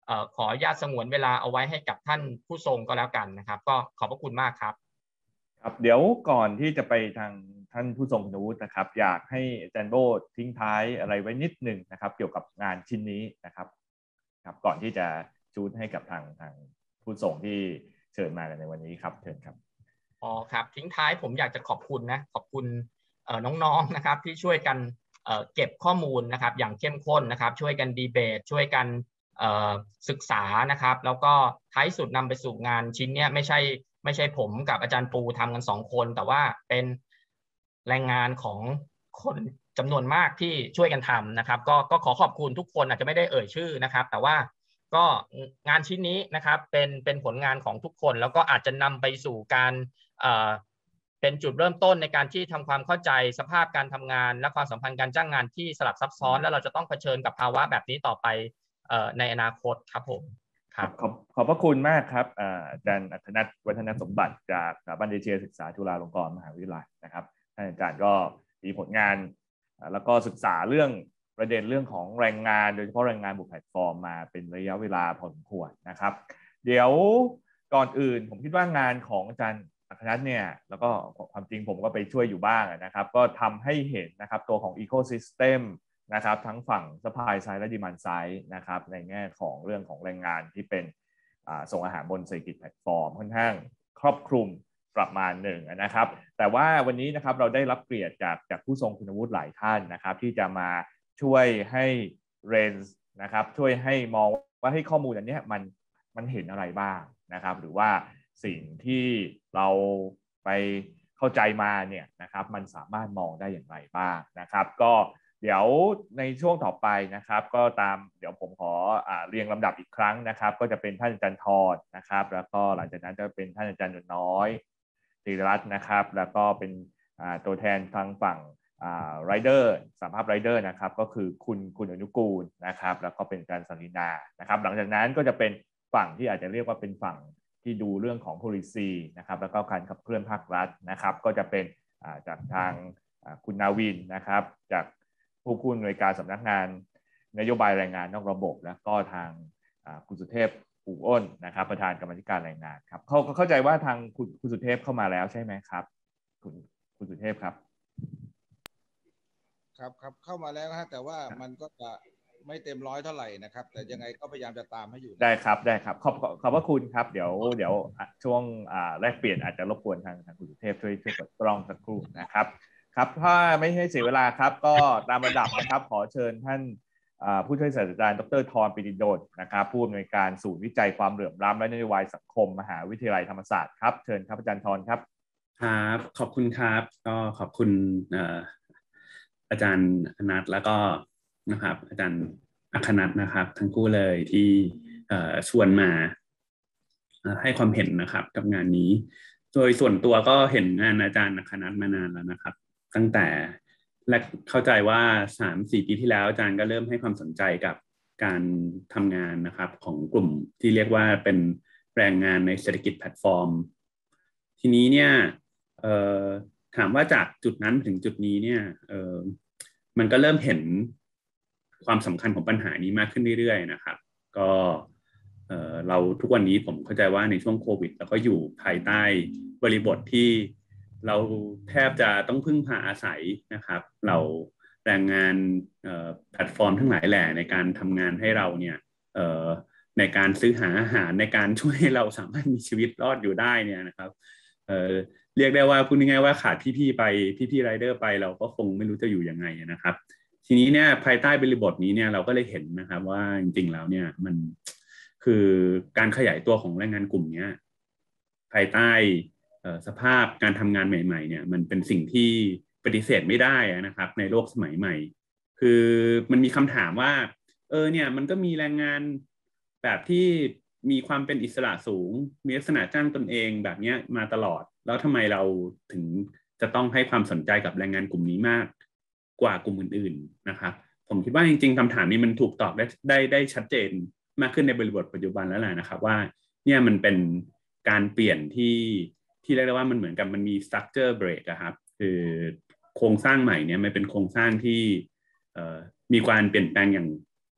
เอ่อขออนุญาตสงวนเวลาเอาไว้ให้กับท่านผู้ทรงก็แล้วกันนะครับก็ขอบพระคุณมากครับครับเดี๋ยวก่อนที่จะไปทางท่านผู้ทรงคุณวุฒินะครับอยากให้อาจารย์โบ้ทิ้งท้ายอะไรไว้นิดหนึ่งนะครับเกี่ยวกับงานชิ้นนี้นะครับครับก่อนที่จะชูดให้กับทางทางผู้ทรงที่เชิญมาในวันนี้ครับเชิญครับอ๋อครับทิ้งท้ายผมอยากจะขอบคุณนะขอบคุณน้องๆนะครับที่ช่วยกันเก็บข้อมูลนะครับอย่างเข้มข้นนะครับช่วยกันดีเบตช่วยกันศึกษานะครับแล้วก็ท้ายสุดนำไปสู่งานชิ้นนี้ไม่ใช่ไม่ใช่ผมกับอาจารย์ปูทำกันสองคนแต่ว่าเป็นแรงงานของคนจำนวนมากที่ช่วยกันทำนะครับก็ก็ขอขอบคุณทุกคนอาจจะไม่ได้เอ่ยชื่อนะครับแต่ว่าก็งานชิ้นนี้นะครับเป็นเป็นผลงานของทุกคนแล้วก็อาจจะนำไปสู่การเอ่อเป็นจุดเริ่มต้นในการที่ทำความเข้าใจสภาพการทำงานและความสัมพันธ์การจ้างงานที่สลับซับซ้อนแล้วเราจะต้องเผชิญกับภาวะแบบนี้ต่อไปในอนาคตครับผมครับขอบขอบพระคุณมากครับอาจารย์อัธนัทวัฒนสมบัติจากสถาบันเอเชียศึกษาจุฬาลงกรณ์มหาวิทยาลัยนะครับท่านอาจารย์ก็มีผลงานแล้วก็ศึกษาเรื่องประเด็นเรื่องของแรงงานโดยเฉพาะแรงงานบนแพลตฟอร์มมาเป็นระยะเวลาพอสมควรนะครับเดี๋ยวก่อนอื่นผมคิดว่างานของอาจารย์อัธนัทเนี่ยแล้วก็ความจริงผมก็ไปช่วยอยู่บ้างนะครับก็ทำให้เห็นนะครับตัวของ Ecosystemนะครับทั้งฝั่ง Supply Side และ Demand Side นะครับในแง่ของเรื่องของแรงงานที่เป็นส่งอาหารบนเศรษฐกิจแพลตฟอร์มค่อนข้างครอบคลุมประมาณหนึ่งนะครับแต่ว่าวันนี้นะครับเราได้รับเกียรติจากจากผู้ทรงคุณวุฒิหลายท่านนะครับที่จะมาช่วยให้เรนส์นะครับช่วยให้มองว่าให้ข้อมูลอันนี้มันมันเห็นอะไรบ้างนะครับหรือว่าสิ่งที่เราไปเข้าใจมาเนี่ยนะครับมันสามารถมองได้อย่างไรบ้างนะครับก็เดี๋ยวในช่วงต่อไปนะครับก็ตามเดี๋ยวผมขออ่าเรียงลำดับอีกครั้งนะครับก็จะเป็นท่านอาจารย์ทอดนะครับแล้วก็หลังจากนั้นจะเป็นท่านอาจารย์น้อยธีรรัตน์นะครับแล้วก็เป็นอ่าตัวแทนทางฝั่งอ่าไรเดอร์สหภาพไรเดอร์นะครับก็คือคุณคุณอนุกูลนะครับแล้วก็เป็นอาจารย์สรินานะครับหลังจากนั้นก็จะเป็นฝั่งที่อาจจะเรียกว่าเป็นฝั่งที่ดูเรื่องของ policy นะครับแล้วก็การขับเคลื่อนภาครัฐนะครับก็จะเป็นอ่าจากทางอ่าคุณนาวินนะครับจากผู้ผู้อำนวยการสำนักงานนโยบายแรงงานนอกระบบและก็ทางคุณสุเทพปู่อ้นนะครับประธานกรรมาธิการแรงงานครับเขาเข้าใจว่าทางคุณคุณสุเทพเข้ามาแล้วใช่ไหมครับคุณคุณสุเทพครับครับครับเข้ามาแล้วนะฮะแต่ว่ามันก็จะไม่เต็มร้อยเท่าไหร่นะครับแต่ยังไงก็พยายามจะตามให้อยู่ได้ครับได้ครับขอบขอบพระคุณครับเดี๋ยวเดี๋ยวช่วงแลกเปลี่ยนอาจจะรบกวนทางทางคุณสุเทพช่วยช่วยกดกล้องสักครู่นะครับครับถ้าไม่ให้เสียเวลาครับก็ตามระดับนะครับขอเชิญท่านผู้ช่วยศาสตราจารย์ดร.ธร ปิติโดษนะครับผู้อำนวยการศูนย์วิจัยความเหลื่อมล้ำและนโยบายสังคมมหาวิทยาลัยธรรมศาสตร์ครับเชิญครับอาจารย์ธรครับครับขอบคุณครับก็ขอบคุณอาจารย์อนัทแล้วก็นะครับอาจารย์อัคนัทนะครับทั้งคู่เลยที่ชวนมาให้ความเห็นนะครับกับงานนี้โดยส่วนตัวก็เห็นงานอาจารย์อัคนัทมานานแล้วนะครับตั้งแต่และเข้าใจว่า สามถึงสี่ ปีที่แล้วอาจารย์ก็เริ่มให้ความสนใจกับการทำงานนะครับของกลุ่มที่เรียกว่าเป็นแรงงานในเศรษฐกิจแพลตฟอร์มทีนี้เนี่ยถามว่าจากจุดนั้นถึงจุดนี้เนี่ยมันก็เริ่มเห็นความสำคัญของปัญหานี้มากขึ้นเรื่อยๆนะครับก็เราทุกวันนี้ผมเข้าใจว่าในช่วงโควิดเราก็อยู่ภายใต้บริบทที่เราแทบจะต้องพึ่งพาอาศัยนะครับเราแรงงานแพลตฟอร์มทั้งหลายแหล่ในการทำงานให้เราเนี่ยในการซื้อหาอาหารในการช่วยให้เราสามารถมีชีวิตรอดอยู่ได้เนี่ยนะครับเอ่อเรียกได้ว่าพูดง่ายๆว่าขาดพี่ๆไปพี่ๆไรเดอร์ไปเราก็คงไม่รู้จะอยู่ยังไงนะครับทีนี้เนี่ยภายใต้บริบทนี้เนี่ยเราก็เลยเห็นนะครับว่าจริงๆแล้วเนี่ยมันคือการขยายตัวของแรงงานกลุ่มนี้ภายใต้สภาพการทำงานใหม่ๆเนี่ยมันเป็นสิ่งที่ปฏิเสธไม่ได้นะครับในโลกสมัยใหม่คือมันมีคำถามว่าเออเนี่ยมันก็มีแรงงานแบบที่มีความเป็นอิสระสูงมีลักษณะจ้างตนเองแบบนี้มาตลอดแล้วทำไมเราถึงจะต้องให้ความสนใจกับแรงงานกลุ่มนี้มากกว่ากลุ่มอื่นๆนะครับผมคิดว่าจริงๆคำถามนี้มันถูกตอบได้ได้ได้ชัดเจนมากขึ้นในบริบทปัจจุบันแล้วแหละนะครับว่าเนี่ยมันเป็นการเปลี่ยนที่ที่เรียกได้ว่ามันเหมือนกับมันมี structure break อะครับคือโครงสร้างใหม่เนี่ยมันเป็นโครงสร้างที่มีการเปลี่ยนแปลงอย่าง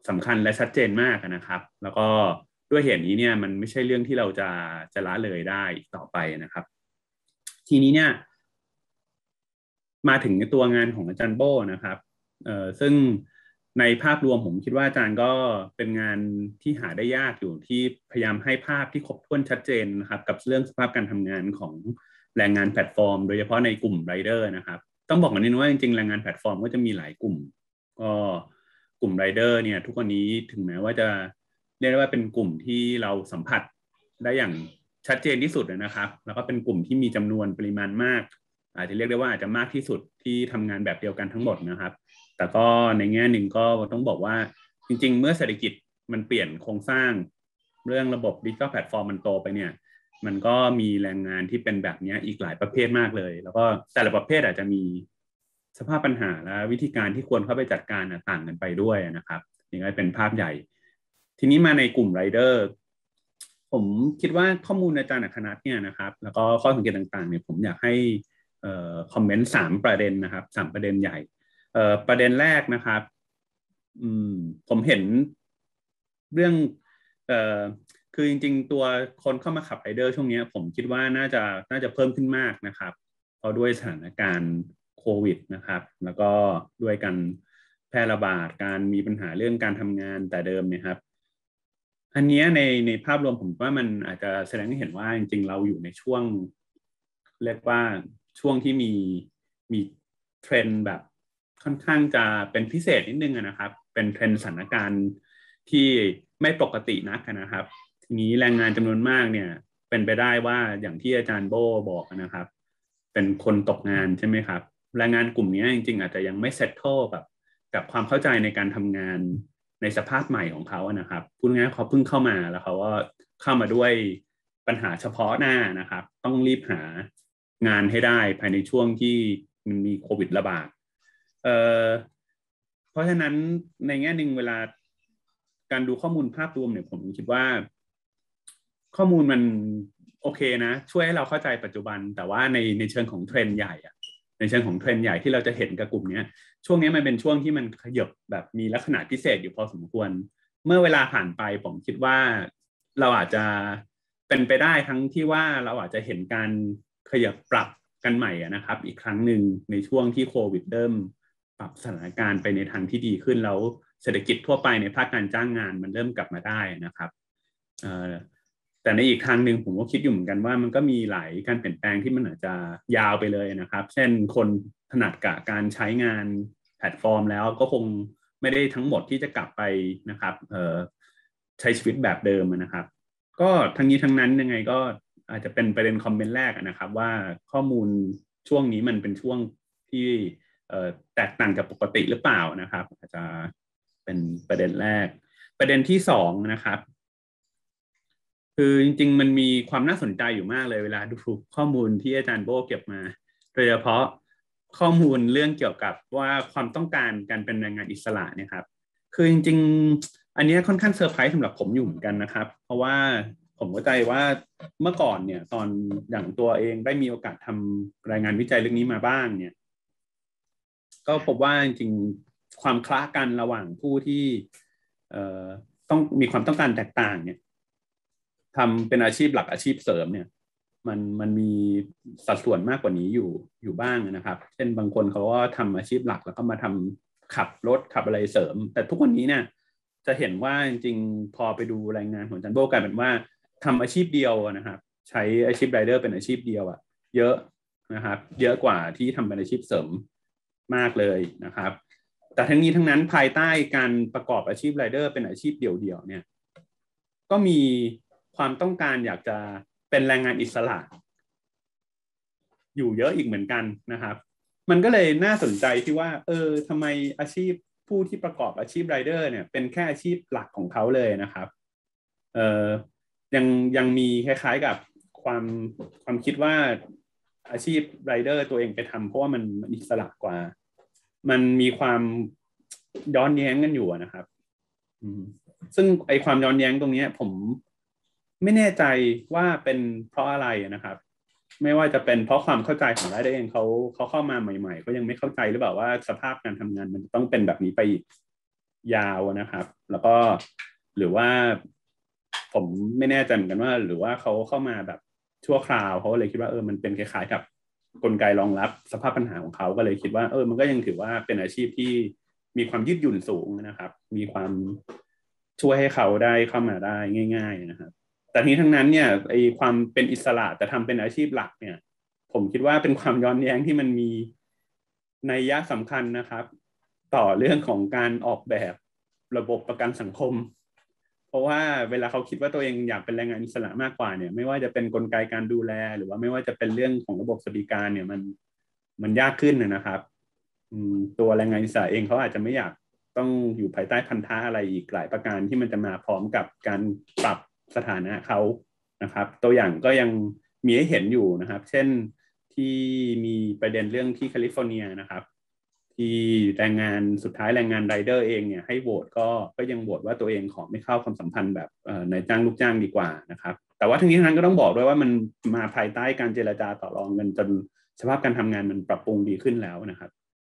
สำคัญและชัดเจนมากนะครับแล้วก็ด้วยเหตุนี้เนี่ยมันไม่ใช่เรื่องที่เราจะจะละเลยได้อีกต่อไปนะครับทีนี้เนี่ยมาถึงตัวงานของอาจารย์โบ้นะครับเอ่อซึ่งในภาพรวมผมคิดว่าอาจารย์ก็เป็นงานที่หาได้ยากอยู่ที่พยายามให้ภาพที่ครบถ้วนชัดเจนนะครับกับเรื่องสภาพการทำงานของแรงงานแพลตฟอร์มโดยเฉพาะในกลุ่มไรเดอร์นะครับต้องบอกก่อนนิดนึงว่าจริงๆแรงงานแพลตฟอร์มก็จะมีหลายกลุ่มก็กลุ่มไรเดอร์เนี่ยทุกวันนี้ถึงแม้ว่าจะเรียกได้ว่าเป็นกลุ่มที่เราสัมผัสได้อย่างชัดเจนที่สุดนะครับแล้วก็เป็นกลุ่มที่มีจำนวนปริมาณมากอาจจะเรียกได้ว่าอาจจะมากที่สุดที่ทำงานแบบเดียวกันทั้งหมดนะครับแต่ก็ในแง่หนึ่งก็ต้องบอกว่าจริงๆเมื่อเศรษฐกิจมันเปลี่ยนโครงสร้างเรื่องระบบดิจิทัลแพลตฟอร์มมันโตไปเนี่ยมันก็มีแรงงานที่เป็นแบบนี้อีกหลายประเภทมากเลยแล้วก็แต่ละประเภทอาจจะมีสภาพปัญหาและวิธีการที่ควรเข้าไปจัดการต่างกันไปด้วยนะครับนี่ก็เป็นภาพใหญ่ทีนี้มาในกลุ่มไรเดอร์ผมคิดว่าข้อมูลอาจารย์อัครนัทเนี่ยนะครับแล้วก็ข้อสังเกตต่างๆเนี่ยผมอยากให้เอ่อคอมเมนต์สามประเด็นนะครับสามประเด็นใหญ่เอ่อประเด็นแรกนะครับอืมผมเห็นเรื่องเอ่อคือจริงๆตัวคนเข้ามาขับไรเดอร์ช่วงนี้ผมคิดว่าน่าจะน่าจะเพิ่มขึ้นมากนะครับเพราะด้วยสถานการณ์โควิดนะครับแล้วก็ด้วยการแพร่ระบาดการมีปัญหาเรื่องการทำงานแต่เดิมเนี่ยครับอันนี้ในในภาพรวมผมว่ามันอาจจะแสดงให้เห็นว่าจริงๆเราอยู่ในช่วงเรียกว่าช่วงที่มีมีเทรนด์แบบค่อนข้างจะเป็นพิเศษนิดนึงนะครับเป็นเทรนด์สถานการณ์ที่ไม่ปกตินักนะครับทีนี้แรงงานจำนวนมากเนี่ยเป็นไปได้ว่าอย่างที่อาจารย์โบบอกนะครับเป็นคนตกงานใช่ไหมครับแรงงานกลุ่มนี้จริงๆอาจจะยังไม่เซตเทิลกับกับความเข้าใจในการทำงานในสภาพใหม่ของเขานะครับพูดง่ายๆเขาเพิ่งเข้ามาแล้วเขาก็เข้ามาด้วยปัญหาเฉพาะหน้านะครับต้องรีบหางานให้ได้ภายในช่วงที่มันมีโควิดระบาดเอ่อเพราะฉะนั้นในแง่หนึ่งเวลาการดูข้อมูลภาพรวมเนี่ยผมคิดว่าข้อมูลมันโอเคนะช่วยให้เราเข้าใจปัจจุบันแต่ว่าในในเชิงของเทรนด์ใหญ่อะในเชิงของเทรนด์ใหญ่ที่เราจะเห็นกับกลุ่มนี้ช่วงนี้มันเป็นช่วงที่มันขยับแบบมีลักษณะพิเศษอยู่พอสมควรเมื่อเวลาผ่านไปผมคิดว่าเราอาจจะเป็นไปได้ทั้งที่ว่าเราอาจจะเห็นการขยับปรับกันใหม่นะครับอีกครั้งหนึ่งในช่วงที่โควิดเริ่มปรับสถานการณ์ไปในทางที่ดีขึ้นแล้วเศรษฐกิจทั่วไปในภาคการจ้างงานมันเริ่มกลับมาได้นะครับแต่ในอีกทางหนึ่งผมก็คิดอยู่เหมือนกันว่ามันก็มีหลายการเปลี่ยนแปลงที่มันอาจจะยาวไปเลยนะครับเช่นคนถนัดกับการใช้งานแพลตฟอร์มแล้วก็คงไม่ได้ทั้งหมดที่จะกลับไปนะครับใช้ชีวิตแบบเดิมนะครับก็ทั้งนี้ทั้งนั้นยังไงก็อาจจะเป็นประเด็นคอมเมนต์แรกนะครับว่าข้อมูลช่วงนี้มันเป็นช่วงที่แตกต่างจากปกติหรือเปล่านะครับอาจจะเป็นประเด็นแรกประเด็นที่สองนะครับคือจริงๆมันมีความน่าสนใจอยู่มากเลยเวลาดูข้อมูลที่อาจารย์โบเก็บมาโดยเฉพาะข้อมูลเรื่องเกี่ยวกับว่าความต้องการการเป็นแรงงานอิสระเนี่ยครับคือจริงๆอันนี้ค่อนข้างเซอร์ไพรส์สำหรับผมอยู่เหมือนกันนะครับเพราะว่าผมเข้าใจว่าเมื่อก่อนเนี่ยตอนอย่างตัวเองได้มีโอกาสทำรายงานวิจัยเรื่องนี้มาบ้างเนี่ยก็พบว่าจริงๆความคล้ากันระหว่างผู้ที่ต้องมีความต้องการแตกต่างเนี่ยทำเป็นอาชีพหลักอาชีพเสริมเนี่ยมันมันมีสัดส่วนมากกว่านี้อยู่อยู่บ้างนะครับเช่นบางคนเขาก็ทำอาชีพหลักแล้วก็มาทำขับรถขับอะไรเสริมแต่ทุกวันนี้เนี่ยจะเห็นว่าจริงๆพอไปดูรายงานของจันโบกลายเป็นว่าทำอาชีพเดียวนะครับใช้อาชีพไรเดอร์เป็นอาชีพเดียวอะเยอะนะครับเยอะกว่าที่ทำเป็นอาชีพเสริมมากเลยนะครับแต่ทั้งนี้ทั้งนั้นภายใต้การประกอบอาชีพไรเดอร์เป็นอาชีพเดี่ยวๆเนี่ยก็มีความต้องการอยากจะเป็นแรงงานอิสระอยู่เยอะอีกเหมือนกันนะครับมันก็เลยน่าสนใจที่ว่าเออทำไมอาชีพผู้ที่ประกอบอาชีพไรเดอร์เนี่ยเป็นแค่อาชีพหลักของเขาเลยนะครับเออยังยังมีคล้ายๆกับความความคิดว่าอาชีพไรเดอร์ตัวเองไปทำเพราะว่ามันมันอิสระกว่ามันมีความย้อนแย้งกันอยู่นะครับซึ่งไอความย้อนแย้งตรงนี้ผมไม่แน่ใจว่าเป็นเพราะอะไรนะครับไม่ว่าจะเป็นเพราะความเข้าใจของไรเดอร์เองเขาเขาเข้ามาใหม่ๆก็ยังไม่เข้าใจหรือเปล่าว่าสภาพการทำงานมันต้องเป็นแบบนี้ไปอีกยาวนะครับแล้วก็หรือว่าผมไม่แน่ใจเหมือนกันว่าหรือว่าเขาเข้ามาแบบชั่วคราวเขาเลยคิดว่าเออมันเป็นคล้ายๆกับกลไกรองรับสภาพปัญหาของเขาก็เลยคิดว่าเออมันก็ยังถือว่าเป็นอาชีพที่มีความยืดหยุ่นสูงนะครับมีความช่วยให้เขาได้เข้ามาได้ง่ายๆนะครับแต่ทีนี้ทั้งนั้นเนี่ยไอ้ความเป็นอิสระแต่ทำเป็นอาชีพหลักเนี่ยผมคิดว่าเป็นความย้อนแย้งที่มันมีนัยยะสำคัญนะครับต่อเรื่องของการออกแบบระบบประกันสังคมเพราะว่าเวลาเขาคิดว่าตัวเองอยากเป็นแรงงานอิสระมากกว่าเนี่ยไม่ว่าจะเป็นกลไกการดูแลหรือว่าไม่ว่าจะเป็นเรื่องของระบบสวัสดิการเนี่ยมันมันยากขึ้นนะครับตัวแรงงานอิสระเองเขาอาจจะไม่อยากต้องอยู่ภายใต้พันธะอะไรอีกหลายประการที่มันจะมาพร้อมกับการปรับสถานะเขานะครับตัวอย่างก็ยังมีให้เห็นอยู่นะครับเช่นที่มีประเด็นเรื่องที่แคลิฟอร์เนียนะครับที่แรงงานสุดท้ายแรงงานไรเดอร์เองเนี่ยให้โหวตก็ก็ยังโหวตว่าตัวเองขอไม่เข้าความสัมพันธ์แบบนายจ้างลูกจ้างดีกว่านะครับแต่ว่าทั้งนี้ทั้งนั้นก็ต้องบอกด้วยว่ามันมาภายใต้การเจรจาต่อรองกันจนสภาพการทำงานมันปรับปรุงดีขึ้นแล้วนะครับ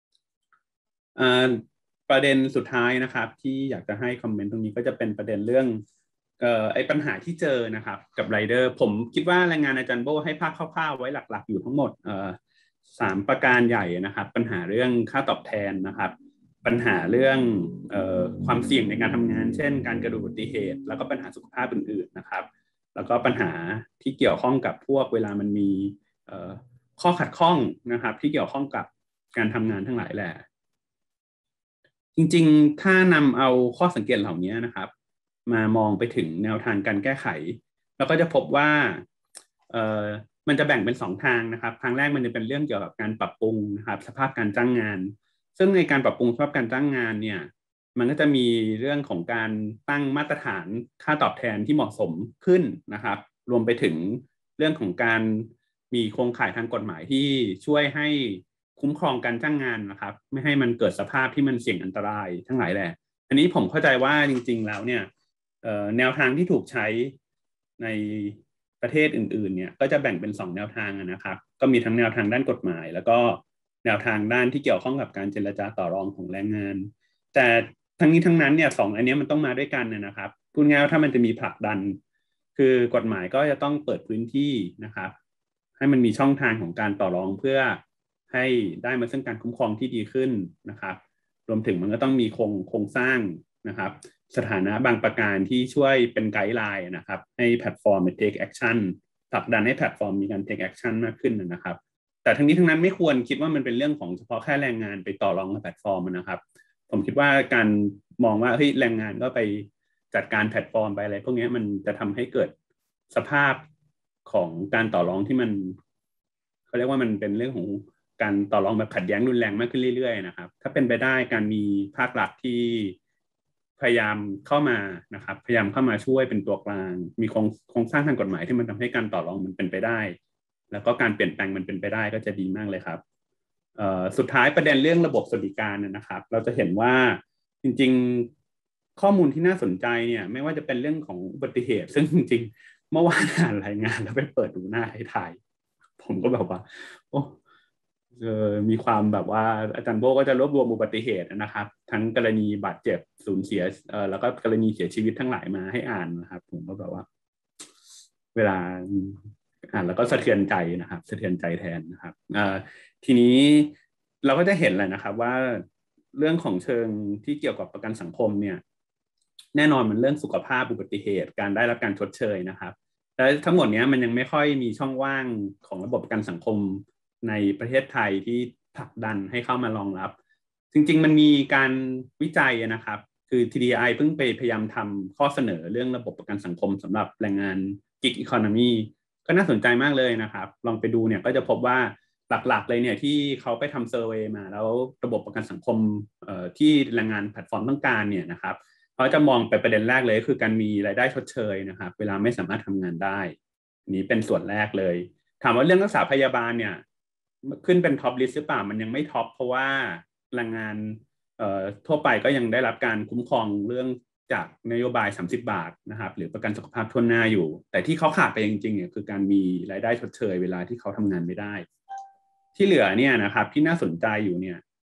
ประเด็นสุดท้ายนะครับที่อยากจะให้คอมเมนต์ตรงนี้ก็จะเป็นประเด็นเรื่องเอ่อไอ้ปัญหาที่เจอนะครับกับไรเดอร์ผมคิดว่าแรงงานอาจารย์โบให้ภาพคร่าวๆไว้หลักๆอยู่ทั้งหมดเอ่อสามประการใหญ่นะครับปัญหาเรื่องค่าตอบแทนนะครับปัญหาเรื่องเอ่อความเสี่ยงในการทำงานเช่นการเกิดอุบัติเหตุแล้วก็ปัญหาสุขภาพอื่นๆนะครับแล้วก็ปัญหาที่เกี่ยวข้องกับพวกเวลามันมีเอ่อข้อขัดข้องนะครับที่เกี่ยวข้องกับการทำงานทั้งหลายแหละจริงๆถ้านำเอาข้อสังเกตเหล่านี้นะครับมามองไปถึงแนวทางการแก้ไขเราก็จะพบว่าเอ่อมันจะแบ่งเป็นสองทางนะครับทางแรกมันจะเป็นเรื่องเกี่ยวกับการปรับปรุงนะครับสภาพการจ้างงานซึ่งในการปรับปรุงสภาพการจ้างงานเนี่ยมันก็จะมีเรื่องของการตั้งมาตรฐานค่าตอบแทนที่เหมาะสมขึ้นนะครับรวมไปถึงเรื่องของการมีโครงข่ายทางกฎหมายที่ช่วยให้คุ้มครองการจ้างงานนะครับไม่ให้มันเกิดสภาพที่มันเสี่ยงอันตรายทั้งหลายแหละอันนี้ผมเข้าใจว่าจริงๆแล้วเนี่ยแนวทางที่ถูกใช้ในประเทศอื่นๆเนี่ยก็จะแบ่งเป็นสองแนวทางนะครับก็มีทั้งแนวทางด้านกฎหมายแล้วก็แนวทางด้านที่เกี่ยวข้องกับการเจรจาต่อรองของแรงงานแต่ทั้งนี้ทั้งนั้นเนี่ยสองอันนี้มันต้องมาด้วยกันนะครับพูดง่ายๆถ้ามันจะมีผลักดันคือกฎหมายก็จะต้องเปิดพื้นที่นะครับให้มันมีช่องทางของการต่อรองเพื่อให้ได้มาซึ่งการคุ้มครองที่ดีขึ้นนะครับรวมถึงมันก็ต้องมีโครงโครงสร้างนะครับสถานะบางประการที่ช่วยเป็นไกด์ไลน์นะครับให้แพลตฟอร์ม take action ผลักดันให้แพลตฟอร์มมีการ take action มากขึ้นนะครับแต่ทั้งนี้ทั้งนั้นไม่ควรคิดว่ามันเป็นเรื่องของเฉพาะแค่แรงงานไปต่อรองกับแพลตฟอร์มนะครับผมคิดว่าการมองว่าเฮ้ยแรงงานก็ไปจัดการแพลตฟอร์มไปอะไรพวกนี้มันจะทำให้เกิดสภาพของการต่อรองที่มันเขาเรียกว่ามันเป็นเรื่องของการต่อรองแบบขัดแย้งรุนแรงมากขึ้นเรื่อยๆนะครับถ้าเป็นไปได้การมีภาครัฐที่พยายามเข้ามานะครับพยายามเข้ามาช่วยเป็นตัวกลางมีโครงโครงสร้างทางกฎหมายที่มันทำให้การต่อรองมันเป็นไปได้แล้วก็การเปลี่ยนแปลงมันเป็นไปได้ก็จะดีมากเลยครับสุดท้ายประเด็นเรื่องระบบสวัสดิการนะครับเราจะเห็นว่าจริงๆข้อมูลที่น่าสนใจเนี่ยไม่ว่าจะเป็นเรื่องของอุบัติเหตุซึ่งจริงๆเมื่อวานอ่านรายงานแล้วไปเปิดดูหน้าท้ายๆผมก็แบบว่าโอ้เออมีความแบบว่าอาจารย์โบก็จะรวบรวมอุบัติเหตุนะครับทั้งกรณีบาดเจ็บสูญเสียเอ่อแล้วก็กรณีเสียชีวิตทั้งหลายมาให้อ่านนะครับผมก็แบบว่าเวลาอ่านแล้วก็สะเทือนใจนะครับสะเทือนใจแทนนะครับเอ่อทีนี้เราก็จะเห็นเลยนะครับว่าเรื่องของเชิงที่เกี่ยวกับประกันสังคมเนี่ยแน่นอนมันเรื่องสุขภาพอุบัติเหตุการได้รับการชดเชยนะครับแต่ทั้งหมดนี้มันยังไม่ค่อยมีช่องว่างของระบบประกันสังคมในประเทศไทยที่ผลักดันให้เข้ามารองรับจริงๆมันมีการวิจัยนะครับคือ ที ดี ไอ เพิ่งไปพยายามทำข้อเสนอเรื่องระบบประกันสังคมสำหรับแรงงาน Gig Economy ก็น่าสนใจมากเลยนะครับลองไปดูเนี่ยก็จะพบว่าหลักๆเลยเนี่ยที่เขาไปทำเซอร์เวย์มาแล้วระบบประกันสังคมที่แรงงานแพลตฟอร์มต้องการเนี่ยนะครับเขาจะมองไปประเด็นแรกเลยคือการมีรายได้ชดเชยนะครับเวลาไม่สามารถทำงานได้นี้เป็นส่วนแรกเลยถามว่าเรื่องรักษาพยาบาลเนี่ยขึ้นเป็นท็อปลิสต์หรือเปล่ามันยังไม่ท็อปเพราะว่าแรงงานทั่วไปก็ยังได้รับการคุ้มครองเรื่องจากนโยบายสามสิบบาทนะครับหรือประกันสุขภาพทั่วหน้าอยู่แต่ที่เขาขาดไปจริงๆเนี่ยคือการมีรายได้ชดเชยเวลาที่เขาทำงานไม่ได้ที่เหลือเนี่ยนะครับที่น่าสนใจอยู่เนี่ยก็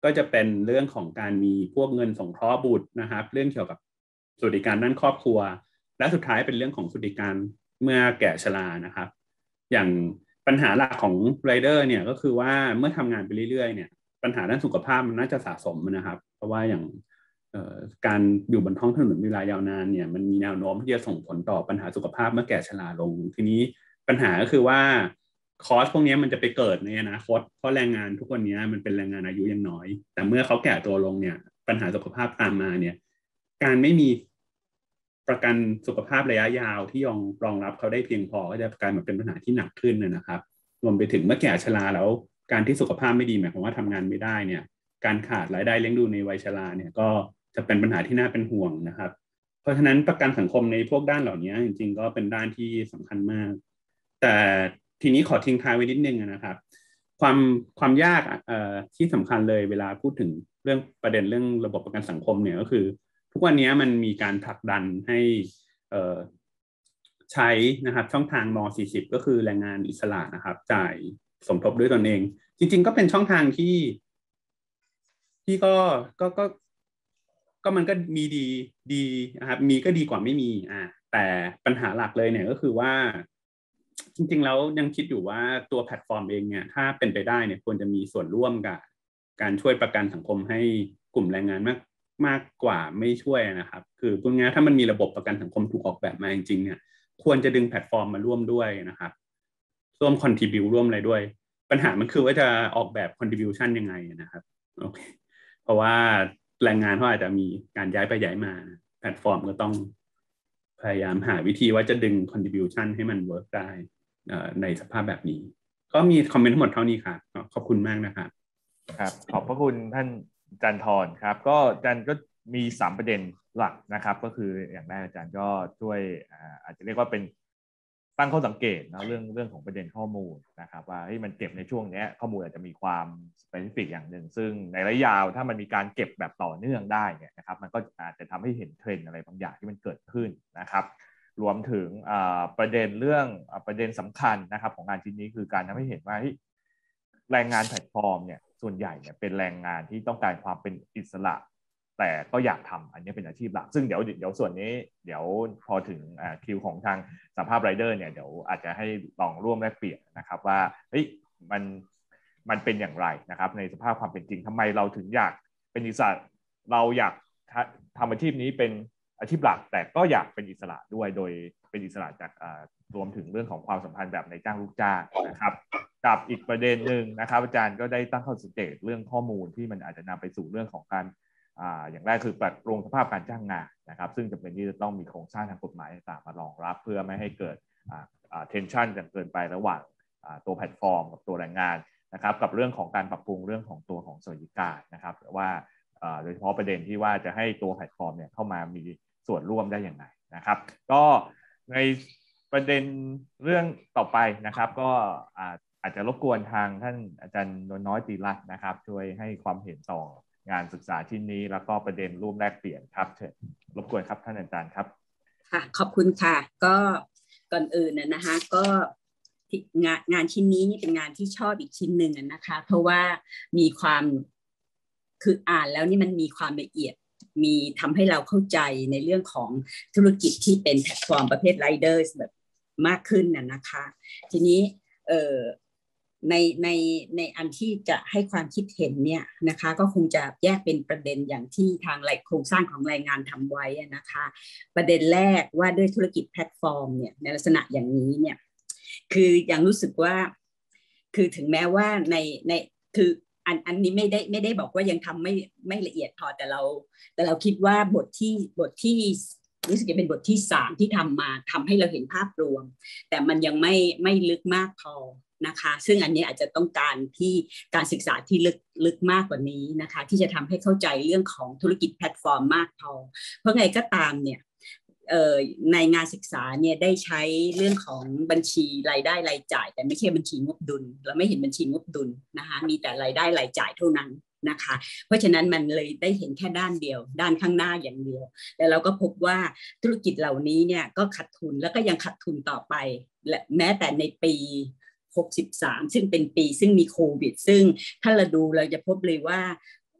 ก็จะเป็นเรื่องของการมีพวกเงินสงเคราะห์บุตรนะครับเรื่องเกี่ยวกับสวัสดิการด้านครอบครัวและสุดท้ายเป็นเรื่องของสวัสดิการเมื่อแก่ชรานะครับอย่างปัญหาหลักของไรเดอร์เนี่ยก็คือว่าเมื่อทำงานไปเรื่อยๆเนี่ยปัญหาด้านสุขภาพมันน่าจะสะสมนะครับเพราะว่าอย่างการอยู่บนท้องถนนเวลายาวนานเนี่ยมันมีแนวโน้มที่จะส่งผลต่อปัญหาสุขภาพเมื่อแก่ชราลงทีนี้ปัญหาก็คือว่าคอสพวกนี้มันจะไปเกิดในอนาคตเพราะแรงงานทุกวันนี้มันเป็นแรงงานอายุยังน้อยแต่เมื่อเขาแก่ตัวลงเนี่ยปัญหาสุขภาพตามมาเนี่ยการไม่มีประกันสุขภาพระยะยาวที่รองรองรับเขาได้เพียงพอก็จะกลายมาเป็นปัญหาที่หนักขึ้นนะครับรวมไปถึงเมื่อแก่ชราแล้วการที่สุขภาพไม่ดีหมายความว่าทำงานไม่ได้เนี่ยการขาดรายได้เลี้ยงดูในวัยชราเนี่ยก็จะเป็นปัญหาที่น่าเป็นห่วงนะครับเพราะฉะนั้นประกันสังคมในพวกด้านเหล่านี้จริงๆก็เป็นด้านที่สำคัญมากแต่ทีนี้ขอทิ้งท้ายไว้นิดนึงนะครับความความยากเอ่อที่สำคัญเลยเวลาพูดถึงเรื่องประเด็นเรื่องระบบประกันสังคมเนี่ยก็คือทุกวันนี้มันมีการผลักดันให้เอ่อใช้นะครับช่องทางม.สี่สิบก็คือแรงงานอิสระนะครับจ่ายสมทบด้วยตนเองจริงๆก็เป็นช่องทางที่ที่ก็ก็ก็ก็มันก็มีดีดีนะครับมีก็ดีกว่าไม่มีอ่าแต่ปัญหาหลักเลยเนี่ยก็คือว่าจริงๆแล้วยังคิดอยู่ว่าตัวแพลตฟอร์มเองเนี่ยถ้าเป็นไปได้เนี่ยควรจะมีส่วนร่วมกับการช่วยประกันสังคมให้กลุ่มแรงงานมากมากกว่าไม่ช่วยนะครับคือพูดง่ายๆถ้ามันมีระบบประกันสังคมถูกออกแบบมาจริงๆเนี่ยควรจะดึงแพลตฟอร์มมาร่วมด้วยนะครับร่วมคอนทริบิวร่วมอะไรด้วยปัญหามันคือว่าจะออกแบบคอนทริบิวชันยังไงนะครับโอเคเพราะว่าแรงงานเขาอาจจะมีการย้ายไปย้ายมาแพลตฟอร์มก็ต้องพยายามหาวิธีว่าจะดึง contribution ให้มันเวิร์กได้ในสภาพแบบนี้ก็มีคอมเมนต์ทั้งหมดเท่านี้ครับขอบคุณมากนะครับครับขอบพระคุณท่านจันทร์ครับก็จันก็มีสามประเด็นหลักนะครับก็คืออย่างแรกอาจารย์ก็ช่วยอาจจะเรียกว่าเป็นตั้งข้อสังเกตนะเรื่องเรื่องของประเด็นข้อมูลนะครับว่าให้มันเก็บในช่วงนี้ข้อมูลอาจจะมีความสเปซิฟิกอย่างหนึ่งซึ่งในระยะยาวถ้ามันมีการเก็บแบบต่อเนื่องได้เนี่ยนะครับมันก็อาจจะทำให้เห็นเทรนด์อะไรบางอย่างที่มันเกิดขึ้นนะครับรวมถึงประเด็นเรื่องประเด็นสำคัญนะครับของงานชิ้นนี้คือการทำให้เห็นว่าแรงงานแพลตฟอร์มเนี่ยส่วนใหญ่เนี่ยเป็นแรงงานที่ต้องการความเป็นอิสระแต่ก็อยากทำอันนี้เป็นอาชีพหลักซึ่งเดี๋ยวเดี๋ยวส่วนนี้เดี๋ยวพอถึงคิวของทางสหภาพไรเดอร์เนี่ยเดี๋ยวอาจจะให้ลองร่วมแลกเปลี่ยนนะครับว่าเฮ้ยมันมันเป็นอย่างไรนะครับในสภาพความเป็นจริงทำไมเราถึงอยากเป็นอิสระเราอยากทำอาชีพนี้เป็นอาชีพหลักแต่ก็อยากเป็นอิสระด้วยโดยเป็นอิสระจากรวมถึงเรื่องของความสัมพันธ์แบบนายจ้างลูกจ้างนะครับกับอีกประเด็นหนึ่งนะครับอาจารย์ก็ได้ตั้งข้อสังเกตเรื่องข้อมูลที่มันอาจจะนำไปสู่เรื่องของการอ่าอย่างแรกคือปรับปรุงสภาพการจ้างงานนะครับซึ่งจำเป็นที่จะต้องมีโครงสร้างทางกฎหมายต่างๆมารองรับเพื่อไม่ให้เกิดอ่าอ่า tension จนเกินไประหว่างอ่าตัวแพลตฟอร์มกับตัวแรงงานนะครับกับเรื่องของการปรับปรุงเรื่องของตัวของสวัสดิการนะครับว่าอ่าโดยเฉพาะประเด็นที่ว่าจะให้ตัวแพลตฟอร์มเนี่ยเข้ามามีส่วนร่วมได้อย่างไรนะครับก็ในประเด็นเรื่องต่อไปนะครับก็อ่าอาจจะรบกวนทางท่านอาจารย์นวลน้อยตีรัตน์นะครับช่วยให้ความเห็นต่องานศึกษาชิ้นนี้แล้วก็ประเด็นร่วมแลกเปลี่ยนครับเชิญรบกวนครับท่านอาจารย์ครับค่ะขอบคุณค่ะก็ก่อนอื่นนะนะคะก็งานงานชิ้นนี้นี่เป็นงานที่ชอบอีกชิ้นหนึ่งนะคะเพราะว่ามีความคืออ่านแล้วนี่มันมีความละเอียดมีทำให้เราเข้าใจในเรื่องของธุรกิจที่เป็นแพลตฟอร์มประเภทไรเดอร์แบบมากขึ้นน่ะนะคะทีนี้เอ่อในในในอันที่จะให้ความคิดเห็นเนี่ยนะคะก็คงจะแยกเป็นประเด็นอย่างที่ทางโครงสร้างของรายงานทำไว้นะคะประเด็นแรกว่าด้วยธุรกิจแพลตฟอร์มเนี่ยในลักษณะอย่างนี้เนี่ยคือยังรู้สึกว่าคือถึงแม้ว่าในในคืออันอันนี้ไม่ได้ไม่ได้บอกว่ายังทำไม่ไม่ละเอียดพอแต่เราแต่เราคิดว่าบทที่บทที่รู้สึกจะเป็นบทที่สามที่ทำมาทำให้เราเห็นภาพรวมแต่มันยังไม่ไม่ลึกมากพอนะคะซึ่งอันนี้อาจจะต้องการที่การศึกษาที่ลึกลึกมากกว่านี้นะคะที่จะทำให้เข้าใจเรื่องของธุรกิจแพลตฟอร์มมากพอเพราะไงก็ตามเนี่ยในงานศึกษาเนี่ยได้ใช้เรื่องของบัญชีรายได้รายจ่ายแต่ไม่ใช่บัญชีงบดุลเราไม่เห็นบัญชีงบดุลนะคะมีแต่รายได้รายจ่ายเท่านั้นนะคะเพราะฉะนั้นมันเลยได้เห็นแค่ด้านเดียวด้านข้างหน้าอย่างเดียวแต่เราก็พบว่าธุรกิจเหล่านี้เนี่ยก็ขาดทุนแล้วก็ยังขาดทุนต่อไปและแม้แต่ในปีหกสิบสามซึ่งเป็นปีซึ่งมีโควิดซึ่งถ้าเราดูเราจะพบเลยว่า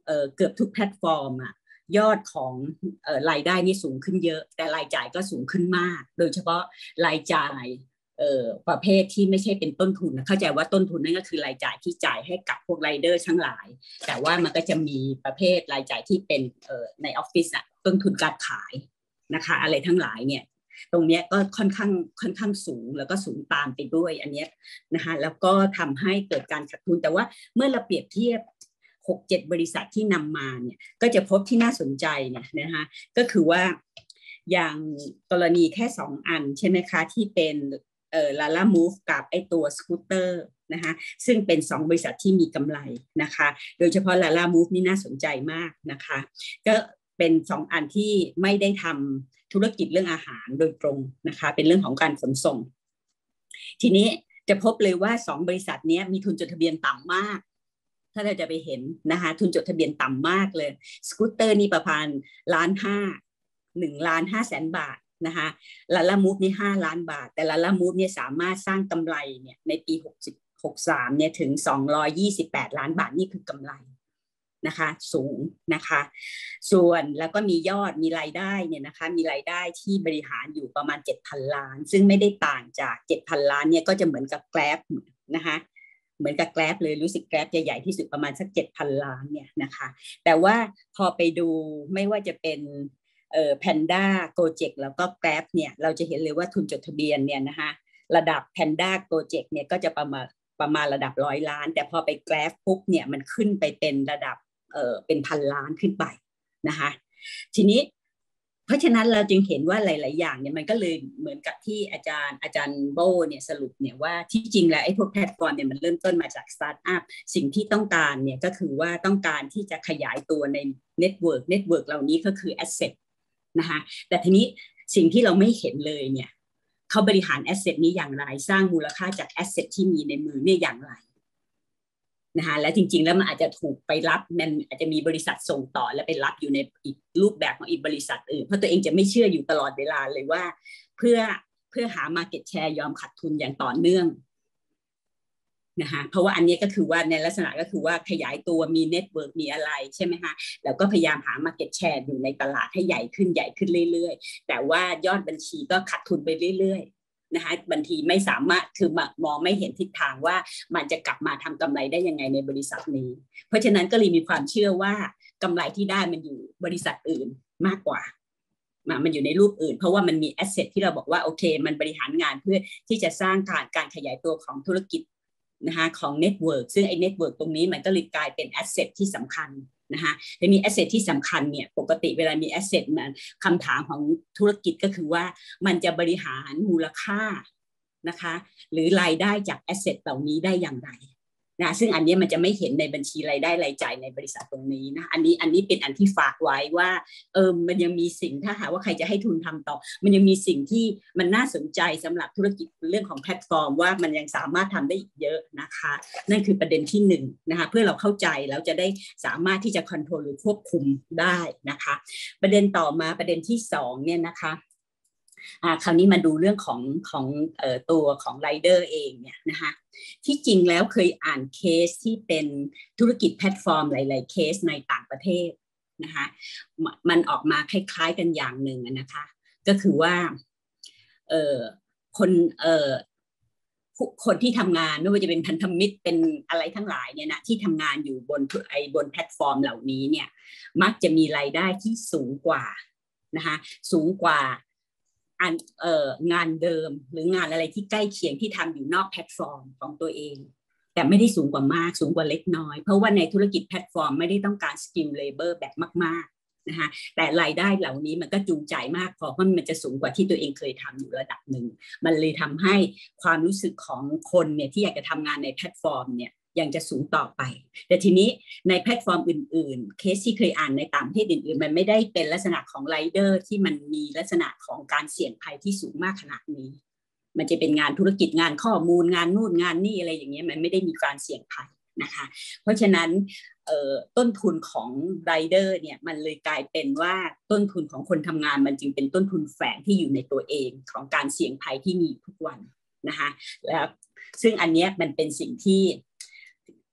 เอ่อเกือบทุกแพลตฟอร์มอะยอดของเอ่อรายได้นี่สูงขึ้นเยอะแต่รายจ่ายก็สูงขึ้นมากโดยเฉพาะรายจ่ายเอ่อประเภทที่ไม่ใช่เป็นต้นทุนเข้าใจว่าต้นทุนนั่นก็คือรายจ่ายที่จ่ายให้กับพวกไรเดอร์ทั้งหลายแต่ว่ามันก็จะมีประเภทรายจ่ายที่เป็นเอ่อในออฟฟิศอะต้นทุนการขายนะคะอะไรทั้งหลายเนี่ยตรงนี้ก็ค่อนข้างค่อนข้างสูงแล้วก็สูงตามไปด้วยอันนี้นะคะแล้วก็ทำให้เกิดการขาดทุนแต่ว่าเมื่อเราเปรียบเทียบ หกเจ็ด บริษัทที่นำมาเนี่ยก็จะพบที่น่าสนใจเนี่ยนะคะก็คือว่าอย่างกรณีแค่สองอันใช่ไหมคะที่เป็นเอ่อ Lala Move กับไอตัวสกูตเตอร์นะคะซึ่งเป็นสองบริษัทที่มีกำไรนะคะโดยเฉพาะ Lala Move นี่น่าสนใจมากนะคะก็เป็นสองอันที่ไม่ได้ทำธุรกิจเรื่องอาหารโดยตรงนะคะเป็นเรื่องของการขนส่งทีนี้จะพบเลยว่าสองบริษัทนี้มีทุนจดทะเบียนต่ำมากถ้าเราจะไปเห็นนะคะทุนจดทะเบียนต่ำมากเลยสกูตเตอร์นี่ประมาณล้านห้าหนึ่งล้านห้าแสนบาทนะคะลาล่ามูฟนี่ห้าล้านบาทแต่ลาล่ามูฟเนี่ยสามารถสร้างกำไรเนี่ยในปีหกสิบ หกสิบสามเนี่ยถึงสองร้อยยี่สิบแปดล้านบาทนี่คือกำไรนะคะสูงนะคะส่วนแล้วก็มียอดมีรายได้เนี่ยนะคะมีรายได้ที่บริหารอยู่ประมาณ เจ็ดพัน ล้านซึ่งไม่ได้ต่างจาก เจ็ดพัน ล้านเนี่ยก็จะเหมือนกับ Grab นะคะเหมือนกับ Grab เลยรู้สึก Grab จะใหญ่ที่สุดประมาณสัก เจ็ดพัน ล้านเนี่ยนะคะแต่ว่าพอไปดูไม่ว่าจะเป็นเอ่อ Panda Gojek แล้วก็ Grab เนี่ยเราจะเห็นเลยว่าทุนจดทะเบียนเนี่ยนะคะระดับ Panda Gojek เนี่ยก็จะประมาณประมาณระดับร้อยล้านแต่พอไป Grab ปุ๊บเนี่ยมันขึ้นไปเป็นระดับเอ่อเป็นพันล้านขึ้นไปนะคะทีนี้เพราะฉะนั้นเราจึงเห็นว่าหลายๆอย่างเนี่ยมันก็เลยเหมือนกับที่อาจารย์อาจารย์โบเนี่ยสรุปเนี่ยว่าที่จริงแล้วไอ้พวกแพลตฟอร์มเนี่ยมันเริ่มต้นมาจากสตาร์ทอัพสิ่งที่ต้องการเนี่ยก็คือว่าต้องการที่จะขยายตัวในเน็ตเวิร์กเน็ตเวิร์กเหล่านี้ก็คือแอสเซทนะคะแต่ทีนี้สิ่งที่เราไม่เห็นเลยเนี่ยเขาบริหารแอสเซทนี้อย่างไรสร้างมูลค่าจากแอสเซทที่มีในมือเนี่ยอย่างไรนะคะและจริงๆแล้วมันอาจจะถูกไปรับมันอาจจะมีบริษัทส่งต่อและไปรับอยู่ในอีกรูปแบบของอีกบริษัทอื่นเพราะตัวเองจะไม่เชื่ออยู่ตลอดเวลาเลยว่าเพื่อเพื่อหา market share ยอมขาดทุนอย่างต่อเนื่องนะคะเพราะว่าอันนี้ก็คือว่าในลักษณะก็คือว่าขยายตัวมีเน็ตเวิร์กมีอะไรใช่ไหมคะแล้วก็พยายามหา market share อยู่ในตลาดให้ใหญ่ขึ้นใหญ่ขึ้นเรื่อยๆแต่ว่ายอดบัญชีก็ขาดทุนไปเรื่อยๆนะคะบางทีไม่สามารถคือมองไม่เห็นทิศทางว่ามันจะกลับมาทำกำไรได้ยังไงในบริษัทนี้เพราะฉะนั้นก็เลยมีความเชื่อว่ากำไรที่ได้มันอยู่บริษัทอื่นมากกว่ามันอยู่ในรูปอื่นเพราะว่ามันมีแอสเซทที่เราบอกว่าโอเคมันบริหารงานเพื่อที่จะสร้างการการขยายตัวของธุรกิจนะคะของเน็ตเวิร์กซึ่งไอ้เน็ตเวิร์กตรงนี้มันก็เลยกลายเป็นแอสเซทที่สำคัญนะคะแต่มีแอสเซทที่สำคัญเนี่ยปกติเวลามีแอสเซทมันคำถามของธุรกิจก็คือว่ามันจะบริหารมูลค่านะคะหรือรายได้จากแอสเซทเหล่านี้ได้อย่างไรนะซึ่งอันนี้มันจะไม่เห็นในบัญชีรายได้รายจ่ายในบริษัทตรงนี้นะอันนี้อันนี้เป็นอันที่ฝากไว้ว่าเออมันยังมีสิ่งถ้าหากว่าใครจะให้ทุนทำต่อมันยังมีสิ่งที่มันน่าสนใจสำหรับธุรกิจเรื่องของแพลตฟอร์มว่ามันยังสามารถทำได้อีกเยอะนะคะนั่นคือประเด็นที่หนึ่งนะคะเพื่อเราเข้าใจแล้วจะได้สามารถที่จะคอนโทรลหรือควบคุมได้นะคะประเด็นต่อมาประเด็นที่สองเนี่ยนะคะอ่าคราวนี้มาดูเรื่องของของเอ่อตัวของไรเดอร์เองเนี่ยนะคะที่จริงแล้วเคยอ่านเคสที่เป็นธุรกิจแพลตฟอร์มหลายๆเคสในต่างประเทศนะคะมันออกมาคล้ายๆกันอย่างหนึ่งนะคะก็คือว่าเอ่อคนเอ่อคนที่ทำงานไม่ว่าจะเป็นพันธมิตรเป็นอะไรทั้งหลายเนี่ยนะที่ทำงานอยู่บนไอ้บนแพลตฟอร์มเหล่านี้เนี่ยมักจะมีรายได้ที่สูงกว่านะคะสูงกว่าอันเอ่องานเดิมหรืองานอะไรที่ใกล้เคียงที่ทำอยู่นอกแพลตฟอร์มของตัวเองแต่ไม่ได้สูงกว่ามากสูงกว่าเล็กน้อยเพราะว่าในธุรกิจแพลตฟอร์มไม่ได้ต้องการสกิลเลเบอร์แบบมากๆนะคะแต่รายได้เหล่านี้มันก็จูงใจมากพอเพราะมันจะสูงกว่าที่ตัวเองเคยทำอยู่ระดับหนึ่งมันเลยทำให้ความรู้สึกของคนเนี่ยที่อยากจะทำงานในแพลตฟอร์มเนี่ยยังจะสูงต่อไปแต่ทีนี้ในแพลตฟอร์มอื่นๆเคสที่เคยอ่านในต่างประเทศอื่นๆมันไม่ได้เป็นลักษณะของไรเดอร์ที่มันมีลักษณะของการเสี่ยงภัยที่สูงมากขนาดนี้มันจะเป็นงานธุรกิจงานข้อมูลงานนู่นงานนี่อะไรอย่างเงี้ยมันไม่ได้มีการเสี่ยงภัยนะคะเพราะฉะนั้นต้นทุนของไรเดอร์เนี่ยมันเลยกลายเป็นว่าต้นทุนของคนทำงานมันจึงเป็นต้นทุนแฝงที่อยู่ในตัวเองของการเสี่ยงภัยที่มีทุกวันนะคะแล้วซึ่งอันเนี้ยมันเป็นสิ่งที่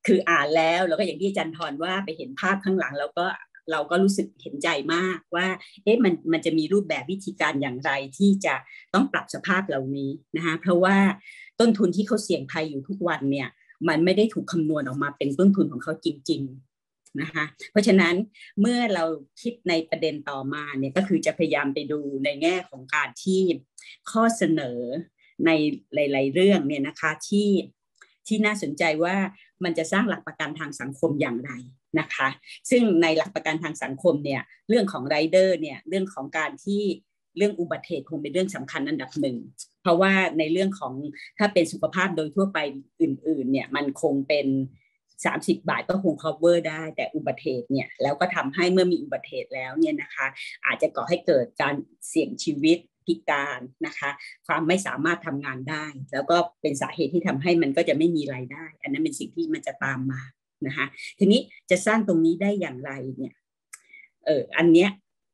คืออ่านแล้วแล้วก็อย่างที่อาจารย์ธรว่าไปเห็นภาพข้างหลังแล้วก็เราก็รู้สึกเห็นใจมากว่าเอ๊ะมันมันจะมีรูปแบบวิธีการอย่างไรที่จะต้องปรับสภาพเหล่านี้นะคะเพราะว่าต้นทุนที่เขาเสี่ยงภัยอยู่ทุกวันเนี่ยมันไม่ได้ถูกคำนวณออกมาเป็นต้นทุนของเขาจริงๆนะคะเพราะฉะนั้นเมื่อเราคิดในประเด็นต่อมาเนี่ยก็คือจะพยายามไปดูในแง่ของการที่ข้อเสนอในหลายๆเรื่องเนี่ยนะคะที่ที่น่าสนใจว่ามันจะสร้างหลักประกันทางสังคมอย่างไรนะคะซึ่งในหลักประกันทางสังคมเนี่ยเรื่องของไรเดอร์เนี่ยเรื่องของการที่เรื่องอุบัติเหตุคงเป็นเรื่องสำคัญอันดับหนึ่งเพราะว่าในเรื่องของถ้าเป็นสุขภาพโดยทั่วไปอื่นๆเนี่ยมันคงเป็นสามสิบบาทก็คง cover ได้แต่อุบัติเหตุเนี่ยแล้วก็ทำให้เมื่อมีอุบัติเหตุแล้วเนี่ยนะคะอาจจะก่อให้เกิดการเสี่ยงชีวิตพิการนะคะความไม่สามารถทำงานได้แล้วก็เป็นสาเหตุที่ทำให้มันก็จะไม่มีรายได้อันนั้นเป็นสิ่งที่มันจะตามมานะคะทีนี้จะสร้างตรงนี้ได้อย่างไรเนี่ยเอออันเนี้ย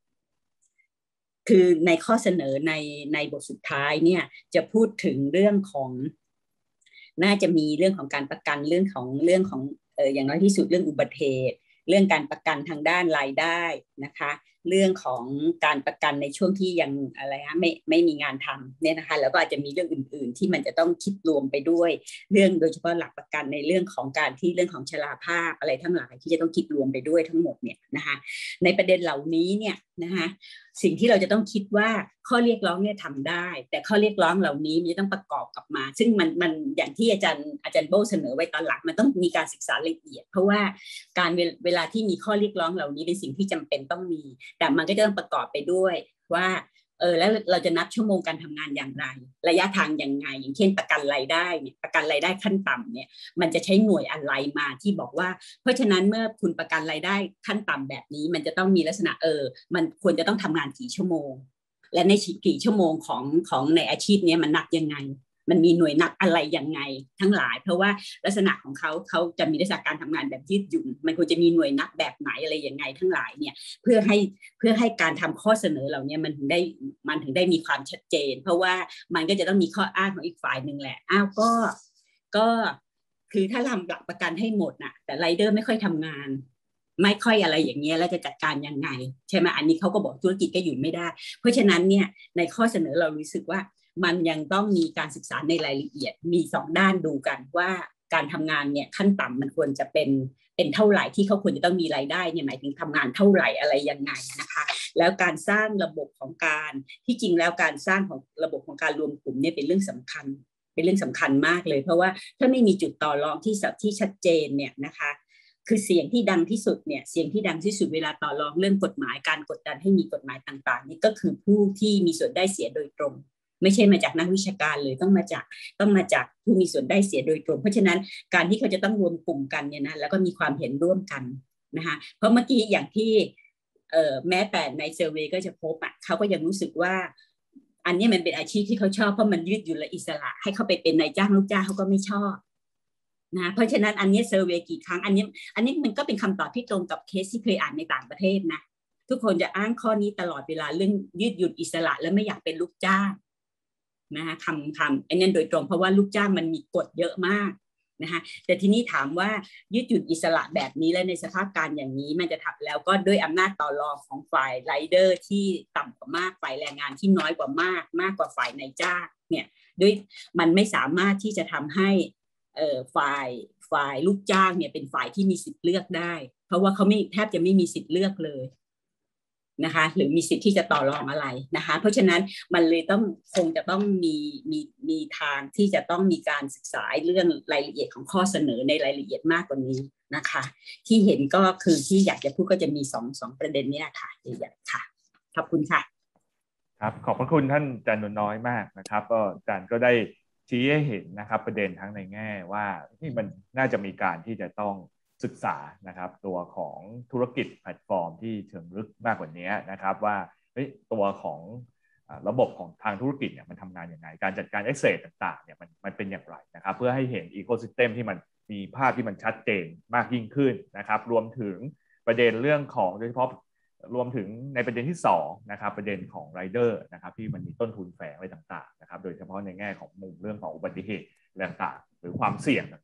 คือในข้อเสนอในในบทสุดท้ายเนี่ยจะพูดถึงเรื่องของน่าจะมีเรื่องของการประกันเรื่องของเรื่องของเอออย่างน้อยที่สุดเรื่องอุบัติเหตุเรื่องการประกันทางด้านรายได้นะคะเรื่องของการประกันในช่วงที่ยังอะไรฮะไม่ไม่มีงานทำเนี่ยนะคะแล้วก็อาจจะมีเรื่องอื่นๆที่มันจะต้องคิดรวมไปด้วยเรื่องโดยเฉพาะหลักประกันในเรื่องของการที่เรื่องของชราภาพอะไรทั้งหลายที่จะต้องคิดรวมไปด้วยทั้งหมดเนี่ยนะคะในประเด็นเหล่านี้เนี่ยนะคะสิ่งที่เราจะต้องคิดว่าข้อเรียกร้องเนี่ยทำได้แต่ข้อเรียกร้องเหล่านี้มันจะต้องประกอบกับมาซึ่งมันมันอย่างที่อาจารย์อาจารย์โบเสนอไว้ตอนหลังมันต้องมีการศึกษาละเอียดเพราะว่าการเวลาที่มีข้อเรียกร้องเหล่านี้เป็นสิ่งที่จำเป็นต้องมีแต่มันก็จะต้องประกอบไปด้วยว่าเออแล้วเราจะนับชั่วโมงการทำงานอย่างไรระยะทางยังไงอย่างเช่นประกันรายได้เนี่ยประกันรายได้ขั้นต่ำเนี่ยมันจะใช้หน่วยอะไรมาที่บอกว่าเพราะฉะนั้นเมื่อคุณประกันรายได้ขั้นต่ำแบบนี้มันจะต้องมีลักษณะเออมันควรจะต้องทำงานกี่ชั่วโมงและในกี่ชั่วโมงของของในอาชีพนี้มันนับยังไงมันมีหน่วยนับอะไรยังไงทั้งหลายเพราะว่าลักษณะของเขาเขาจะมีลักษณะการทำงานแบบยืดหยุ่นมันควรจะมีหน่วยนับแบบไหนอะไรยังไงทั้งหลายเนี่ยเพื่อให้เพื่อให้การทำข้อเสนอเหล่านี้มันถึงได้มันถึงได้มีความชัดเจนเพราะว่ามันก็จะต้องมีข้ออ้างของอีกฝ่ายหนึ่งแหละอ้าวก็ก็คือถ้าทำหลักประกันให้หมดน่ะแต่ไรเดอร์ไม่ค่อยทำงานไม่ค่อยอะไรอย่างเงี้ยแล้วจะจัดการยังไงใช่ไหมอันนี้เขาก็บอกธุรกิจก็อยู่ไม่ได้เพราะฉะนั้นเนี่ยในข้อเสนอเรารู้สึกว่ามันยังต้องมีการศึกษาในรายละเอียดมีสองด้านดูกันว่าการทำงานเนี่ยขั้นต่ำมันควรจะเป็นเป็นเท่าไหร่ที่เขาควรจะต้องมีรายได้เนี่ยหมายถึงทำงานเท่าไหร่อะไรยังไงนะคะแล้วการสร้างระบบของการที่จริงแล้วการสร้างของระบบของการรวมกลุ่มเนี่ยเป็นเรื่องสำคัญเป็นเรื่องสำคัญมากเลยเพราะว่าถ้าไม่มีจุดต่อรองที่ที่ชัดเจนเนี่ยนะคะคือเสียงที่ดังที่สุดเนี่ยเสียงที่ดังที่สุดเวลาต่อรองเรื่องกฎหมายการกดดันให้มีกฎหมายต่างๆนี่ก็คือผู้ที่มีส่วนได้เสียโดยตรงไม่ใช่มาจากนักวิชาการเลยต้องมาจากต้องมาจากผู้มีส่วนได้เสียโดยตรงเพราะฉะนั้นการที่เขาจะต้องรวมกลุ่มกันเนี่ยนะแล้วก็มีความเห็นร่วมกันนะคะเพราะเมื่อกี้อย่างที่เอ่อแม้แต่ในเซอร์เวย์ก็จะพบอ่ะเขาก็ยังรู้สึกว่าอันนี้มันเป็นอาชีพที่เขาชอบเพราะมันยืดหยุ่นและอิสระให้เขาไปเป็นนายจ้างลูกจ้างเขาก็ไม่ชอบนะเพราะฉะนั้นอันนี้เซอร์เวย์กี่ครั้งอันนี้อันนี้มันก็เป็นคำตอบที่ตรงกับเคสที่เคยอ่านในต่างประเทศนะทุกคนจะอ้างข้อนี้ตลอดเวลาเรื่องยืดหยุ่นอิสระและไม่อยากเป็นลูกจ้างนะคะทำทำไอ้นั่นโดยตรงเพราะว่าลูกจ้างมันมีกฎเยอะมากนะคะแต่ทีนี้ถามว่ายืดหยุ่นอิสระแบบนี้และในสภาพการอย่างนี้มันจะทำแล้วก็ด้วยอำนาจต่อรองของฝ่ายไรเดอร์ที่ต่ำกว่ามากฝ่ายแรงงานที่น้อยกว่ามากมากกว่าฝ่ายนายจ้างเนี่ยด้วยมันไม่สามารถที่จะทำให้เอ่อฝ่ายฝ่ายลูกจ้างเนี่ยเป็นฝ่ายที่มีสิทธิ์เลือกได้เพราะว่าเขาไม่แทบจะไม่มีสิทธิ์เลือกเลยนะคะหรือมีสิทธิ์ที่จะต่อรองอะไรนะคะเพราะฉะนั้นมันเลยต้องคงจะต้องมีมีมีทางที่จะต้องมีการศึกษาเรื่องรายละเอียดของข้อเสนอในรายละเอียดมากกว่านี้นะคะที่เห็นก็คือที่อยากจะพูดก็จะมีสองสองประเด็นนี้ค่ะใหญ่ๆค่ะขอบคุณค่ะครับขอบพระคุณท่านอาจารย์นวลน้อยมากนะครับก็อาจารย์ก็ได้ชี้ให้เห็นนะครับประเด็นทั้งในแง่ว่าที่มันน่าจะมีการที่จะต้องศึกษานะครับตัวของธุรกิจแพลตฟอร์มที่เชิงลึกมากกว่านี้นะครับว่าตัวของระบบของทางธุรกิจเนี่ยมันทำงานยังไงการจัดการ Access ต่างๆเนี่ยมันมันเป็นอย่างไรนะครับเพื่อให้เห็น Ecosystem ที่มันมีภาพที่มันชัดเจนมากยิ่งขึ้นนะครับรวมถึงประเด็นเรื่องของโดยเฉพาะรวมถึงในประเด็นที่สองนะครับประเด็นของไรเดอร์นะครับที่มันมีต้นทุนแฝงอะไรต่างๆนะครับโดยเฉพาะในแง่ของมุมเรื่องของอุบัติเหตุต่างๆหรือความเสี่ยงต่างๆที่เกิด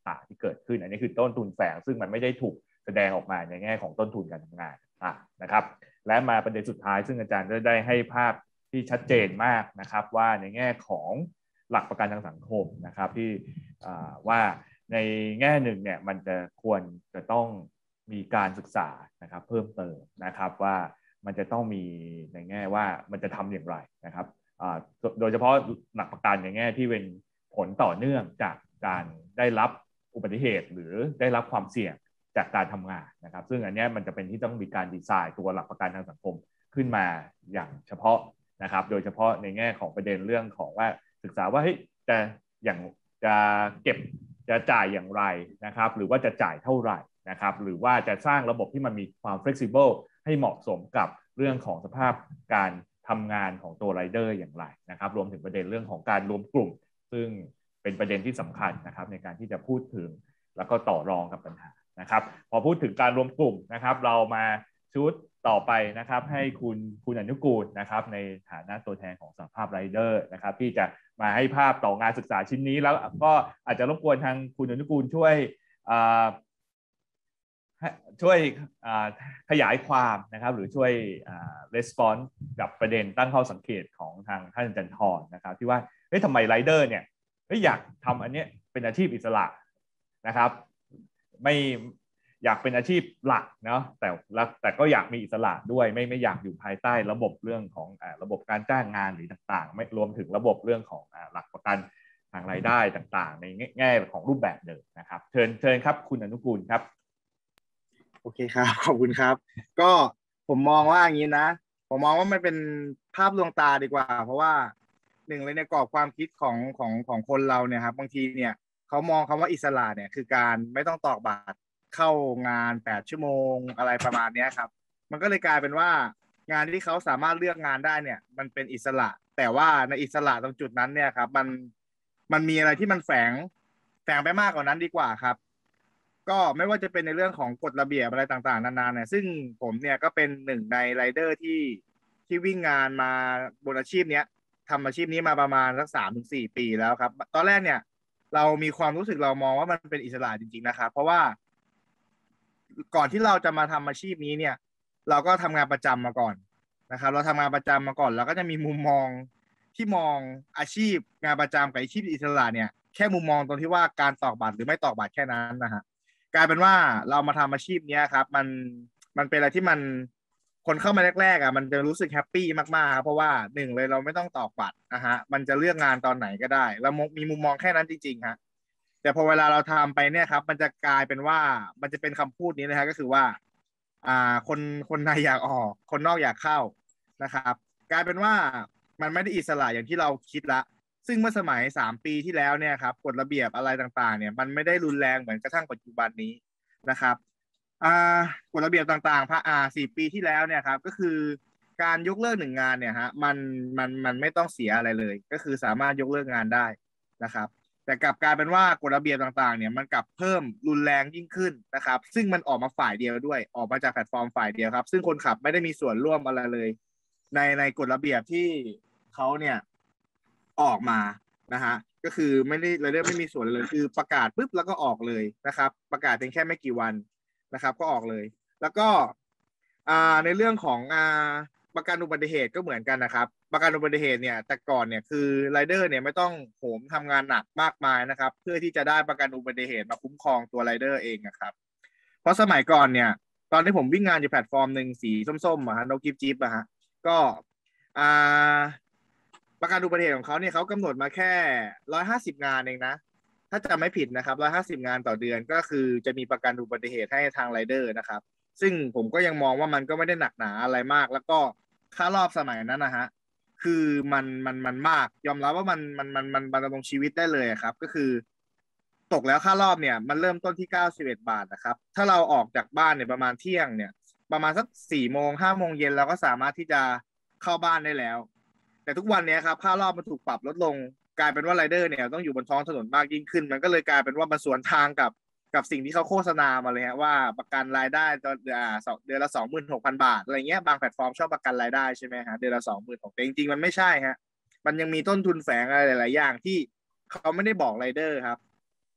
เกิดขึ้นอันนี้คือต้นทุนแฝงซึ่งมันไม่ได้ถูกแสดงออกมาในแง่ของต้นทุนการทำงานนะครับและมาประเด็นสุดท้ายซึ่งอาจารย์ได้ให้ภาพที่ชัดเจนมากนะครับว่าในแง่ของหลักประกันทางสังคมนะครับที่ว่าในแง่หนึ่งเนี่ยมันจะควรจะต้องมีการศึกษานะครับเพิ่มเติมนะครับว่ามันจะต้องมีในแง่ว่ามันจะทำอย่างไรนะครับโดยเฉพาะหลักประกันในแง่ที่เป็นผลต่อเนื่องจากการได้รับอุบัติเหตุหรือได้รับความเสี่ยงจากการทำงานนะครับซึ่งอันนี้มันจะเป็นที่ต้องมีการดีไซน์ตัวหลักประกันทางสังคมขึ้นมาอย่างเฉพาะนะครับโดยเฉพาะในแง่ของประเด็นเรื่องของว่าศึกษาว่าเฮ้ยจะอย่างจะเก็บจะจ่ายอย่างไรนะครับหรือว่าจะจ่ายเท่าไหร่นะครับหรือว่าจะสร้างระบบที่มันมีความ flexible ให้เหมาะสมกับเรื่องของสภาพการทำงานของตัวไรเดอร์อย่างไรนะครับรวมถึงประเด็นเรื่องของการรวมกลุ่มซึ่งเป็นประเด็นที่สำคัญนะครับในการที่จะพูดถึงแล้วก็ต่อรองกับปัญหานะครับพอพูดถึงการรวมกลุ่มนะครับเรามาชุดต่อไปนะครับให้คุณคุณอนุกูลนะครับในฐานะตัวแทนของสหภาพไรเดอร์นะครับที่จะมาให้ภาพต่องานศึกษาชิ้นนี้แล้วก็อาจจะรบกวนทางคุณอนุกูลช่วยช่วยขยายความนะครับหรือช่วยรีสปอนส์กับประเด็นตั้งข้อสังเกตของทางท่านจันทร์นะครับที่ว่าเฮ้ยทำไมไรเดอร์เนี่ยอยากทำอันนี้เป็นอาชีพอิสระนะครับไม่อยากเป็นอาชีพหลักเนาะแต่แต่ก็อยากมีอิสระด้วยไม่ไม่อยากอยู่ภายใต้ระบบเรื่องของอ่าระบบการจ้างงานหรือต่างๆไม่รวมถึงระบบเรื่องของอ่าหลักประกันทางรายได้ต่างๆในแง่ของรูปแบบเดิมนะครับเชิญเชิญครับคุณอนุกูลครับโอเคครับขอบคุณครับก็ผมมองว่าอย่างนี้นะผมมองว่ามันเป็นภาพลวงตาดีกว่าเพราะว่าหนึ่งเลยในกรอบความคิดของของของคนเราเนี่ยครับบางทีเนี่ยเขามองคำว่าอิสระเนี่ยคือการไม่ต้องตอกบัตรเข้างานแปดชั่วโมงอะไรประมาณนี้ครับมันก็เลยกลายเป็นว่างานที่เขาสามารถเลือกงานได้เนี่ยมันเป็นอิสระแต่ว่าในอิสระตรงจุดนั้นเนี่ยครับมันมันมีอะไรที่มันแฝงแฝงไปมากกว่านั้นดีกว่าครับก็ไม่ว่าจะเป็นในเรื่องของกฎระเบียบอะไรต่างๆนานาเนี่ยซึ่งผมเนี่ยก็เป็นหนึ่งในไรเดอร์ที่ที่วิ่งงานมาบนอาชีพเนี้ยทำอาชีพนี้มาประมาณสักสามถึงสี่ปีแล้วครับตอนแรกเนี่ยเรามีความรู้สึกเรามองว่ามันเป็นอิสระจริงๆนะครับเพราะว่าก่อนที่เราจะมาทำอาชีพนี้เนี่ยเราก็ทำงานประจำมาก่อนนะครับเราทำงานประจำมาก่อนเราก็จะมีมุมมองที่มองอาชีพงานประจำกับอาชีพอิสระเนี่ยแค่มุมมองตรงที่ว่าการตอกบัตรหรือไม่ตอกบัตรแค่นั้นนะฮะกลายเป็นว่าเรามาทำอาชีพนี้ครับมันมันเป็นอะไรที่มันคนเข้ามาแรกๆอ่ะมันจะรู้สึกแฮปปี้มากๆเพราะว่าหนึ่งเลยเราไม่ต้องตอกบัตรนะฮะมันจะเลือกงานตอนไหนก็ได้เรามีมุมมองแค่นั้นจริงๆฮะแต่พอเวลาเราทำไปเนี่ยครับมันจะกลายเป็นว่ามันจะเป็นคำพูดนี้นะฮะก็คือว่าอ่าคนคนในอยากออกคนนอกอยากเข้านะครับกลายเป็นว่ามันไม่ได้อิสระอย่างที่เราคิดละซึ่งเมื่อสมัยสามปีที่แล้วเนี่ยครับกฎระเบียบอะไรต่างๆเนี่ยมันไม่ได้รุนแรงเหมือนกระทั่งปัจจุบันนี้นะครับอ่ากฎระเบียบต่างๆพระอ่าสี่ปีที่แล้วเนี่ยครับก็คือการยกเลิกหนึ่งงานเนี่ยฮะมันมันมันไม่ต้องเสียอะไรเลยก็คือสามารถยกเลิกงานได้นะครับแต่กลับกลายเป็นว่ากฎระเบียบต่างๆเนี่ยมันกลับเพิ่มรุนแรงยิ่งขึ้นนะครับซึ่งมันออกมาฝ่ายเดียวด้วยออกมาจากแพลตฟอร์มฝ่ายเดียวครับซึ่งคนขับไม่ได้มีส่วนร่วมอะไรเลยในในกฎระเบียบที่เขาเนี่ยออกมานะฮะก็คือไม่ได้เลยไม่มีส่วนเลยคือประกาศปุ๊บแล้วก็ออกเลยนะครับประกาศเพียงแค่ไม่กี่วันนะครับก็ออกเลยแล้วก็อ่าในเรื่องของอ่าประกันอุบัติเหตุก็เหมือนกันนะครับประกันอุบัติเหตุเนี่ยแต่ก่อนเนี่ยคือไรเดอร์เนี่ยไม่ต้องโหมทำงานหนักมากมายนะครับเพื่อที่จะได้ประกันอุบัติเหตุมาคุ้มครองตัวไรเดอร์เองนะครับเพราะสมัยก่อนเนี่ยตอนที่ผมวิ่งงานอยู่แพลตฟอร์มหนึ่งสีส้มๆอะฮะโนกิฟจิ๊บอะฮะก็อ่าประกันอุบัติเหตุของเขาเนี่ยเขากำหนดมาแค่ร้อยห้าสิบงานเองนะถ้าจำไม่ผิดนะครับร้อยห้าสิบงานต่อเดือนก็คือจะมีประกันอุบัติเหตุให้ทางไรเดอร์นะครับซึ่งผมก็ยังมองว่ามันก็ไม่ได้หนักหนาอะไรมากแล้วก็ค่ารอบสมัยนั้นนะฮะคือมันมันมันมากยอมรับว่ามันมันมันมันมันดำรงชีวิตได้เลยครับก็คือตกแล้วค่ารอบเนี่ยมันเริ่มต้นที่เก้าสิบเอ็ดบาทนะครับถ้าเราออกจากบ้านเนี่ยประมาณเที่ยงเนี่ยประมาณสักสี่โมงห้าโมงเย็นเราก็สามารถที่จะเข้าบ้านได้แล้วแต่ทุกวันนี้ครับค่ารอบมันถูกปรับลดลงกลายเป็นว่าไรเดอร์เนี่ยต้องอยู่บนท้องถนนมากยิ่งขึ้นมันก็เลยกลายเป็นว่ามันสวนทางกับกับสิ่งที่เขาโฆษณามาเลยฮะว่าประกันรายได้ตอนเดือนเดือนละสองหมื่นหกพันบาทอะไรเงี้ยบางแพลตฟอร์มชอบประกันรายได้ใช่ไหมฮะเดือนละสองหมื่นหกแต่จริงๆมันไม่ใช่ฮะมันยังมีต้นทุนแฝงอะไรหลายๆอย่างที่เขาไม่ได้บอกไรเดอร์ครับ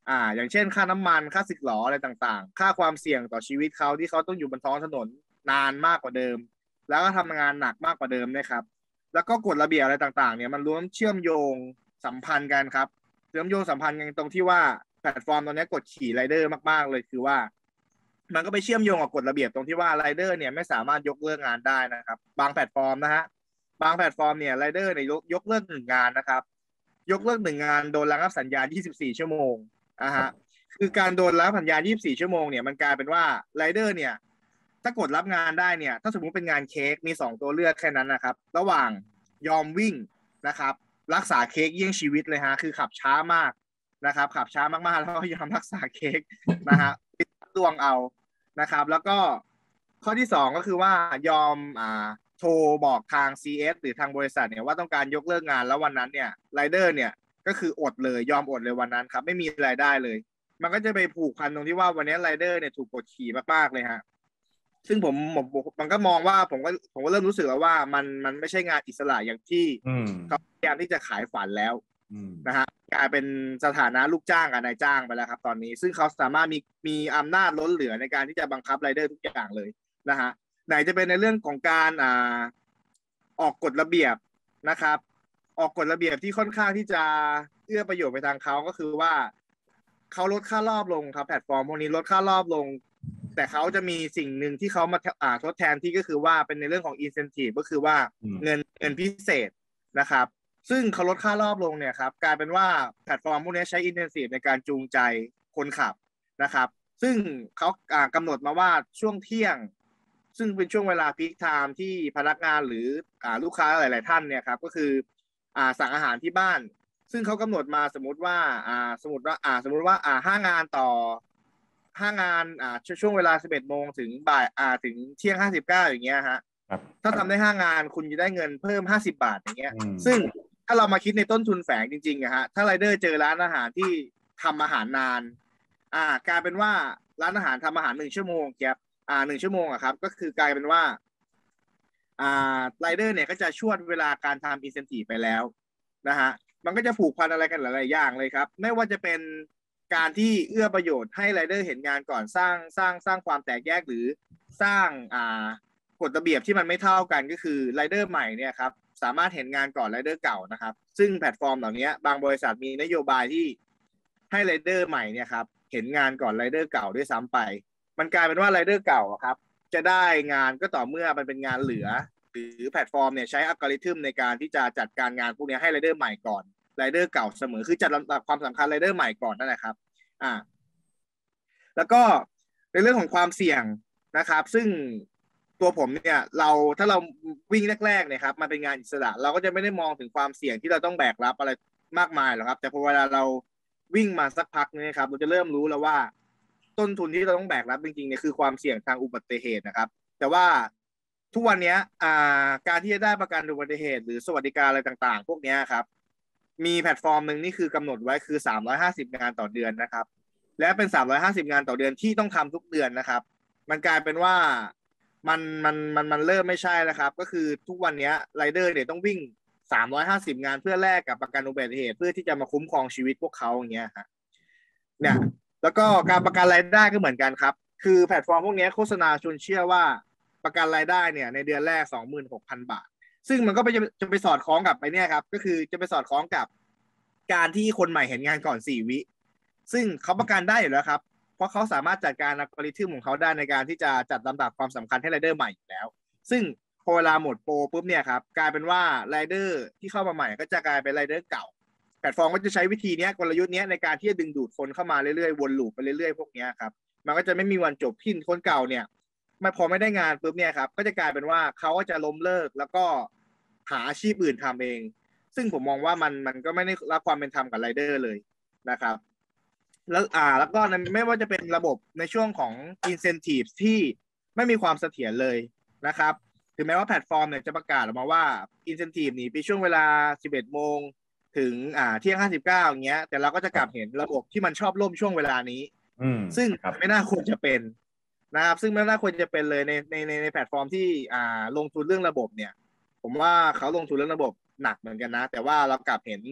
อ่าอย่างเช่นค่าน้ำมันค่าสึกหรออะไรต่างๆค่าความเสี่ยงต่อชีวิตเขาที่เขาต้องอยู่บนท้องถนนนานมากกว่าเดิมแล้วก็ทำงานหนักมากกว่าเดิมนะครับแล้วก็กฎระเบียบอะไรต่างๆเนี่ยมันรวมเชื่อมโยงสัมพันธ์กันครับเชื่อมโยงสัมพันธ์กันตรงที่ว่าแพลตฟอร์มตอนนี้กดขี่ไรเดอร์มากๆเลยคือว่ามันก็ไปเชื่อมโยงกับกฎระเบียบตรงที่ว่าไรเดอร์เนี่ยไม่สามารถยกเลิกงานได้นะครับบางแพลตฟอร์มนะฮะบางแพลตฟอร์มเนี่ยไรเดอร์เนี่ยยกยกเลิกหนึ่งงานนะครับยกเลิกหนึ่งงานโดนระงับสัญญายี่สิบสี่ชั่วโมงอ่ะฮะคือการโดนระงับสัญญายี่สิบสี่ชั่วโมงเนี่ยมันกลายเป็นว่าไรเดอร์เนี่ยถ้ากดรับงานได้เนี่ยถ้าสมมุติเป็นงานเค้กมีสองตัวเลือกแค่นั้นนะครับระหว่างยอมวิ่งนะครับรักษาเค้กเยี่ยงชีวิตเลยฮะคือขับช้ามากนะครับขับช้ามากๆแล้วก็ยอมรักษาเค้กนะฮะดวงเอานะครับแล้วก็ข้อที่สองก็คือว่ายอมอ่าโทรบอกทาง ซี เอส หรือทางบริษัทเนี่ยว่าต้องการยกเลิกงานแล้ววันนั้นเนี่ยไรเดอร์เนี่ยก็คืออดเลยยอมอดเลยวันนั้นครับไม่มีรายได้เลยมันก็จะไปผูกพันตรงที่ว่าวันนี้ไรเดอร์เนี่ยถูกกดขี่มากๆเลยฮะซึ่งผมมันก็มองว่าผมก็ผมก็เริ่มรู้สึกแล้วว่ามันมันไม่ใช่งานอิสระอย่างที่เขาพยายามที่จะขายฝันแล้วนะฮะกลายเป็นสถานะลูกจ้างกับนายจ้างไปแล้วครับตอนนี้ซึ่งเขาสามารถมีมีอำนาจล้นเหลือในการที่จะบังคับไรเดอร์ทุกอย่างเลยนะฮะไหนจะเป็นในเรื่องของการอ่าออกกฎระเบียบนะครับออกกฎระเบียบที่ค่อนข้างที่จะเอื้อประโยชน์ไปทางเขาก็คือว่าเขาลดค่ารอบลงครับแพลตฟอร์มพวกนี้ลดค่ารอบลงแต่เขาจะมีสิ่งหนึ่งที่เขามาอ่าทดแทนที่ก็คือว่าเป็นในเรื่องของ incentive ก็คือว่าเงินเงินพิเศษนะครับซึ่งเขาลดค่ารอบลงเนี่ยครับกลายเป็นว่าแพลตฟอร์มพวกนี้ใช้ incentive ในการจูงใจคนขับนะครับซึ่งเขาอ่ากำหนดมาว่าช่วงเที่ยงซึ่งเป็นช่วงเวลาพีคไทม์ที่พนักงานหรืออ่าลูกค้าหลายๆท่านเนี่ยครับก็คืออ่าสั่งอาหารที่บ้านซึ่งเขากำหนดมาสมมติว่าอ่าสมมติว่าอ่าสมมติว่าอ่าห้างานต่อห้างานอ่าช่วงเวลาสิบเอ็ดโมงถึงบ่ายอ่าถึงเที่ยงห้าสิบเก้าอย่างเงี้ยฮะถ้าทำได้ห้างานคุณจะได้เงินเพิ่มห้าสิบบาทอย่างเงี้ยซึ่งถ้าเรามาคิดในต้นทุนแฝงจริงๆอะฮะถ้าไรเดอร์เจอร้านอาหารที่ทำอาหารนานอ่ากลายเป็นว่าร้านอาหารทำอาหารหนึ่งชั่วโมงครับอ่าหนึ่งชั่วโมงอะครับก็คือกลายเป็นว่าอ่าไรเดอร์เนี่ยก็จะชวดเวลาการทำอินเซนทีฟไปแล้วนะฮะมันก็จะผูกพันอะไรกันหลายๆอย่างเลยครับไม่ว่าจะเป็นการที่เอื้อประโยชน์ให้ไรเดอร์เห็นงานก่อนสร้างสร้างสร้างความแตกแยกหรือสร้างอ่ากฎระเบียบที่มันไม่เท่ากันก็คือไรเดอร์ใหม่เนี่ยครับสามารถเห็นงานก่อนไรเดอร์เก่านะครับซึ่งแพลตฟอร์มเหล่านี้บางบริษัทมีนโยบายที่ให้ไรเดอร์ใหม่เนี่ยครับเห็นงานก่อนไรเดอร์เก่าด้วยซ้ำไปมันกลายเป็นว่าไรเดอร์เก่าครับจะได้งานก็ต่อเมื่อมันเป็นงานเหลือหรือแพลตฟอร์มเนี่ยใช้อัลกอริทึมในการที่จะจัดการงานพวกนี้ให้ไรเดอร์ใหม่ก่อนไรเดอร์เก่าเสมอคือจัดลำดับความสำคัญไรเดอร์ใหม่ก่อนนั่นแหละครับอ่าแล้วก็ในเรื่องของความเสี่ยงนะครับซึ่งตัวผมเนี่ยเราถ้าเราวิ่งแรกๆเนี่ยครับมันเป็นงานอิสระเราก็จะไม่ได้มองถึงความเสี่ยงที่เราต้องแบกรับอะไรมากมายหรอกครับแต่พอเวลาเราวิ่งมาสักพักนี่ครับเราจะเริ่มรู้แล้วว่าต้นทุนที่เราต้องแบกรับจริงๆเนี่ยคือความเสี่ยงทางอุบัติเหตุนะครับแต่ว่าทุกวันนี้อ่าการที่จะได้ประกันอุบัติเหตุหรือสวัสดิการอะไรต่างๆพวกนี้ครับมีแพลตฟอร์มหนึ่งนี่คือกำหนดไว้คือสามร้อยห้าสิบงานต่อเดือนนะครับและเป็นสามร้อยห้าสิบงานต่อเดือนที่ต้องทำทุกเดือนนะครับมันกลายเป็นว่ามันมันมันมันเริ่มไม่ใช่แล้วครับก็คือทุกวันนี้ไรเดอร์เนี่ยต้องวิ่งสามร้อยห้าสิบงานเพื่อแลกกับประกันอุบัติเหตุเพื่อที่จะมาคุ้มครองชีวิตพวกเขาอย่างเงี้ยฮะเนี่ยแล้วก็การประกันรายได้ก็เหมือนกันครับคือแพลตฟอร์มพวกนี้โฆษณาชวนเชื่อว่าประกันรายได้เนี่ยในเดือนแรก สองหมื่นหกพัน บาทซึ่งมันก็ไปจะจะไปสอดคล้องกับไปเนี่ยครับก็คือจะไปสอดคล้องกับการที่คนใหม่เห็นงานก่อนสี่วิซึ่งเขาประกันได้อยู่แล้วครับเพราะเขาสามารถจัดการอัลกอริทึมของเขาได้ในการที่จะจัดลำดับความสำคัญให้ไรเดอร์ใหม่อยู่แล้วซึ่งพอเวลาหมดโปรปุ๊บเนี่ยครับกลายเป็นว่าไรเดอร์ที่เข้ามาใหม่ก็จะกลายเป็นไรเดอร์เก่าแพลตฟอร์มก็จะใช้วิธีนี้กลยุทธ์นี้ในการที่จะดึงดูดคนเข้ามาเรื่อยๆวนลูปไปเรื่อยๆพวกนี้ครับมันก็จะไม่มีวันจบที่คนเก่าเนี่ยไม่พอไม่ได้งานปุ๊บเนี่ยครับก็จะกลายเป็นว่าเขาก็จะล้มเลิกแล้วก็หาอาชีพอื่นทำเองซึ่งผมมองว่ามันมันก็ไม่ได้รับความเป็นธรรมกับไรเดอร์เลยนะครับแล้วอ่าแล้วก็ไม่ว่าจะเป็นระบบในช่วงของ incentive ที่ไม่มีความเสถียรเลยนะครับถึงแม้ว่าแพลตฟอร์มเนี่ยจะประกาศออกมาว่า incentive นี่เป็นช่วงเวลา สิบเอ็ดโมงถึงอ่าเที่ยงห้าสิบเก้าอย่างเงี้ยแต่เราก็จะกลับเห็นระบบที่มันชอบล่มช่วงเวลานี้ซึ่งไม่น่าควรจะเป็นนะครับซึ่งไม่น่าควรจะเป็นเลยในในในในแพลตฟอร์มที่อ่าลงทุนเรื่องระบบเนี่ยผมว่าเขาลงทุนเรื่องระบบหนักเหมือนกันนะแต่ว่าเรากลับเห็น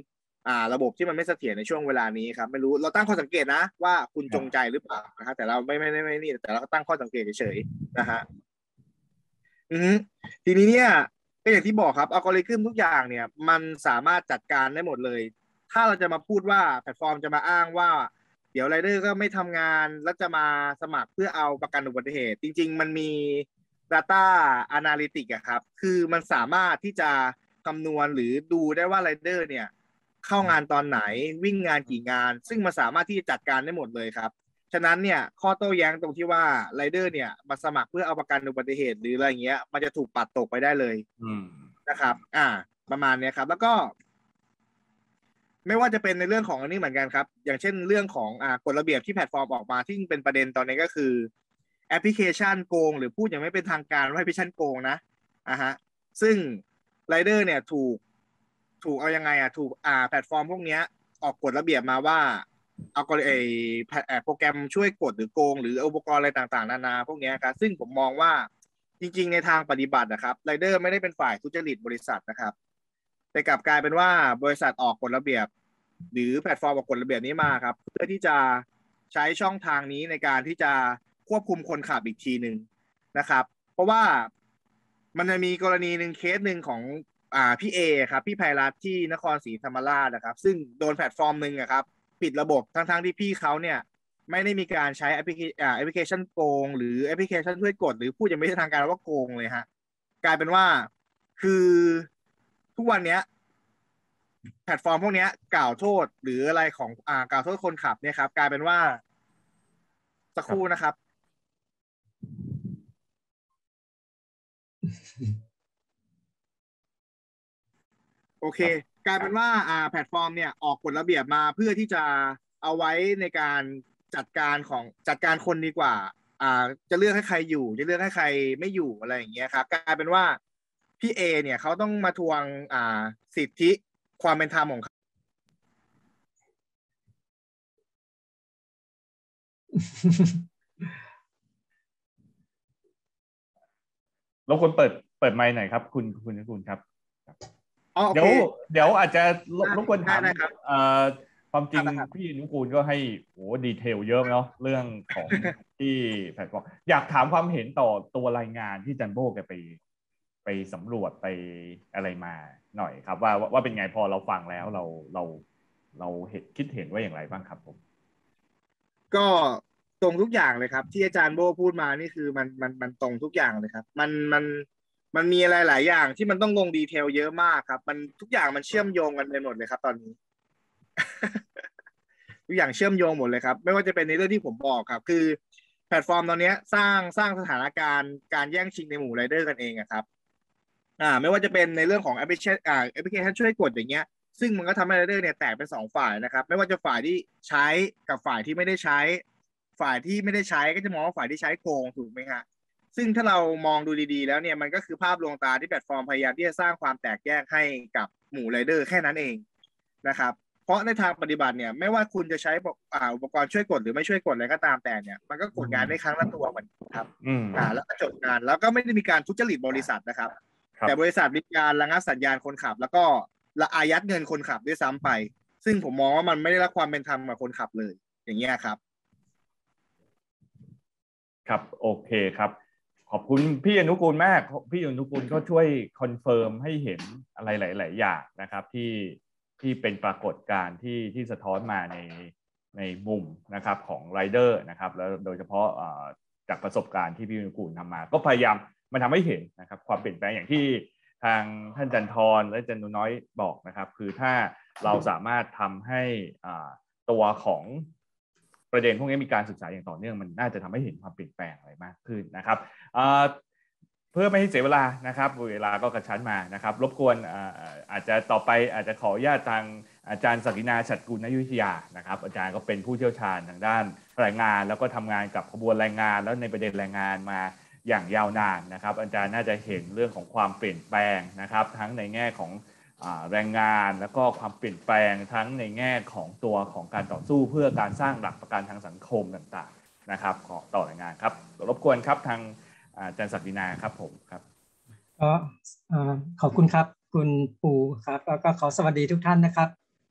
อ่าระบบที่มันไม่เสถียรในช่วงเวลานี้ครับไม่รู้เราตั้งข้อสังเกตนะว่าคุณจงใจหรือเปล่านะครับแต่เราไม่ไม่ไม่ไม่นี่แต่เราก็ตั้งข้อสังเกตเฉยๆนะฮะอือทีนี้เนี่ยก็อย่างที่บอกครับอัลกอริทึมทุกอย่างเนี่ยมันสามารถจัดการได้หมดเลยถ้าเราจะมาพูดว่าแพลตฟอร์มจะมาอ้างว่าเดี๋ยวไรเดอร์ก็ไม่ทำงานแล้วจะมาสมัครเพื่อเอาประกันอุบัติเหตุจริงๆมันมี data analytics อะครับคือมันสามารถที่จะคำนวณหรือดูได้ว่าไรเดอร์เนี่ยเข้างานตอนไหนวิ่งงานกี่งานซึ่งมันสามารถที่จะจัดการได้หมดเลยครับฉะนั้นเนี่ยข้อโต้แย้งตรงที่ว่าไรเดอร์เนี่ยมาสมัครเพื่อเอาประกันอุบัติเหตุหรืออะไรเงี้ยมันจะถูกปัดตกไปได้เลยนะครับอ่าประมาณนี้ครับแล้วก็ไม่ว่าจะเป็นในเรื่องของอันนี้เหมือนกันครับอย่างเช่นเรื่องของอ่ากฎระเบียบที่แพลตฟอร์มออกมาที่เป็นประเด็นตอนนี้ก็คือแอปพลิเคชันโกงหรือพูดอย่างไม่เป็นทางการว่าแอปพลิเคชันโกงนะอ่ะฮะซึ่งไรเดอร์เนี่ยถูกถูกเอายังไงอ่ะถูกอ่าแพลตฟอร์มพวกนี้ออกกฎระเบียบมาว่าเอากฎไอ้โปรแกรมช่วยกดหรือโกงหรืออุปกรณ์อะไรต่างๆนานาพวกนี้ครับซึ่งผมมองว่าจริงๆในทางปฏิบัตินะครับไรเดอร์ไม่ได้เป็นฝ่ายทุจริตบริษัทนะครับแต่กลับกลายเป็นว่าบริษัทออกกฎระเบียบหรือแพลตฟอร์มออกกฎระเบียบนี้มาครับเพื่อที่จะใช้ช่องทางนี้ในการที่จะควบคุมคนขับอีกทีหนึ่งนะครับเพราะว่ามันจะมีกรณีหนึ่งเคสหนึ่งของอ่าพี่เอครับพี่ไพรัตน์ที่นครศรีธรรมราชนะครับซึ่งโดนแพลตฟอร์มหนึ่งครับปิดระบบทั้งๆที่พี่เขาเนี่ยไม่ได้มีการใช้แอปพลิเคชันแอปพลิเคชันโกงหรือแอปพลิเคชันช่วยกดหรือพูดยังไม่ใช่ทางการว่าโกงเลยฮะกลายเป็นว่าคือทุกวันเนี้ยแพลตฟอร์มพวกนี้กล่าวโทษหรืออะไรของอ่ากล่าวโทษคนขับเนี่ยครับกลายเป็นว่าสักครู่นะครับโอเคกลายเป็นว่าอ่าแพลตฟอร์มเนี่ยออกกฎระเบียบมาเพื่อที่จะเอาไว้ในการจัดการของจัดการคนดีกว่าอ่าจะเลือกให้ใครอยู่จะเลือกให้ใครไม่อยู่อะไรอย่างเงี้ยครับกลายเป็นว่าพี่เอเนี่ยเขาต้องมาทวงอ่าสิทธิความเป็นธรรมของเขารบกวนเปิดเปิดไมค์หน่อยครับคุณคุณคุณครับเดี๋เดี๋ยวเดี๋ยวอาจจะรบกวนถามครับความจริงพี่นุกูลก็ให้โหดีเทลเยอะเนาะเรื่องของที่แพลตฟอร์มอยากถามความเห็นต่อตัวรายงานที่จันโบ้แกไปไปสำรวจไปอะไรมาหน่อยครับว่าว่าเป็นไงพอเราฟังแล้วเราเราเราเห็นคิดเห็นว่าอย่างไรบ้างครับผมก็ตรงทุกอย่างเลยครับที่อาจารย์โบ้พูดมานี่คือมันมันมันตรงทุกอย่างเลยครับมันมันมันมีอะไรหลายอย่างที่มันต้องลงดีเทลเยอะมากครับมันทุกอย่างมันเชื่อมโยงกันไปหมดเลยครับตอนนี้ ทุกอย่างเชื่อมโยงหมดเลยครับไม่ว่าจะเป็นในเรื่องที่ผมบอกครับคือแพลตฟอร์มตอนนี้สร้างสร้างสถานการณ์การแย่งชิงในหมู่ไรเดอร์กันเองครับอ่าไม่ว่าจะเป็นในเรื่องของแอปพลิเคชันอ่าแอปพลิเคชันช่วยกดอย่างเงี้ยซึ่งมันก็ทำให้ไรเดอร์เนี่ยแตกเป็นสองฝ่ายนะครับไม่ว่าจะฝ่ายที่ใช้กับฝ่ายที่ไม่ได้ใช้ฝ่ายที่ไม่ได้ใช้ก็จะมองว่าฝ่ายที่ใช้โกงถูกไหมฮะซึ่งถ้าเรามองดูดีๆแล้วเนี่ยมันก็คือภาพลวงตาที่แพลตฟอร์มพยายามที่จะสร้างความแตกแยกให้กับหมู่ไรเดอร์แค่นั้นเองนะครับเพราะในทางปฏิบัติเนี่ยไม่ว่าคุณจะใช้อุปกรณ์ช่วยกดหรือไม่ช่วยกดอะไรก็ตามแต่เนี่ยมันก็กดงานได้ครั้งละตัวเหมือนกันครับอ่าแล้วก็จบงานแล้วก็ไม่ได้มีการทุจริตบริษัทนะครับแต่บริษัทมีการระงับสัญญาณคนขับแล้วก็ละอายัดเงินคนขับด้วยซ้ำไปซึ่งผมมองว่ามันไม่ได้รับความเป็นธรรมกับคนขับเลยอย่างเงี้ยครับครับโอเคครับขอบคุณพี่อนุกูลมากพี่อนุกูลก็ช่วยคอนเฟิร์มให้เห็นอะไรหลายๆอย่างนะครับที่ที่เป็นปรากฏการณ์ที่ที่สะท้อนมาในในมุมนะครับของไรเดอร์นะครับแล้วโดยเฉพาะจากประสบการณ์ที่พี่อนุกูลทำมาก็พยายามมันทำให้เห็นนะครับความเปลี่ยนแปลงอย่างที่ทางท่านจันทรและจันนุน้อยบอกนะครับคือถ้าเราสามารถทำให้ตัวของประเด็นพวกนี้มีการศึกษาอย่างต่อเนื่องมันน่าจะทำให้เห็นความเปลี่ยนแปลงอะไรมากขึ้นนะครับเพื่อไม่ให้เสียเวลานะครับเวลาก็กระชั้นมานะครับรบกวนอาจจะต่อไปอาจจะขออนุญาตทางอาจารย์ศักดินาฉัตรกุลนายุทธยานะครับอาจารย์ก็เป็นผู้เชี่ยวชาญทางด้านแรงงานแล้วก็ทำงานกับขบวนแรงงานแล้วในประเด็นแรงงานมาอย่างยาวนานนะครับอาจารย์น่าจะเห็นเรื่องของความเปลี่ยนแปลงนะครับทั้งในแง่ของแรงงานแล้วก็ความเปลี่ยนแปลงทั้งในแง่ของตัวของการต่อสู้เพื่อการสร้างหลักประกันทางสังคมต่างๆนะครับขอต่อรายงานครับรบกวนครับทางอาจารย์ศักดินาครับผมครับก็ขอบคุณครับคุณปูครับแล้วก็ขอสวัสดีทุกท่านนะครับ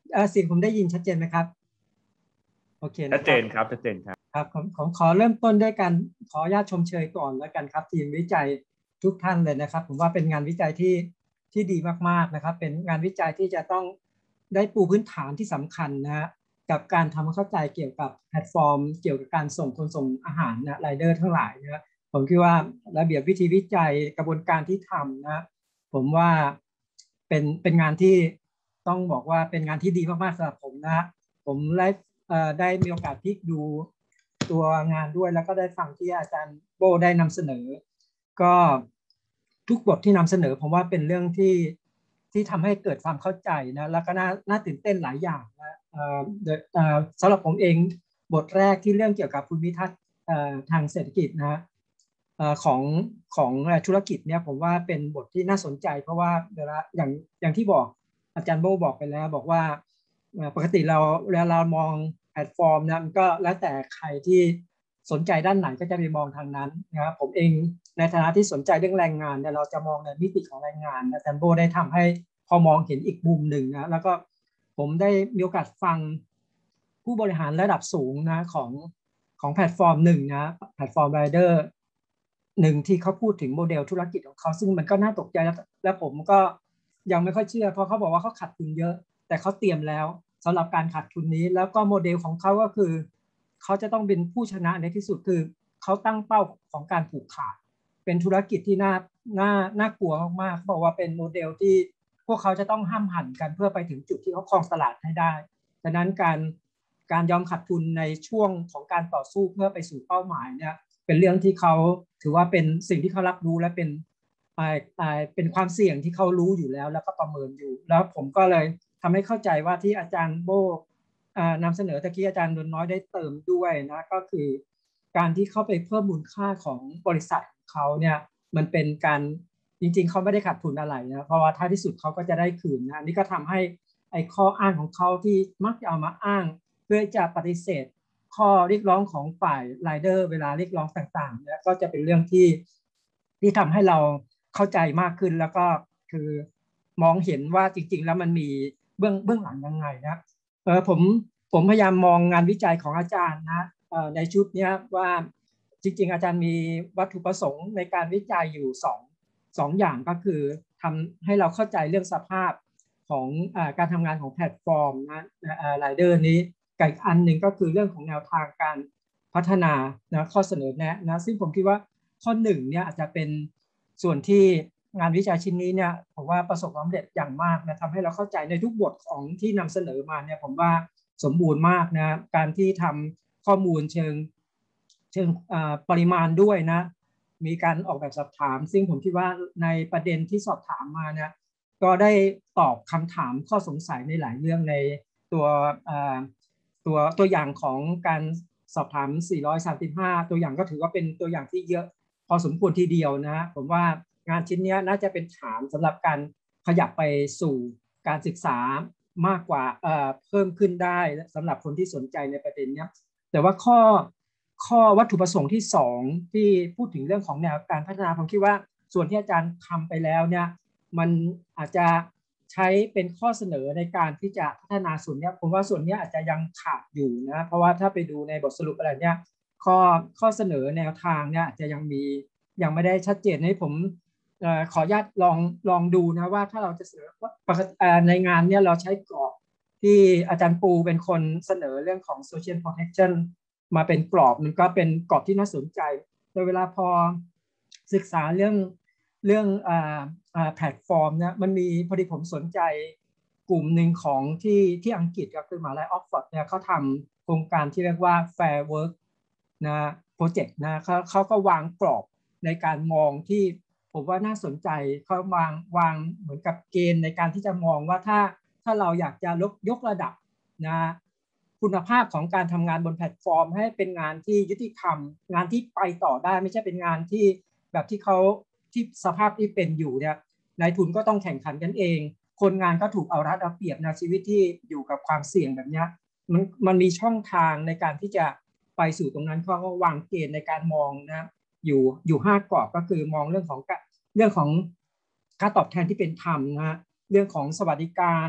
เสียงผมได้ยินชัดเจนไหมครับโอเคนะชัดเจนครับชัดเจนครับครับผมผมขอเริ่มต้นด้วยการขออนุญาตชมเชยก่อนแล้วกันครับทีมวิจัยทุกท่านเลยนะครับผมว่าเป็นงานวิจัยที่ที่ดีมากๆนะครับเป็นงานวิจัยที่จะต้องได้ปูพื้นฐานที่สำคัญนะฮะกับการทำเข้าใจเกี่ยวกับแพลตฟอร์มเกี่ยวกับการส่งคนส่งอาหารนะไรเดอร์ทั้งหลายนะผมคิดว่าระเบียบวิธีวิจัยกระบวนการที่ทำนะผมว่าเป็นเป็นงานที่ต้องบอกว่าเป็นงานที่ดีมากๆสำหรับผมนะผมได้ได้มีโอกาสพลิกดูตัวงานด้วยแล้วก็ได้ฟังที่อาจารย์โบได้นำเสนอก็ทุกบทที่นำเสนอผมว่าเป็นเรื่องที่ที่ทำให้เกิดความเข้าใจนะแล้วก็น่าน่าตื่นเต้นหลายอย่างนะสำหรับผมเองบทแรกที่เรื่องเกี่ยวกับภูมิทัศน์ทางเศรษฐกิจนะของของธุรกิจเนี่ยผมว่าเป็นบทที่น่าสนใจเพราะว่าเวลาอย่างอย่างที่บอกอาจารย์โบบอกไปแล้วบอกว่าปกติเราเวลาเรามองแพลตฟอร์มนะมันก็แล้วแต่ใครที่สนใจด้านไหนก็จะไปมองทางนั้นนะครับผมเองในฐานะที่สนใจเรื่องแรงงานเนี่ยเราจะมองในมิติของแรงงานอาจารย์โบได้ทำให้พอมองเห็นอีกมุมหนึ่งนะแล้วก็ผมได้มีโอกาสฟังผู้บริหารระดับสูงนะของของแพลตฟอร์มหนึ่งนะแพลตฟอร์มไรเดอร์หนึ่งที่เขาพูดถึงโมเดลธุรกิจของเขาซึ่งมันก็น่าตกใจแล้วและผมก็ยังไม่ค่อยเชื่อเพราะเขาบอกว่าเขาขาดทุนเยอะแต่เขาเตรียมแล้วสำหรับการขาดทุนนี้แล้วก็โมเดลของเขาก็คือเขาจะต้องเป็นผู้ชนะในที่สุดคือเขาตั้งเป้าของการผูกขาดเป็นธุรกิจที่น่าน่าน่ากลัวมากๆเขาบอกว่าเป็นโมเดลที่พวกเขาจะต้องห้ามหันกันเพื่อไปถึงจุดที่เขาครองตลาดให้ได้ดังนั้นการการยอมขาดทุนในช่วงของการต่อสู้เพื่อไปสู่เป้าหมายเนี่ยเป็นเรื่องที่เขาถือว่าเป็นสิ่งที่เขารับรู้และเป็นเป็นความเสี่ยงที่เขารู้อยู่แล้วแล้วก็ประเมินอยู่แล้วผมก็เลยทำให้เข้าใจว่าที่อาจารย์โบนำเสนอตะกี้อาจารย์นวลน้อยได้เติมด้วยนะก็คือการที่เข้าไปเพิ่มมูลค่าของบริษัทของเขาเนี่ยมันเป็นการจริงๆเขาไม่ได้ขาดทุนอะไรนะเพราะว่าท้ายที่สุดเขาก็จะได้คืนนะนี่ก็ทำให้ไอ้ข้ออ้างของเขาที่มักจะเอามาอ้างเพื่อจะปฏิเสธข้อเรียกร้องของฝ่ายไรเดอร์เวลาเรียกร้องต่างๆเนี่ยก็จะเป็นเรื่องที่ที่ทำให้เราเข้าใจมากขึ้นแล้วก็คือมองเห็นว่าจริงๆแล้วมันมีเบื้องเบื้องหลังยังไงนะเออผมผมพยายามมองงานวิจัยของอาจารย์นะเอ่อในชุดนี้ว่าจริงๆอาจารย์มีวัตถุประสงค์ในการวิจัยอยู่สองสองอย่างก็คือทำให้เราเข้าใจเรื่องสภาพของอ่าการทำงานของแพลตฟอร์มนะไรเดอร์นี้กับอีกอันหนึ่งก็คือเรื่องของแนวทางการพัฒนานะข้อเสนอแนะนะซึ่งผมคิดว่าข้อหนึ่งเนี่ยอาจจะเป็นส่วนที่งานวิจัยชิ้นนี้เนี่ยผมว่าประสบความสำเร็จอย่างมากนะทำให้เราเข้าใจในทุกบทของที่นำเสนอมาเนี่ยผมว่าสมบูรณ์มากนะการที่ทำข้อมูลเชิงเชิงปริมาณด้วยนะมีการออกแบบสอบถามซึ่งผมคิดว่าในประเด็นที่สอบถามมาเนี่ยก็ได้ตอบคำถามข้อสงสัยในหลายเรื่องในตัวตัวตัวอย่างของการสอบถามสี่ร้อยสามสิบห้าตัวอย่างก็ถือว่าเป็นตัวอย่างที่เยอะพอสมควรทีเดียวนะผมว่างานชิ้นนี้น่าจะเป็นฐานสำหรับการขยับไปสู่การศึกษามากกว่าเอ่อเพิ่มขึ้นได้สำหรับคนที่สนใจในประเด็นนี้แต่ว่าข้อข้อวัตถุประสงค์ที่สองที่พูดถึงเรื่องของแนวการพัฒนาผมคิดว่าส่วนที่อาจารย์ทำไปแล้วเนี่ยมันอาจจะใช้เป็นข้อเสนอในการที่จะพัฒนาส่วนนี้ผมว่าส่วนนี้อาจจะยังขาดอยู่นะเพราะว่าถ้าไปดูในบทสรุปอะไรเนี่ยข้อข้อเสนอแนวทางเนี่ยอาจจะยังมียังไม่ได้ชัดเจนให้ผมขออนุญาตลองลองดูนะว่าถ้าเราจะเสนอในงานเนี่ยเราใช้กรอบที่อาจารย์ปูเป็นคนเสนอเรื่องของ social protection มาเป็นกรอบมันก็เป็นกรอบที่น่าสนใจโดยเวลาพอศึกษาเรื่องเรื่องอ่าอ่าแพลตฟอร์มเนี่ยมันมีพอดีผมสนใจกลุ่มหนึ่งของที่ที่อังกฤษก็คือมหาลัยออกฟอร์ดเนี่ยเขาทำโครงการที่เรียกว่า Fair Work นะโปรเจกต์นะเขาเขาก็วางกรอบในการมองที่ผมว่าน่าสนใจเขาวางวางเหมือนกับเกณฑ์ในการที่จะมองว่าถ้าถ้าเราอยากจะยกยกระดับนะคุณภาพของการทำงานบนแพลตฟอร์มให้เป็นงานที่ยุติธรรมงานที่ไปต่อได้ไม่ใช่เป็นงานที่แบบที่เขาที่สภาพที่เป็นอยู่เนี่ยนายทุนก็ต้องแข่งขันกันเองคนงานก็ถูกเอารัดเอาเปรียบในชีวิตที่อยู่กับความเสี่ยงแบบนี้มันมันมีช่องทางในการที่จะไปสู่ตรงนั้นเขาก็วางเกณฑ์ในการมองนะอยู่อยู่ห้ากรอบก็คือมองเรื่องของเรื่องของค่าตอบแทนที่เป็นธรรมนะเรื่องของสวัสดิการ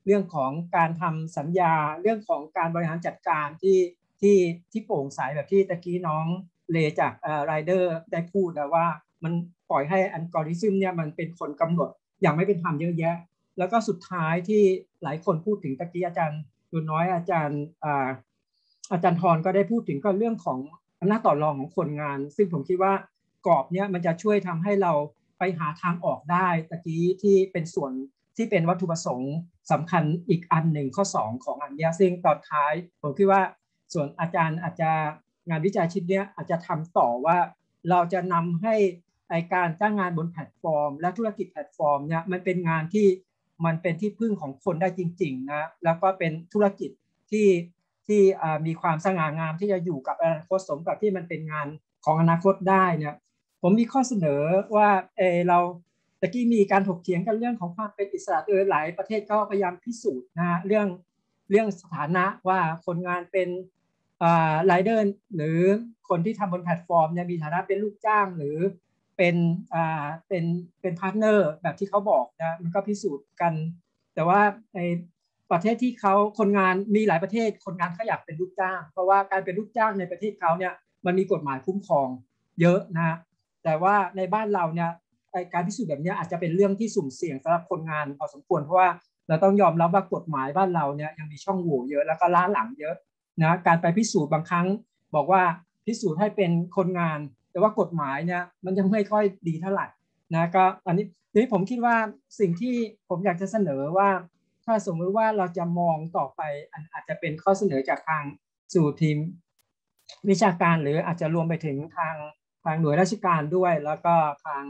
เรื่องของการทำสัญญาเรื่องของการบริหารจัดการที่ที่ที่โปร่งใสแบบที่ตะกี้น้องเลจากเอ่อไรเดอร์ได้พูดนะว่ามันปล่อยให้อัลกอริทึมเนี่ยมันเป็นคนกำหนดอย่างไม่เป็นธรรมเยอะแยะแล้วก็สุดท้ายที่หลายคนพูดถึงตะกี้อาจารย์ดูน้อยอาจารย์อ่าอาจารย์ทรก็ได้พูดถึงก็เรื่องของอำนาจต่อรองของคนงานซึ่งผมคิดว่ากรอบเนี้ยมันจะช่วยทำให้เราไปหาทางออกได้ตะกี้ที่เป็นส่วนที่เป็นวัตถุประสงค์สำคัญอีกอันหนึ่งข้อสองของอันนี้ซึ่งตอนท้ายผมคิดว่าส่วนอาจารย์อาจจะงานวิจัยชิ้นนี้อาจจะทำต่อว่าเราจะนำให้การจ้างงานบนแพลตฟอร์มและธุรกิจแพลตฟอร์มเนี่ยมันเป็นงานที่มันเป็นที่พึ่งของคนได้จริงๆนะแล้วก็เป็นธุรกิจที่ที่มีความสง่างามที่จะอยู่กับอนาคตสมกับที่มันเป็นงานของอนาคตได้เนี่ยผมมีข้อเสนอว่าเออเราตะกี้มีการถกเถียงกันเรื่องของความเป็นอิสระเออหลายประเทศก็พยายามพิสูจน์นะเรื่องเรื่องสถานะว่าคนงานเป็นอ่าไรเดอร์หรือคนที่ทำบนแพลตฟอร์มเนี่ยมีฐานะเป็นลูกจ้างหรือเป็นอ่าเป็นเป็นพาร์ทเนอร์แบบที่เขาบอกนะมันก็พิสูจน์กันแต่ว่าในประเทศที่เขาคนงานมีหลายประเทศคนงานเขาอยากเป็นลูกจ้างเพราะว่าการเป็นลูกจ้างในประเทศเขาเนี่ยมันมีกฎหมายคุ้มครองเยอะนะแต่ว่าในบ้านเราเนี่ยการพิสูจน์แบบนี้อาจจะเป็นเรื่องที่สุ่มเสี่ยงสำหรับคนงานพอสมควรเพราะว่าเราต้องยอมรับว่ากฎหมายบ้านเราเนี่ยยังมีช่องโหว่เยอะแล้วก็ล้าหลังเยอะนะการไปพิสูจน์บางครั้งบอกว่าพิสูจน์ให้เป็นคนงานแต่ว่ากฎหมายเนี่ยมันยังไม่ค่อยดีเท่าไหร่นะก็อันนี้ทีนี้ผมคิดว่าสิ่งที่ผมอยากจะเสนอว่าถ้าสมมติว่าเราจะมองต่อไปอาจจะเป็นข้อเสนอจากทางสู่ทีมวิชาการหรืออาจจะรวมไปถึงทางทางหน่วยราชการด้วยแล้วก็ทาง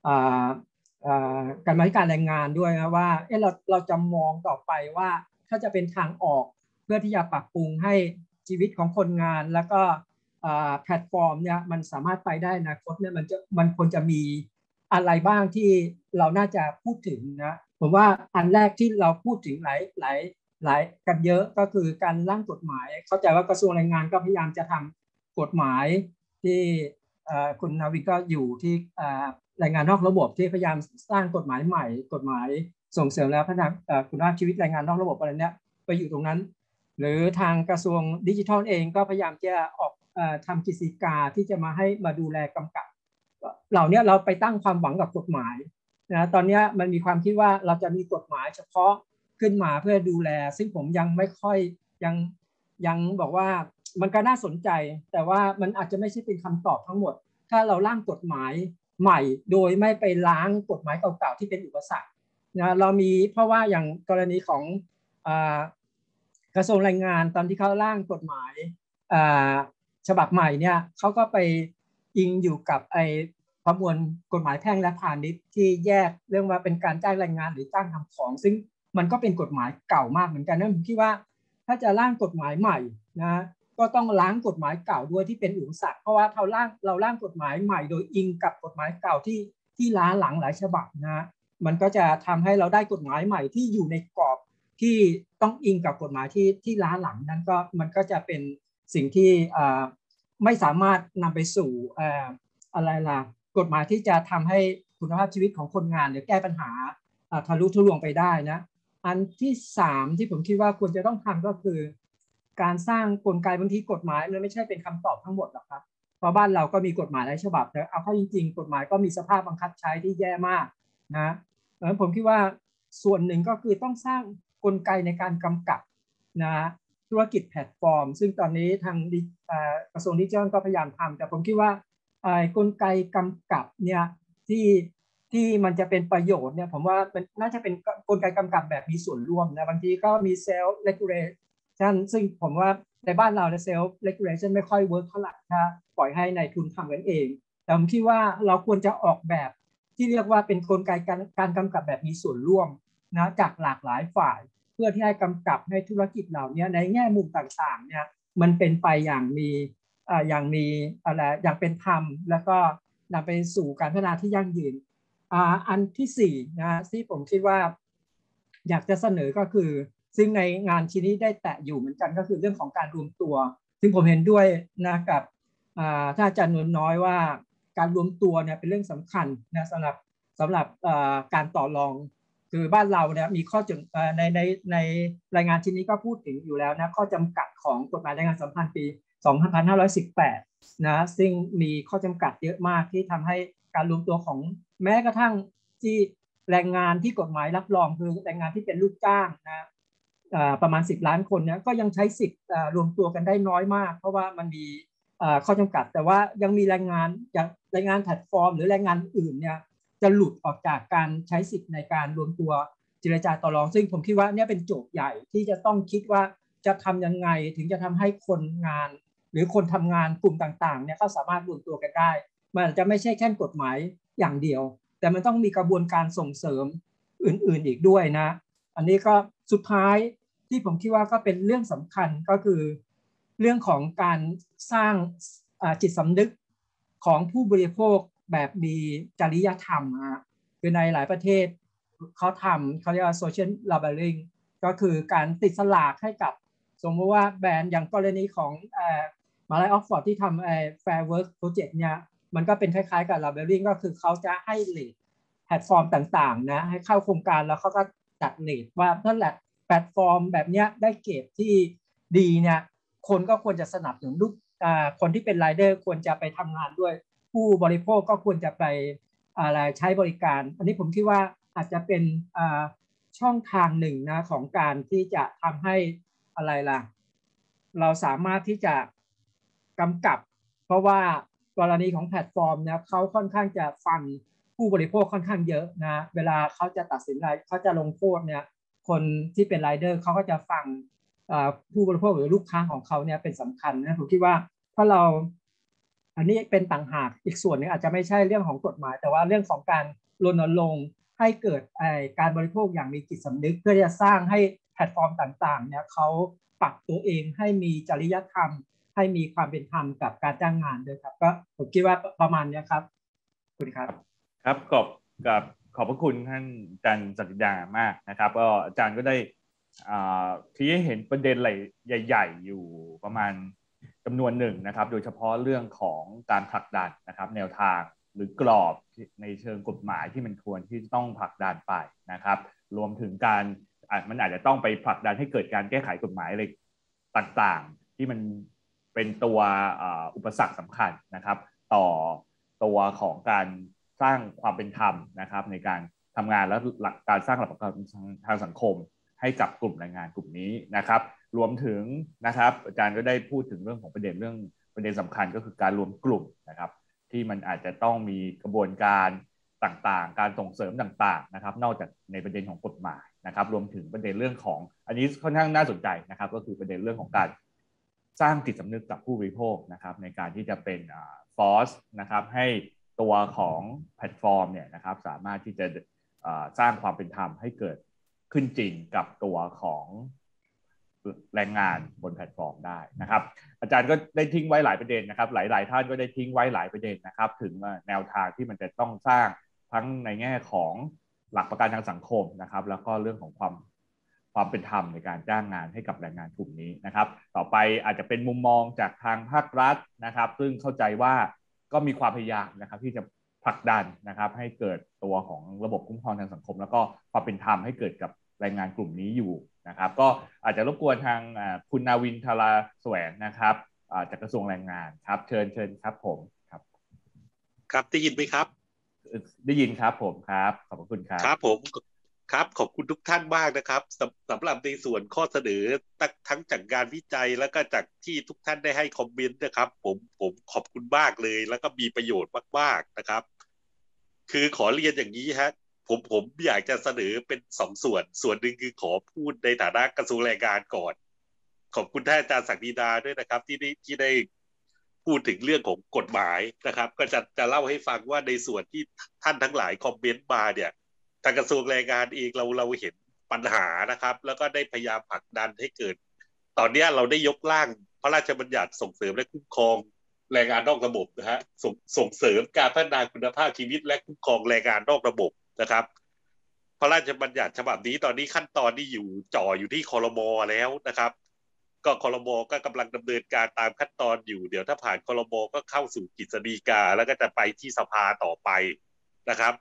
การบริการแรงงานด้วยนะว่าเออเราเราจะมองต่อไปว่าถ้าจะเป็นทางออกเพื่อที่จะปรับปรุงให้ชีวิตของคนงานแล้วก็แพลตฟอร์มเนี่ยมันสามารถไปได้นะคตเนี่ยมันจะมันควรจะมีอะไรบ้างที่เราน่าจะพูดถึงนะผมว่าอันแรกที่เราพูดถึงหลายหลายหลายกันเยอะก็คือการร่างกฎหมายเข้าใจว่ากระทรวงแรงงานก็พยายามจะทำกฎหมายที่คุณนาวินก็อยู่ที่แรงงานนอกระบบที่พยายามสร้างกฎหมายใหม่กฎหมายส่งเสริมและพัฒนาคุณภาพชีวิตแรงงานนอกระบบอะไรเนี้ยไปอยู่ตรงนั้นหรือทางกระทรวงดิจิทัลเองก็พยายามจะออกทำกิจการที่จะมาให้มาดูแลกำกับเหล่านี้เราไปตั้งความหวังกับกฎหมายนะตอนนี้มันมีความคิดว่าเราจะมีกฎหมายเฉพาะขึ้นมาเพื่อดูแลซึ่งผมยังไม่ค่อยยังยังบอกว่ามันก็น่าสนใจแต่ว่ามันอาจจะไม่ใช่เป็นคำตอบทั้งหมดถ้าเราร่างกฎหมายใหม่โดยไม่ไปล้างกฎหมายเก่าๆที่เป็นอุปสรรคนะเรามีเพราะว่าอย่างกรณีของอ่ากระทรวงแรงงานตอนที่เขาร่างกฎหมายอ่าฉบับใหม่เนี่ยเขาก็ไปอิงอยู่กับไอ้ประมวลกฎหมายแพ่งและพาณิชย์ที่แยกเรื่องว่าเป็นการจ้างแรงงานหรือจ้างทำของซึ่งมันก็เป็นกฎหมายเก่ามากเหมือนกันนะผมคิดว่าถ้าจะร่างกฎหมายใหม่นะก็ต้องล้างกฎหมายเก่าด้วยที่เป็นอุปสรรคเพราะว่าเราร่างเราร่างกฎหมายใหม่โดยอิงกับกฎหมายเก่าที่ที่ล้าหลังหลายฉบับนะมันก็จะทำให้เราได้กฎหมายใหม่ที่อยู่ในกรอบที่ต้องอิงกับกฎหมายที่ที่ล้าหลังนั้นก็มันก็จะเป็นสิ่งที่ไม่สามารถนำไปสู่อะไรล่ะกฎหมายที่จะทำให้คุณภาพชีวิตของคนงานหรือแก้ปัญหาทะลุทะลวงไปได้นะอันที่สามที่ผมคิดว่าควรจะต้องทำก็คือการสร้างกลไกบางทีกฎหมายมันไม่ใช่เป็นคำตอบทั้งหมดหรอกครับเพราะบ้านเราก็มีกฎหมายหลายฉบับแต่เอาเข้าจริงๆกฎหมายก็มีสภาพบังคับใช้ที่แย่มากนะดังนั้นผมคิดว่าส่วนหนึ่งก็คือต้องสร้างกลไกในการกำกับนะธุรกิจแพลตฟอร์มซึ่งตอนนี้ทางกระทรวงดิจิทัลก็พยายามทำแต่ผมคิดว่ากลไกกำกับเนี่ยที่ที่มันจะเป็นประโยชน์เนี่ยผมว่ามันน่าจะเป็นกลไกกำกับแบบมีส่วนร่วมนะบางทีก็มีเซลฟ์เรกูเลชันซึ่งผมว่าในบ้านเราเซลฟ์เรกูเลชันไม่ค่อยเวิร์กเท่าไหร่ถ้าปล่อยให้นายทุนทำกันเองแต่ผมคิดว่าเราควรจะออกแบบที่เรียกว่าเป็นกลไกการการกำกับแบบมีส่วนร่วมนะจากหลากหลายฝ่ายเพื่อที่ให้กำกับให้ธุรกิจเหล่านี้ในแง่มุมต่างๆเนี่ยมันเป็นไปอย่างมีอ่าอย่างมีอะไรอย่างเป็นธรรมแล้วก็นำไปสู่การพัฒนาที่ยั่งยืนอ่าอันที่สี่นะที่ผมคิดว่าอยากจะเสนอก็คือซึ่งในงานชิ้นนี้ได้แตะอยู่เหมือนกันก็คือเรื่องของการรวมตัวซึ่งผมเห็นด้วยนะกับอ่าท่านอาจารย์นวลน้อยว่าการรวมตัวเนี่ยเป็นเรื่องสำคัญนะสำหรับสำหรับการต่อรองคือบ้านเราเนี่ยมีข้อจำในในในรายงานชิ้นนี้ก็พูดถึงอยู่แล้วนะข้อจำกัดของกฎหมายแรงงานสัมพันธ์ปีสองพันห้าร้อยสิบแปดนะซึ่งมีข้อจำกัดเยอะมากที่ทำให้การรวมตัวของแม้กระทั่งที่แรงงานที่กฎหมายรับรองคือแรงงานที่เป็นลูกจ้างนะประมาณสิบล้านคนเนี่ยก็ยังใช้สิทธิ์รวมตัวกันได้น้อยมากเพราะว่ามันมีข้อจำกัดแต่ว่ายังมีแรงงานอย่างแรงงานแพลตฟอร์มหรือแรงงานอื่นเนี่ยจะหลุดออกจากการใช้สิทธิ์ในการรวมตัวเจรจาต่อรองซึ่งผมคิดว่าเนี่ยเป็นโจทย์ใหญ่ที่จะต้องคิดว่าจะทำยังไงถึงจะทำให้คนงานหรือคนทำงานกลุ่มต่างๆเนี่ยเขาสามารถรวมตัวกันได้มันอาจจะไม่ใช่แค่กฎหมายอย่างเดียวแต่มันต้องมีกระบวนการส่งเสริมอื่นๆอีกด้วยนะอันนี้ก็สุดท้ายที่ผมคิดว่าก็เป็นเรื่องสำคัญก็คือเรื่องของการสร้างจิตสำนึกของผู้บริโภคแบบมีจริยธรรมนะคือในหลายประเทศเขาทำเขาเรียกว่า social labeling ก็คือการติดสลากให้กับสมมติว่าแบรนด์อย่างกรณีของมหาวิทยาลัยออกฟอร์ดที่ทำ Fair Work Project เนี่ยมันก็เป็นคล้ายๆกับ labeling ก็คือเขาจะให้เรทแพลตฟอร์มต่างๆนะให้เข้าโครงการแล้วเขาก็จัดเรทว่านั่นแหละแพลตฟอร์มแบบนี้ได้เกรดที่ดีเนี่ยคนก็ควรจะสนับสนุนลูกคนที่เป็นไรเดอร์ควรจะไปทำงานด้วยผู้บริโภคก็ควรจะไปอะไรใช้บริการอันนี้ผมคิดว่าอาจจะเป็นช่องทางหนึ่งนะของการที่จะทำให้อะไรล่ะเราสามารถที่จะกำกับเพราะว่ากรณีของแพลตฟอร์มเนี่ยเขาค่อนข้างจะฟังผู้บริโภคค่อนข้างเยอะนะเวลาเขาจะตัดสินอะไรเขาจะลงโทษเนี่ยคนที่เป็นไรเดอร์เขาก็จะฟังผู้บริโภคหรือลูกค้าของเขาเนี่ยเป็นสำคัญนะผมคิดว่าถ้าเราอันนี้เป็นต่างหากอีกส่วนนึงอาจจะไม่ใช่เรื่องของกฎหมายแต่ว่าเรื่องของการรณรงค์ให้เกิดการบริโภคอย่างมีจิตสำนึกเพื่อจะสร้างให้แพลตฟอร์มต่างๆเนี่ยเขาปรับตัวเองให้มีจริยธรรมให้มีความเป็นธรรมกับการจ้างงานด้วยครับก็ผมคิดว่าประมาณนี้ครับคุณครับครับขอบกับขอบพระคุณท่านอาจารย์สัตยามากนะครับก็อาจารย์ก็ได้ที่ให้เห็นประเด็นอะไรใหญ่ๆอยู่ประมาณจำนวนหนึ่งนะครับโดยเฉพาะเรื่องของการผลักดันนะครับแนวทางหรือกรอบในเชิงกฎหมายที่มันควรที่ต้องผลักดันไปนะครับรวมถึงการมันอาจจะต้องไปผลักดันให้เกิดการแก้ไขกฎหมายอะไรต่างๆที่มันเป็นตัวอุปสรรคสำคัญนะครับต่อตัวของการสร้างความเป็นธรรมนะครับในการทำงานและหลักการสร้างหลักประกันทางสังคมให้กับกลุ่มแรงงานกลุ่มนี้นะครับรวมถึงนะครับอาจารย์ก็ได้พูดถึงเรื่องของประเด็นเรื่องประเด็นสำคัญก็คือการรวมกลุ่มนะครับที่มันอาจจะต้องมีกระบวนการต่างๆการส่งเสริมต่างๆนะครับนอกจากในประเด็นของกฎหมายนะครับรวมถึงประเด็นเรื่องของอันนี้ค่อนข้างน่าสนใจนะครับก็คือประเด็นเรื่องของการสร้างจิตสำนึกกับผู้บริโภคนะครับในการที่จะเป็นฟอร์สนะครับให้ตัวของแพลตฟอร์มเนี่ยนะครับสามารถที่จะสร้างความเป็นธรรมให้เกิดขึ้นจริงกับตัวของแรงงานบนแพลตฟอร์มได้นะครับอาจารย์ก็ได้ทิ้งไว้หลายประเด็นนะครับหลายๆท่านก็ได้ทิ้งไว้หลายประเด็นนะครับถึงแนวทางที่มันจะต้องสร้างทั้งในแง่ของหลักประกันทางสังคมนะครับแล้วก็เรื่องของความความเป็นธรรมในการจ้างงานให้กับแรงงานกลุ่มนี้นะครับต่อไปอาจจะเป็นมุมมองจากทางภาครัฐนะครับซึ่งเข้าใจว่าก็มีความพยายามนะครับที่จะผลักดันนะครับให้เกิดตัวของระบบคุ้มครองทางสังคมแล้วก็ความเป็นธรรมให้เกิดกับแรงงานกลุ่มนี้อยู่นะครับก็อาจจะรบกวนทางคุณนาวินทราแสวงนะครับจากกระทรวงแรงงานครับเชิญเชิญครับผมครับครับได้ยินไหมครับได้ยินครับผมครับขอบคุณครับครับผมครับขอบคุณทุกท่านมากนะครับสำสำหรับในส่วนข้อเสนอทั้งจากงานวิจัยแล้วก็จากที่ทุกท่านได้ให้คอมเมนต์นะครับผมผมขอบคุณมากเลยแล้วก็มีประโยชน์มากๆนะครับคือขอเรียนอย่างนี้ฮะผมผมอยากจะเสนอเป็นสองส่วนส่วนหนึ่งคือขอพูดในฐานะกระทรวงแรงงานก่อนขอบคุณท่านอาจารย์ศักดินาด้วยนะครับที่ได้ที่ได้พูดถึงเรื่องของกฎหมายนะครับก็จะจะเล่าให้ฟังว่าในส่วนที่ท่านทั้งหลายคอมเมนต์มาเนี่ยทางกระทรวงแรงงานเองเราเราเห็นปัญหานะครับแล้วก็ได้พยายามผลักดันให้เกิดตอนนี้เราได้ยกร่างพระราชบัญญัติส่งเสริมและคุ้มครองแรงงานนอกระบบนะฮะส่งส่งเสริมการพัฒนาคุณภาพชีวิตและคุ้มครองแรงงานนอกระบบนะครับพระราชบัญญัติฉบับนี้ตอนนี้ขั้นตอนที่อยู่จ่ออยู่ที่ครม.แล้วนะครับก็ครม.ก็กำลังดำเนินการตามขั้นตอนอยู่เดี๋ยวถ้าผ่านครม.ก็เข้าสู่กฤษฎีกาแล้วก็จะไปที่สภาต่อไปนะครับ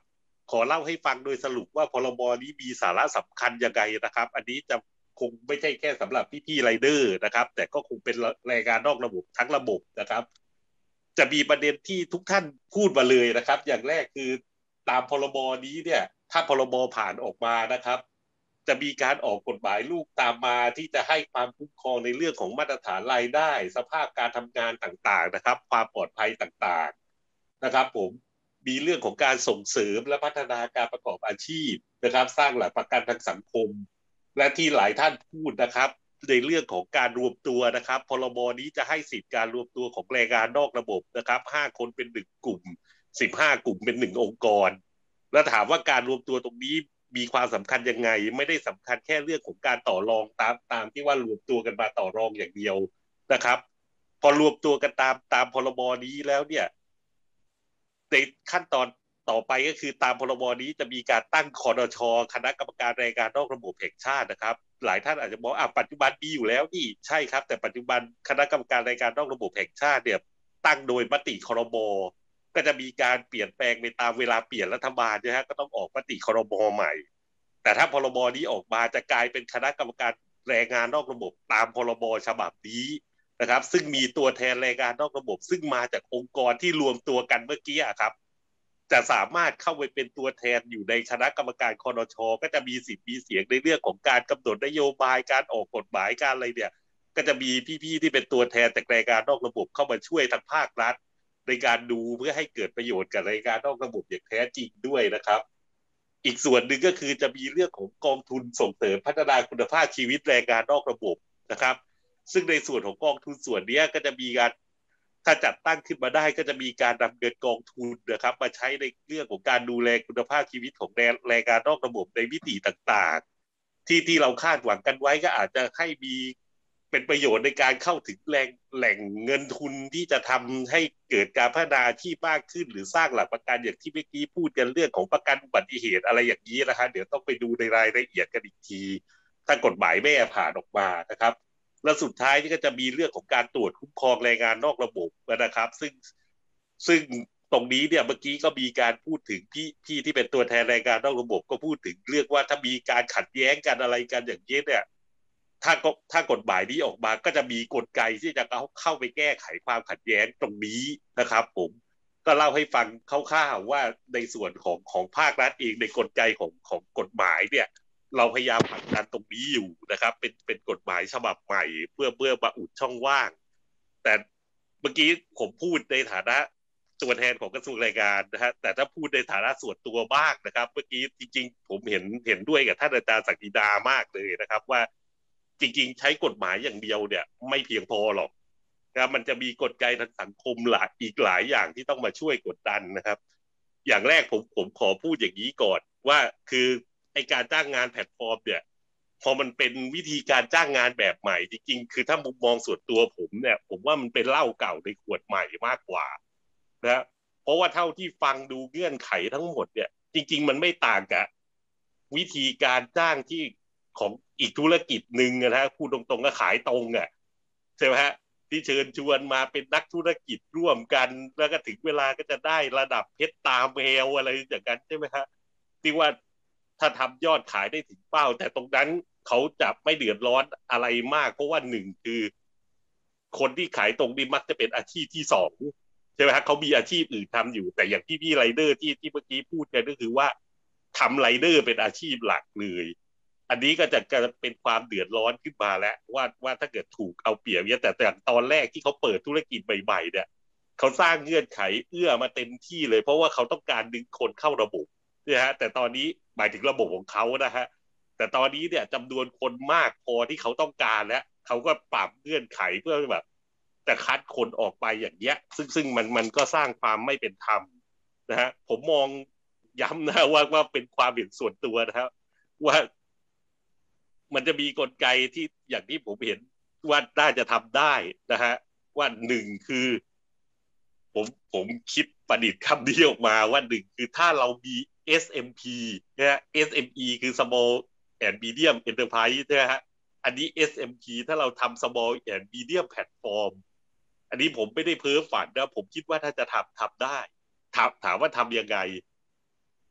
ขอเล่าให้ฟังโดยสรุปว่าพรบนี้มีสาระสำคัญยังไงนะครับอันนี้จะคงไม่ใช่แค่สำหรับพี่ๆไรเดอร์นะครับแต่ก็คงเป็นแรงงานนอกระบบทั้งระบบนะครับจะมีประเด็นที่ทุกท่านพูดมาเลยนะครับอย่างแรกคือตามพรบนี้เนี่ยถ้าพรบผ่านออกมานะครับจะมีการออกกฎหมายลูกตามมาที่จะให้ความคุ้มครองในเรื่องของมาตรฐานรายได้สภาพการทำงานต่างๆนะครับความปลอดภัยต่างๆนะครับผมมีเรื่องของการส่งเสริมและพัฒนาการประกอบอาชีพนะครับสร้างหลักประกันทางสังคมและที่หลายท่านพูดนะครับในเรื่องของการรวมตัวนะครับพรบนี้จะให้สิทธิการรวมตัวของแรงงานนอกระบบนะครับห้าคนเป็นหนึ่งกลุ่มสิบห้ากลุ่มเป็นหนึ่งองค์กรแล้วถามว่าการรวมตัวตรงนี้มีความสำคัญยังไงไม่ได้สำคัญแค่เรื่องของการต่อรองตามตามที่ว่ารวมตัวกันมาต่อรองอย่างเดียวนะครับพอรวมตัวกันตามตามพรบนี้แล้วเนี่ยในขั้นตอนต่อไปก็คือตามพรบนี้จะมีการตั้งคนช.คณะกรรมการแรงงานนอกระบบแห่งชาตินะครับหลายท่านอาจจะบอกอ่ะปัจจุบันมีอยู่แล้วนี่ใช่ครับแต่ปัจจุบันคณะกรรมการแรงงานนอกระบบแห่งชาติเนี่ยตั้งโดยมติครม.ก็จะมีการเปลี่ยนแปลงไปตามเวลาเปลี่ยนรัฐบาลนะฮะก็ต้องออกมติครม.ใหม่แต่ถ้าพรบนี้ออกมาจะกลายเป็นคณะกรรมการแรงงานนอกระบบตามพรบฉบับนี้นะครับซึ่งมีตัวแทนแรงงานนอกระบบซึ่งมาจากองค์กรที่รวมตัวกันเมื่อกี้ครับจะสามารถเข้าไปเป็นตัวแทนอยู่ในคณะกรรมการคนช.ก็จะมีสิทธิ์มีเสียงในเรื่องของการกำหนดนโยบายการออกกฎหมายการอะไรเนี่ยก็จะมีพี่ๆที่เป็นตัวแทนจากแรงงานนอกระบบเข้ามาช่วยทางภาครัฐในการดูเพื่อให้เกิดประโยชน์กับแรงงานนอกระบบอย่างแท้จริงด้วยนะครับอีกส่วนหนึ่งก็คือจะมีเรื่องของกองทุนส่งเสริมพัฒนาคุณภาพชีวิตแรงงานนอกระบบนะครับซึ่งในส่วนของกองทุนส่วนนี้ก็จะมีการถ้าจัดตั้งขึ้นมาได้ก็จะมีการนำเงินกองทุนนะครับมาใช้ในเรื่องของการดูแลคุณภาพชีวิตของแรงงานนอกระบบในมิติต่างๆที่ที่เราคาดหวังกันไว้ก็อาจจะให้มีเป็นประโยชน์ในการเข้าถึงแหล่งแหล่งเงินทุนที่จะทำให้เกิดการพัฒนาอาชีพมากขึ้นหรือสร้างหลักประกันอย่างที่เมื่อกี้พูดกันเรื่องของประกันอุบัติเหตุอะไรอย่างนี้นะครับเดี๋ยวต้องไปดูในรายละเอียดกันอีกทีถ้ากฎหมายแม่ผ่านออกมานะครับและสุดท้ายนี่ก็จะมีเรื่องของการตรวจคุ้มครองแรงงานนอกระบบนะครับซึ่งซึ่งตรงนี้เนี่ยเมื่อกี้ก็มีการพูดถึงพี่พี่ที่เป็นตัวแทนแรงงานนอกระบบก็พูดถึงเรื่องว่าถ้ามีการขัดแย้งกันอะไรกันอย่างนี้เนี่ยถ้าก็ถ้ากฎหมายนี้ออกมาก็จะมีกลไกที่จะเข้าเข้าไปแก้ไขความขัดแย้งตรงนี้นะครับผมก็เล่าให้ฟังคร่าวๆว่าในส่วนของของภาครัฐเองในกลไกของของกฎหมายเนี่ยเราพยายามผลักดันตรงนี้อยู่นะครับเป็นเป็นกฎหมายฉบับใหม่เพื่อเพื่อมาอุดช่องว่างแต่เมื่อกี้ผมพูดในฐานะตัวแทนของกระทรวงแรงงานนะฮะแต่ถ้าพูดในฐานะส่วนตัวบ้างนะครับเมื่อกี้จริงๆผมเห็นเห็นด้วยกับท่านอาจารย์ศักดิดามากเลยนะครับว่าจริงๆใช้กฎหมายอย่างเดียวเนี่ยไม่เพียงพอหรอกนะมันจะมีกลไกทางสังคมหลายอีกหลายอย่างที่ต้องมาช่วยกดดันนะครับอย่างแรกผมผมขอพูดอย่างนี้ก่อนว่าคือไอการจ้างงานแพลตฟอร์มเนี่ยพอมันเป็นวิธีการจ้างงานแบบใหม่จริงๆคือถ้ามุมมองส่วนตัวผมเนี่ยผมว่ามันเป็นเหล้าเก่าในขวดใหม่มากกว่านะเพราะว่าเท่าที่ฟังดูเงื่อนไขทั้งหมดเนี่ยจริงๆมันไม่ต่างกับวิธีการจ้างที่ของอีกธุรกิจหนึ่งนะฮะพูดตรงๆก็ขายตรงอ่ะใช่ไหมฮะที่เชิญชวนมาเป็นนักธุรกิจร่วมกันแล้วก็ถึงเวลาก็จะได้ระดับเพชรตาแมวอะไรอย่างนั้นใช่ไหมฮะที่ว่าถ้าทำยอดขายได้ถึงเป้าแต่ตรงนั้นเขาจะไม่เดือดร้อนอะไรมากเพราะว่าหนึ่งคือคนที่ขายตรงนี้มักจะเป็นอาชีพที่สองใช่ไหมฮะเขามีอาชีพอื่นทำอยู่แต่อย่างที่พี่ไรเดอร์ที่ที่เมื่อกี้พูดกันก็คือว่าทำไรเดอร์เป็นอาชีพหลักเลยอันนี้ก็จะจะเป็นความเดือดร้อนขึ้นมาแล้วว่าว่าถ้าเกิดถูกเอาเปรียบเนี่ยแต่แต่ตอนแรกที่เขาเปิดธุรกิจใหม่ๆเนี่ยเขาสร้างเงื่อนไขเอื้อมาเต็มที่เลยเพราะว่าเขาต้องการดึงคนเข้าระบบนะฮะแต่ตอนนี้หมายถึงระบบของเขานะฮะแต่ตอนนี้เนี่ยจำนวนคนมากพอที่เขาต้องการแล้วเขาก็ปรับเงื่อนไขเพื่อแบบจะคัดคนออกไปอย่างเงี้ยซึ่งซึ่งมันมันก็สร้างความไม่เป็นธรรมนะฮะผมมองย้ำนะว่าว่าเป็นความเห็นส่วนตัวนะครับว่ามันจะมีกลไกที่อย่างที่ผมเห็นว่าน่าจะทำได้นะฮะว่าหนึ่งคือผมผมคิดประดิษฐ์คำนี้ออกมาว่าหนึ่งคือถ้าเรามี เอส เอ็ม พี นะฮะ เอส เอ็ม อี คือ Small and Medium Enterprise นะฮะอันนี้ เอส เอ็ม พี ถ้าเราทำ Small and Medium Platform อันนี้ผมไม่ได้เพ้อฝันนะผมคิดว่าถ้าจะทำทำได้ถามถามว่าทำยังไง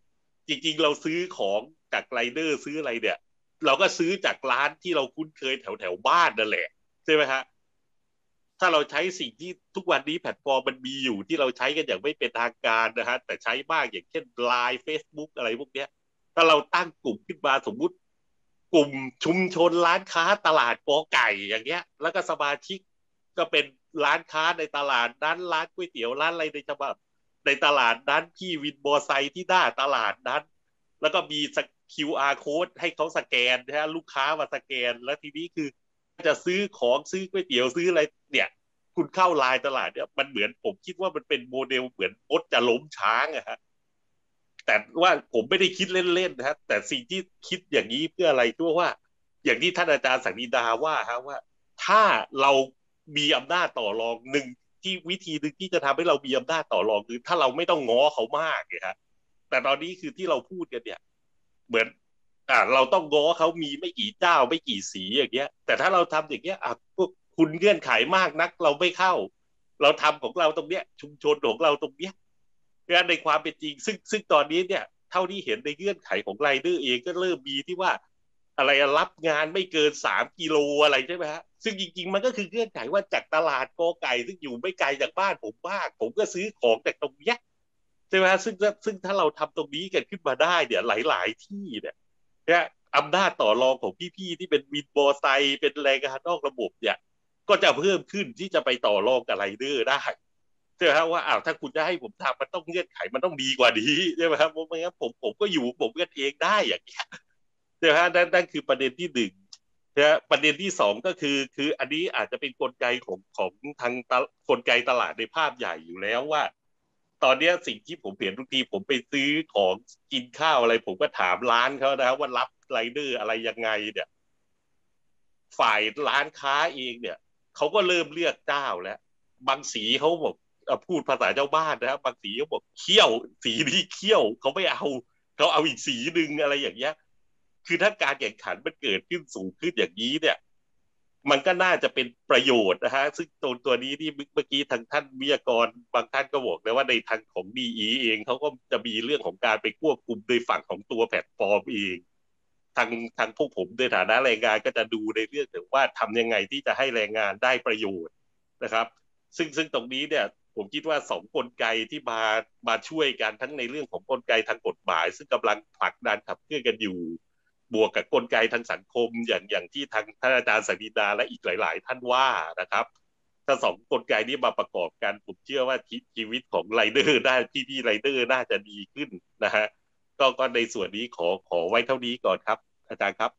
จริงๆเราซื้อของจากไรเดอร์ซื้ออะไรเนี่ยเราก็ซื้อจากร้านที่เราคุ้นเคยแถวแถวบ้านนั่นแหละใช่ไหมฮะถ้าเราใช้สิ่งที่ทุกวันนี้แพลตฟอร์มมันมีอยู่ที่เราใช้กันอย่างไม่เป็นทางการนะฮะแต่ใช้บ้างอย่างเช่น ไลน์ Facebook อะไรพวกเนี้ยถ้าเราตั้งกลุ่มขึ้นมาสมมุติกลุ่มชุมชนร้านค้าตลาดกอไก่อย่างเงี้ยแล้วก็สมาชิกก็เป็นร้านค้าในตลาดนั้นร้านก๋วยเตี๋ยวร้านอะไรในจังหวัดในตลาดนั้นพี่วินมอไซค์ที่หน้าตลาดนั้นแล้วก็มี คิว อาร์ code ให้เขาสแกนนะฮะลูกค้ามาสแกนแล้วทีนี้คือจะซื้อของซื้อก๋วยเตี๋ยวซื้ออะไรเนี่ยคุณเข้าไลน์ตลาดเนี่ยมันเหมือนผมคิดว่ามันเป็นโมเดลเหมือนมดจะล้มช้างอะฮะแต่ว่าผมไม่ได้คิดเล่นๆนะฮะแต่สิ่งที่คิดอย่างนี้เพื่ออะไรตัวว่าอย่างที่ท่านอาจารย์ศักดิดาว่าฮะว่าถ้าเรามีอำนาจต่อรองหนึ่งที่วิธีหนึ่งที่จะทำให้เรามีอำนาจต่อรองคือถ้าเราไม่ต้องง้อเขามากเนี่ยฮะแต่ตอนนี้คือที่เราพูดกันเนี่ยเหมือนอ่าเราต้องง้อเขามีไม่กี่เจ้าไม่กี่สีอย่างเงี้ยแต่ถ้าเราทำอย่างเงี้ยอ่ะพวกคุณเงื่อนไขมากนักเราไม่เข้าเราทำของเราตรงเนี้ยชุมชนของเราตรงเนี้ยงานในความเป็นจริงซึ่งซึ่งตอนนี้เนี่ยเท่าที่เห็นในเงื่อนไขของไรเดอร์เองก็เริ่มมีที่ว่าอะไรรับงานไม่เกินสามกิโลอะไรใช่ไหมฮะซึ่งจริงๆมันก็คือเงื่อนไขว่าจากตลาดกอไก่ซึ่งอยู่ไม่ไกลจากบ้านผมมากผมก็ซื้อของจากตรงเนี้ยใช่ไหมฮะซึ่งซึ่งถ้าเราทำตรงนี้กันขึ้นมาได้เนี่ยหลายๆที่เนี่ยเนี่ยอำนาจต่อรองของพี่ๆที่เป็นวินมอไซค์เป็นแรงงานนอกระบบเนี่ยก็จะเพิ่มขึ้นที่จะไปต่อรองกับไรเดอร์ได้ใช่ไหมครับว่าอ้าวถ้าคุณจะให้ผมทำมันต้องเงื่อนไขมันต้องดีกว่านี้ใช่ไหมครับเพราะไม่งั้นผมผมก็อยู่ผมกันเองได้อย่างเงี้ยใช่ไหมฮะนั่นนั่นคือประเด็นที่หนึ่งนะประเด็นที่สองก็คือคืออันนี้อาจจะเป็นกลไกของของทางกลไกตลาดในภาพใหญ่อยู่แล้วว่าตอนนี้สิ่งที่ผมเห็นทุกทีผมไปซื้อของกินข้าวอะไรผมก็ถามร้านเขานะว่ารับไรเดอร์อะไรยังไงเนี่ยฝ่ายร้านค้าเองเนี่ยเขาก็เริ่มเลือกเจ้าแล้วบางสีเขาบอกพูดภาษาเจ้าบ้านนะครับบางสีเขาบอกเขี้ยวสีนี้เขี้ยวเขาไม่เอาเขาเอาอีกสีนึงอะไรอย่างเงี้ยคือถ้าการแข่งขันมันเกิดขึ้นสูงขึ้นอย่างนี้เนี่ยมันก็น่าจะเป็นประโยชน์นะฮะซึ่งตัวตัวนี้ที่เมื่อกี้ทางท่านวิทยากรบางท่านก็บอกนะว่าในทางของ ดี อี เองเขาก็จะมีเรื่องของการไปควบคุมโดยฝั่งของตัวแพลตฟอร์มเองทางทางพวกผมในฐานะแรงงานก็จะดูในเรื่องถึงว่าทำยังไงที่จะให้แรงงานได้ประโยชน์นะครับซึ่งซึ่งตรงนี้เนี่ยผมคิดว่าสองกลไกที่มามาช่วยกันทั้งในเรื่องของกลไกทางกฎหมายซึ่งกำลังผลักดันขับเคลื่อนกันอยู่บวกกับกลไกทางสังคมอย่างอย่างที่ทางท่านอาจารย์ศักดินาและอีกหลายๆท่านว่านะครับถ้าสองกลไกนี้มาประกอบกันผมเชื่อว่าชีวิตของไรเดอร์ได้พี่พี่ไรเดอร์น่าจะดีขึ้นนะฮะก็ก็ในส่วนนี้ขอขอไว้เท่านี้ก่อนครับอาจารย์ครับ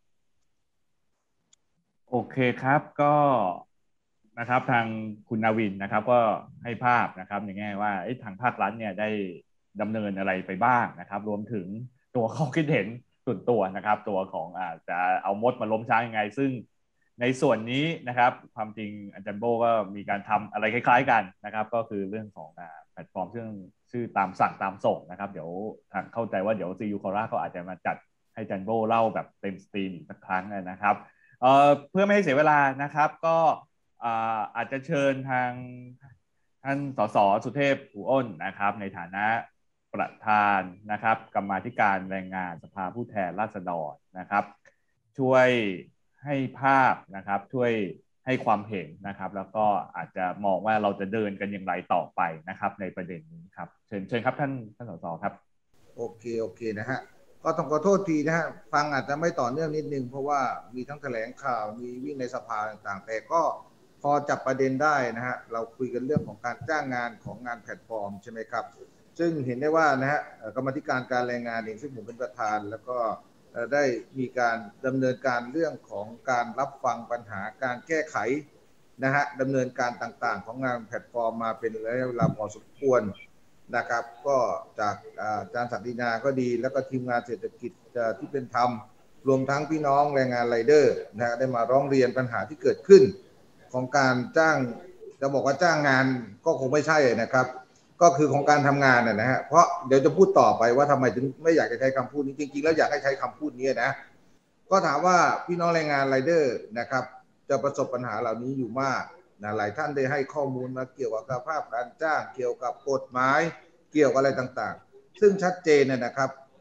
โอเคครับก็นะครับทางคุณนาวินนะครับก็ให้ภาพนะครับในแง่ว่าทางภาครัฐเนี่ยได้ดำเนินอะไรไปบ้างนะครับรวมถึงตัวข้อคิดเห็นส่วนตัวนะครับตัวของอาจจะเอามดมาล้มช้างยังไงซึ่งในส่วนนี้นะครับความจริงอาจารย์โบก็มีการทำอะไรคล้ายๆกันนะครับก็คือเรื่องของแพลตฟอร์มซึ่งชื่อตามสั่งตามส่งนะครับเดี๋ยวเข้าใจว่าเดี๋ยวซียูคอร่าเขาอาจจะมาจัดให้อาจารย์โบเล่าแบบเต็มสตรีมอีกสักครั้งนะครับเอ่อเพื่อไม่ให้เสียเวลานะครับก็อาจจะเชิญทางท่านสสสุเทพอู่อ้นนะครับในฐานะประธานนะครับกรรมาธิการแรงงานสภาผู้แทนราษฎรนะครับช่วยให้ภาพนะครับช่วยให้ความเห็นนะครับแล้วก็อาจจะมองว่าเราจะเดินกันอย่างไรต่อไปนะครับในประเด็นนี้ครับเชิญเชิญครับท่านท่านสสครับโอเคโอเคนะฮะก็ต้องขอโทษทีนะฮะฟังอาจจะไม่ต่อเนื่องนิดนึงเพราะว่ามีทั้งแถลงข่าวมีวิ่งในสภาต่างๆแต่ก็พอจับประเด็นได้นะฮะเราคุยกันเรื่องของการจ้างงานของงานแพลตฟอร์มใช่ไหมครับซึ่งเห็นได้ว่านะฮะกรรมธิการการแรงงานเองซึ่งผมเป็นประธานแล้วก็ได้มีการดำเนินการเรื่องของการรับฟังปัญหาการแก้ไขนะฮะดำเนินการต่างๆของงานแพลตฟอร์มมาเป็นระยะเวลาพอสมควรนะครับก็จากอาจารย์ศักดินาก็ดีแล้วก็ทีมงานเศรษฐกิจที่เป็นธรรมรวมทั้งพี่น้องแรงงานไรเดอร์นะได้มาร้องเรียนปัญหาที่เกิดขึ้นของการจ้างจะบอกว่าจ้างงานก็คงไม่ใช่นะครับก็คือของการทำงานนะฮะเพราะเดี๋ยวจะพูดต่อไปว่าทำไมถึงไม่อยากจะใช้คำพูดนี้จริงๆแล้วอยากให้ใช้คำพูดนี้นะก็ถามว่าพี่น้องแรงงานไรเดอร์นะครับจะประสบปัญหาเหล่านี้อยู่มากนะหลายท่านได้ให้ข้อมูลมาเกี่ยวกับสภาพการจ้างเกี่ยวกับกฎหมายเกี่ยวกับอะไรต่างๆซึ่งชัดเจนนะครับ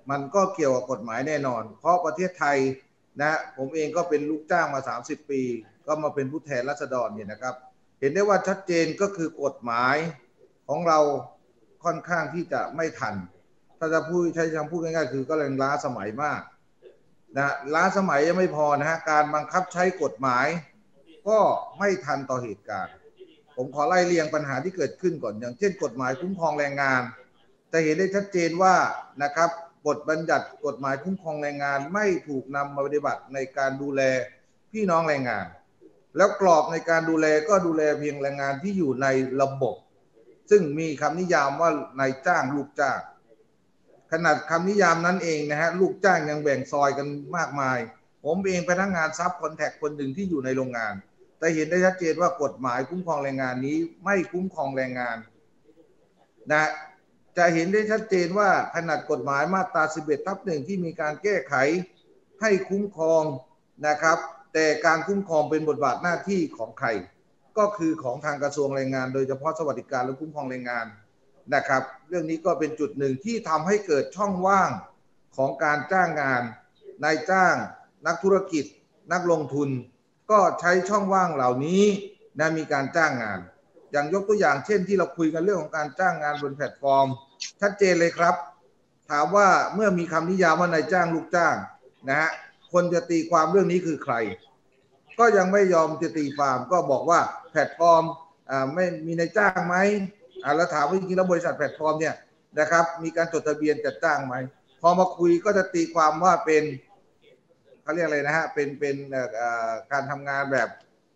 มันก็เกี่ยวกับกฎหมายแน่นอนเพราะประเทศไทยนะผมเองก็เป็นลูกจ้างมาสามสิบปีก็มาเป็นผู้แทนราษฎรเนี่ยนะครับเห็นได้ว่าชัดเจนก็คือกฎหมายของเราค่อนข้างที่จะไม่ทันถ้าจะพูดใช้คำพูดง่ายๆคือก็เลยล้าสมัยมากนะล้าสมัยยังไม่พอนะฮะการบังคับใช้กฎหมายก็ไม่ทันต่อเหตุการณ์ผมขอไล่เรียงปัญหาที่เกิดขึ้นก่อนอย่างเช่นกฎหมายคุ้มครองแรงงานจะเห็นได้ชัดเจนว่านะครับบทบัญญัติกฎหมายคุ้มครองแรงงานไม่ถูกนำมาปฏิบัติในการดูแลพี่น้องแรงงานแล้วกรอบในการดูแลก็ดูแลเพียงแรงงานที่อยู่ในระบบซึ่งมีคำนิยามว่านายจ้างลูกจ้างขนาดคำนิยามนั้นเองนะฮะลูกจ้างยังแบ่งซอยกันมากมายผมเองพนักงานซับคอนแทคคนหนึ่งที่อยู่ในโรงงานแต่เห็นได้ชัดเจนว่ากฎหมายคุ้มครองแรงงานนี้ไม่คุ้มครองแรงงานนะจะเห็นได้ชัดเจนว่าขนาดกฎหมายมาตราสิบเอ็ดทับหนึ่งที่มีการแก้ไขให้คุ้มครองนะครับแต่การคุ้มครองเป็นบทบาทหน้าที่ของใครก็คือของทางกระทรวงแรงงานโดยเฉพาะสวัสดิการและคุ้มครองแรงงานนะครับเรื่องนี้ก็เป็นจุดหนึ่งที่ทำให้เกิดช่องว่างของการจ้างงานนายจ้างนักธุรกิจนักลงทุนก็ใช้ช่องว่างเหล่านี้นะมีการจ้างงานอย่างยกตัวอย่างเช่นที่เราคุยกันเรื่องของการจ้างงานบนแพลตฟอร์มชัดเจนเลยครับถามว่าเมื่อมีคำนิยามว่านายจ้างลูกจ้างนะฮะคนจะตีความเรื่องนี้คือใครก็ยังไม่ยอมจะตีความก็บอกว่าแพลตฟอร์มอ่าไม่มีนายจ้างไหมอ่าแล้วถามว่าจริงๆแล้วบริษัทแพลตฟอร์มเนี่ยนะครับมีการจดทะเบียนจัดจ้างไหมพอมาคุยก็จะตีความว่าเป็นเขาเรียกอะไรนะฮะเป็นเป็นการทำงานแบบ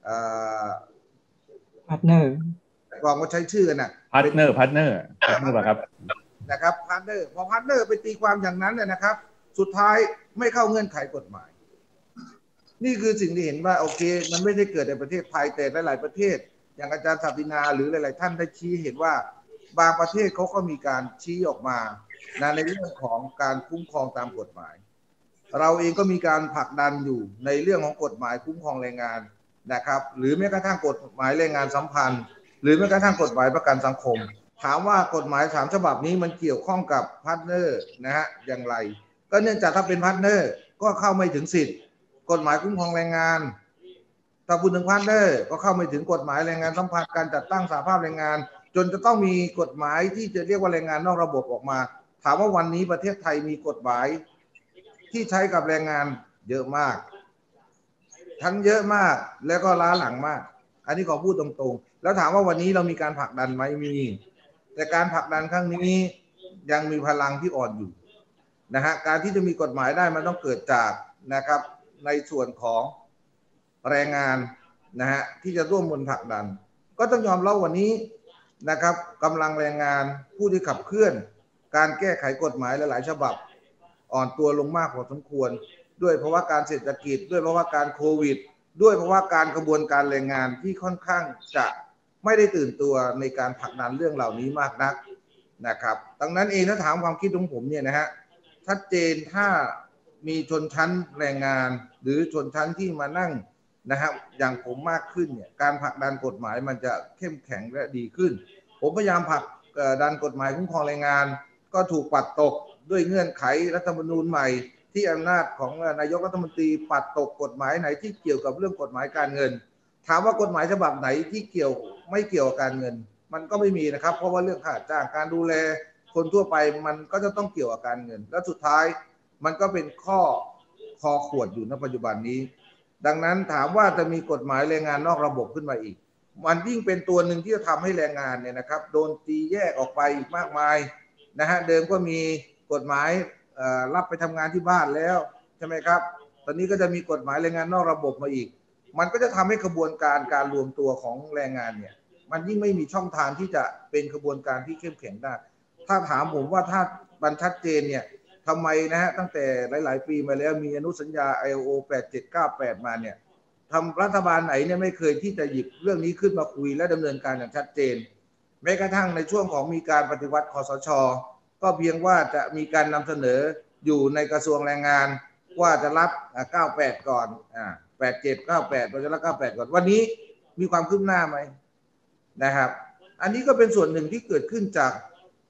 พาร์ทเนอร์บอกว่าใช้ชื่อนะพาร์ทเนอร์พาร์ทเนอร์พาร์ทเนอร์ครับนะครับพาร์ทเนอร์พอพาร์ทเนอร์ไปตีความอย่างนั้นเนี่ยนะครับสุดท้ายไม่เข้าเงื่อนไขกฎหมายนี่คือสิ่งที่เห็นว่าโอเคมันไม่ได้เกิดในประเทศไทยแต่หลายๆประเทศอย่างอาจารย์ศักดินาหรือหลายๆท่านได้ชี้เห็นว่าบางประเทศเขาก็มีการชี้ออกมาในเรื่องของการคุ้มครองตามกฎหมายเราเองก็มีการผลักดันอยู่ในเรื่องของกฎหมายคุ้มครองแรงงานนะครับหรือแม้กระทั่งกฎหมายแรงงานสัมพันธ์หรือแม้กระทั่งกฎหมายประกันสังคมถามว่ากฎหมายสามฉบับนี้มันเกี่ยวข้องกับพาร์ทเนอร์นะฮะอย่างไรก็เนื่องจากถ้าเป็นพาร์ทเนอร์ก็เข้าไม่ถึงสิทธิ์กฎหมายคุ้มครองแรงงานถ้าพูดถึงพาร์ทเนอร์ก็เข้าไม่ถึงกฎหมายแรงงานสัมพันธ์การจัดตั้งสหภาพแรงงานจนจะต้องมีกฎหมายที่จะเรียกว่าแรงงานนอกระบบออกมาถามว่าวันนี้ประเทศไทยมีกฎหมายที่ใช้กับแรงงานเยอะมากทั้งเยอะมากแล้วก็ล้าหลังมากอันนี้ขอพูดตรงๆแล้วถามว่าวันนี้เรามีการผลักดันไหมมีแต่การผลักดันครั้งนี้ยังมีพลังที่อ่อนอยู่นะฮะการที่จะมีกฎหมายได้มันต้องเกิดจากนะครับในส่วนของแรงงานนะฮะที่จะร่วมมือผลักดันก็ต้องยอมรับวันนี้นะครับกำลังแรงงานผู้ที่ขับเคลื่อนการแก้ไขกฎหมายหลายๆฉบับอ่อนตัวลงมากพอสมควรด้วยเพราะว่าการเศรษฐกิจด้วยเพราะว่าการโควิดด้วยเพราะว่าการกระบวนการแรงงานที่ค่อนข้างจะไม่ได้ตื่นตัวในการผลักดันเรื่องเหล่านี้มากนักนะครับดังนั้นเองถ้าถามความคิดของผมเนี่ยนะฮะชัดเจนถ้ามีชนชั้นแรงงานหรือชนชั้นที่มานั่งนะครับอย่างผมมากขึ้นเนี่ยการผลักดันกฎหมายมันจะเข้มแข็งและดีขึ้นผมพยายามผลักดันกฎหมายคุ้มครองแรงงานก็ถูกปัดตกด้วยเงื่อนไขรัฐธรรมนูญใหม่ที่อำนาจของนายกรัฐมนตรีปัดตกกฎหมายไหนที่เกี่ยวกับเรื่องกฎหมายการเงินถามว่ากฎหมายฉบับไหนที่เกี่ยวไม่เกี่ยวกับการเงินมันก็ไม่มีนะครับเพราะว่าเรื่องค่าจ้างการดูแลคนทั่วไปมันก็จะต้องเกี่ยวกับการเงินและสุดท้ายมันก็เป็นข้อคอขวดอยู่ในปัจจุบันนี้ดังนั้นถามว่าจะมีกฎหมายแรงงานนอกระบบขึ้นมาอีกมันยิ่งเป็นตัวหนึ่งที่จะทำให้แรงงานเนี่ยนะครับโดนตีแยกออกไปอีกมากมายนะฮะเดิมก็มีกฎหมายรับไปทำงานที่บ้านแล้วใช่ไหมครับตอนนี้ก็จะมีกฎหมายแรงงานนอกระบบมาอีกมันก็จะทำให้กระบวนการการรวมตัวของแรงงานเนี่ยมันยิ่งไม่มีช่องทางที่จะเป็นกระบวนการที่เข้มแข็งได้ถ้าถามผมว่าถ้ามันชัดเจนเนี่ยทำไมนะฮะตั้งแต่หลายๆปีมาแล้วมีอนุสัญญา ไอ โอ แปดเจ็ดเก้าแปดมาเนี่ยทำรัฐบาลไหนเนี่ยไม่เคยที่จะหยิบเรื่องนี้ขึ้นมาคุยและดำเนินการอย่างชัดเจนแม้กระทั่งในช่วงของมีการปฏิวัติคสช.ก็เพียงว่าจะมีการนำเสนออยู่ในกระทรวงแรงงานว่าจะรับเก้าแปดก่อนอ่าแปดเจ็ด เก้าแปดเราจะรับเก้าแปดก่อนวันนี้มีความคืบหน้าไหมนะครับอันนี้ก็เป็นส่วนหนึ่งที่เกิดขึ้นจาก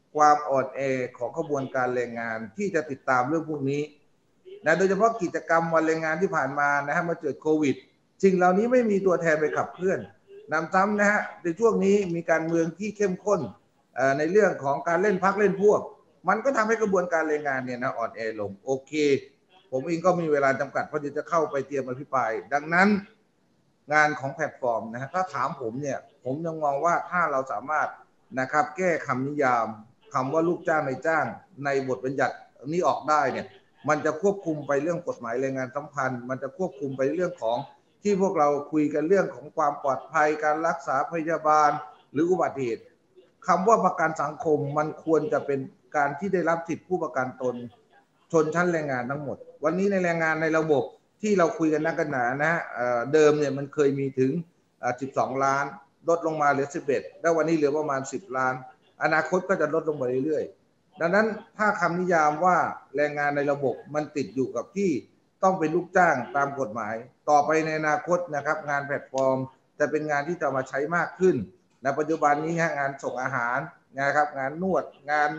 ความอ่อนแอของกระบวนการแรงงานที่จะติดตามเรื่องพวกนี้นะโดยเฉพาะกิจกรรมวันแรงงานที่ผ่านมานะฮะมาเจอโควิดสิ่งเหล่านี้ไม่มีตัวแทนไปขับเคลื่อนนำซ้ำนะฮะในช่วงนี้มีการเมืองที่เข้มข้นในเรื่องของการเล่นพรรคเล่นพวกมันก็ทำให้กระบวนการแรงงานเนี่ยนะอ่อนแอลงโอเคผมเองก็มีเวลาจำกัดเพราะจะเข้าไปเตรียมอภิปรายดังนั้นงานของแพลตฟอร์มนะฮะถ้าถามผมเนี่ยผมยังมองว่าถ้าเราสามารถนะครับแก้คำนิยามคำว่าลูกจ้างนายจ้างในบทบัญญัตินี้ออกได้เนี่ยมันจะควบคุมไปเรื่องกฎหมายแรงงานสัมพันธ์มันจะควบคุมไปเรื่องของที่พวกเราคุยกันเรื่องของความปลอดภัยการรักษาพยาบาลหรืออุบัติเหตุคำว่าประกันสังคมมันควรจะเป็นการที่ได้รับสิทธิผู้ประกันตนชนชั้นแรงงานทั้งหมดวันนี้ในแรงงานในระบบที่เราคุยกันนักกันหนานะเดิมเนี่ยมันเคยมีถึงสิบสองล้านลดลงมาเหลือสิบเอ็ดแล้ววันนี้เหลือประมาณสิบล้านอนาคตก็จะลดลงไปเรื่อยๆดังนั้นถ้าคำนิยามว่าแรงงานในระบบมันติดอยู่กับที่ต้องเป็นลูกจ้างตามกฎหมายต่อไปในอนาคตนะครับงานแพลตฟอร์มจะเป็นงานที่จะมาใช้มากขึ้นในปัจจุบันนี้งานส่งอาหารนะครับงานนวดงาน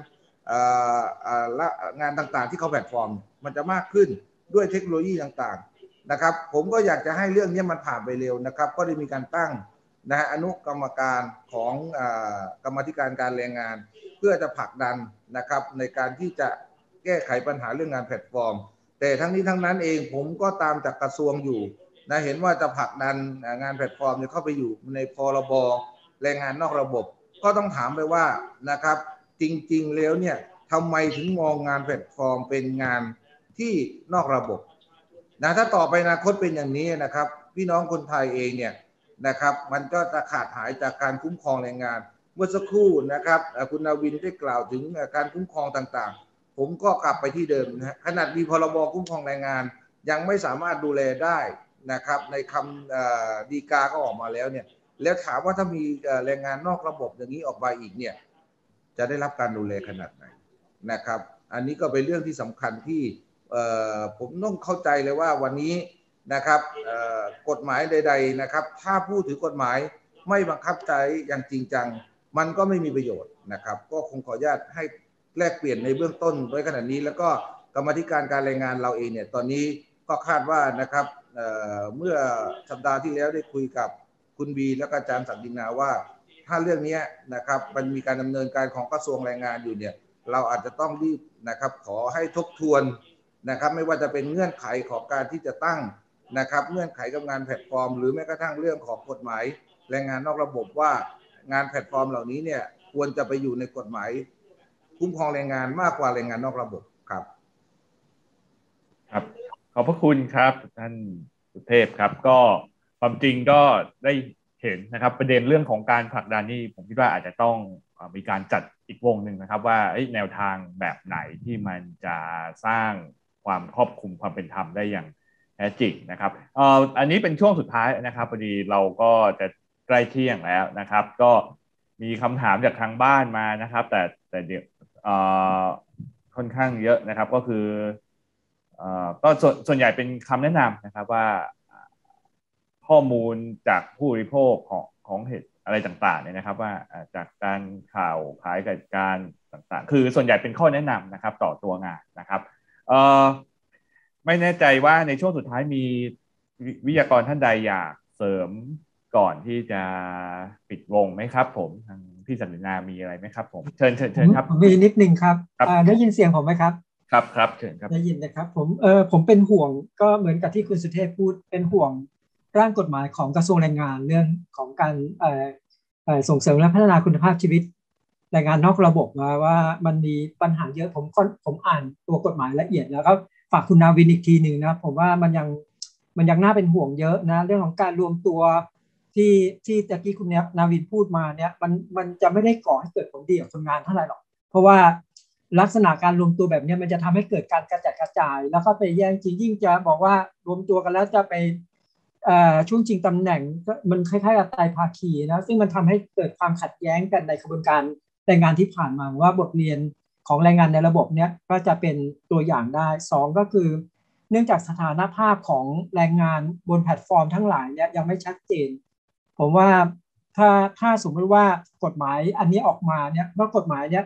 งานต่างๆที่เขาแพลตฟอร์มมันจะมากขึ้นด้วยเทคโนโลยีต่างๆนะครับผมก็อยากจะให้เรื่องนี้มันผ่านไปเร็วนะครับก็ได้มีการตั้งนะฮะอนุกรรมการของกรรมาธิการการแรงงานเพื่อจะผลักดันนะครับในการที่จะแก้ไขปัญหาเรื่องงานแพลตฟอร์มแต่ทั้งนี้ทั้งนั้นเองผมก็ตามจากกระทรวงอยู่นะเห็นว่าจะผลักดันงานแพลตฟอร์มเข้าไปอยู่ในพรบแรงงานนอกระบบก็ต้องถามไปว่านะครับจริงๆแล้วเนี่ยทำไมถึงมองงานแพลตฟอร์มเป็นงานที่นอกระบบนะถ้าต่อไปอนาคตเป็นอย่างนี้นะครับพี่น้องคนไทยเองเนี่ยนะครับมันก็จะขาดหายจากการคุ้มครองแรงงานเมื่อสักครู่นะครับคุณนาวินได้กล่าวถึงการคุ้มครองต่างๆผมก็กลับไปที่เดิมนะขนาดมีพรบคุ้มครองแรงงานยังไม่สามารถดูแลได้นะครับในคำฎีกาก็ออกมาแล้วเนี่ยแล้วถามว่าถ้ามีแรงงานนอกระบบอย่างนี้ออกมาอีกเนี่ยจะได้รับการดูแลขนาดไหนนะครับอันนี้ก็เป็นเรื่องที่สำคัญที่ผมต้องเข้าใจเลยว่าวันนี้นะครับกฎหมายใดๆนะครับถ้าผู้ถือกฎหมายไม่บังคับใช้อย่างจริงจังมันก็ไม่มีประโยชน์นะครับก็คงขออนุญาตให้แลกเปลี่ยนในเบื้องต้นไว้ขนาดนี้แล้วก็กรรมาธิการการแรงงานเราเองเนี่ยตอนนี้ก็คาดว่านะครับเ, เมื่อสัปดาห์ที่แล้วได้คุยกับคุณบีและอาจารย์ศักดินาว่าถ้าเรื่องนี้นะครับมันมีการดำเนินการของกระทรวงแรงงานอยู่เนี่ยเราอาจจะต้องรีบนะครับขอให้ทบทวนนะครับไม่ว่าจะเป็นเงื่อนไขของการที่จะตั้งนะครับเงื่อนไขกับงานแพลตฟอร์มหรือแม้กระทั่งเรื่องของกฎหมายแรงงานนอกระบบว่างานแพลตฟอร์มเหล่านี้เนี่ยควรจะไปอยู่ในกฎหมายคุ้มครองแรงงานมากกว่าแรงงานนอกระบบครับครับขอบพระคุณครับท่านสุเทพครับก็ความจริงก็ได้เห็นนะครับประเด็นเรื่องของการผลักดันนี่ผมคิดว่าอาจจะต้องมีการจัดอีกวงหนึ่งนะครับว่าแนวทางแบบไหนที่มันจะสร้างความครอบคลุมความเป็นธรรมได้อย่างแท้จริงนะครับเอ่ออันนี้เป็นช่วงสุดท้ายนะครับพอดีเราก็จะใกล้เที่ยงแล้วนะครับก็มีคำถามจากทางบ้านมานะครับแต่แต่เดี๋ยวเอ่อค่อนข้างเยอะนะครับก็คือเอ่อก็ส่วนส่วนใหญ่เป็นคำแนะนำนะครับว่าข้อมูลจากผู้บริโภคของของเหตุอะไรต่างๆเนี่ยนะครับว่าจากการข่าวขายกิจการต่างๆคือส่วนใหญ่เป็นข้อแนะนำนะครับต่อตัวงานนะครับเอ่อไม่แน่ใจว่าในช่วงสุดท้ายมีวิทยากรท่านใดอยากเสริมก่อนที่จะปิดวงไหมครับผมทางพี่สันตินามีอะไรไหมครับผมเชิญเชิญเชิญครับมีนิดนึงครับได้ยินเสียงผมไหมครับครับครับเชิญครับได้ยินนะครับผมเออผมเป็นห่วงก็เหมือนกับที่คุณสุเทพพูดเป็นห่วงร่างกฎหมายของกระทรวงแรงงานเรื่องของการเอ่อเอ่อส่งเสริมและพัฒนาคุณภาพชีวิตแรงงานนอกระบบมาว่ามันมีปัญหาเยอะผมผมอ่านตัวกฎหมายละเอียดแล้วก็ฝากคุณนาวินอีกทีหนึ่งนะผมว่ามันยังมันยังน่าเป็นห่วงเยอะนะเรื่องของการรวมตัวที่ที่ตะกี้คุณนาวินพูดมาเนี่ยมันมันจะไม่ได้ก่อให้เกิดผลดีกับคนงานเท่าไหร่หรอกเพราะว่าลักษณะการรวมตัวแบบนี้มันจะทำให้เกิดการกระจัดกระจายแล้วก็ไปแย่งจริงยิ่งจะบอกว่ารวมตัวกันแล้วจะไปช่วงชิงตำแหน่งมันคล้ายๆกับไตรภาคีนะซึ่งมันทำให้เกิดความขัดแย้งกันในกระบวนการแรงงานที่ผ่านมาว่าบทเรียนของแรงงานในระบบเนี้ยก็จะเป็นตัวอย่างได้สองก็คือเนื่องจากสถานภาพของแรงงานบนแพลตฟอร์มทั้งหลายเนี้ยยังไม่ชัดเจนผมว่าถ้าถ้าสมมติว่ากฎหมายอันนี้ออกมาเนี้ยว่ากฎหมายเนี้ย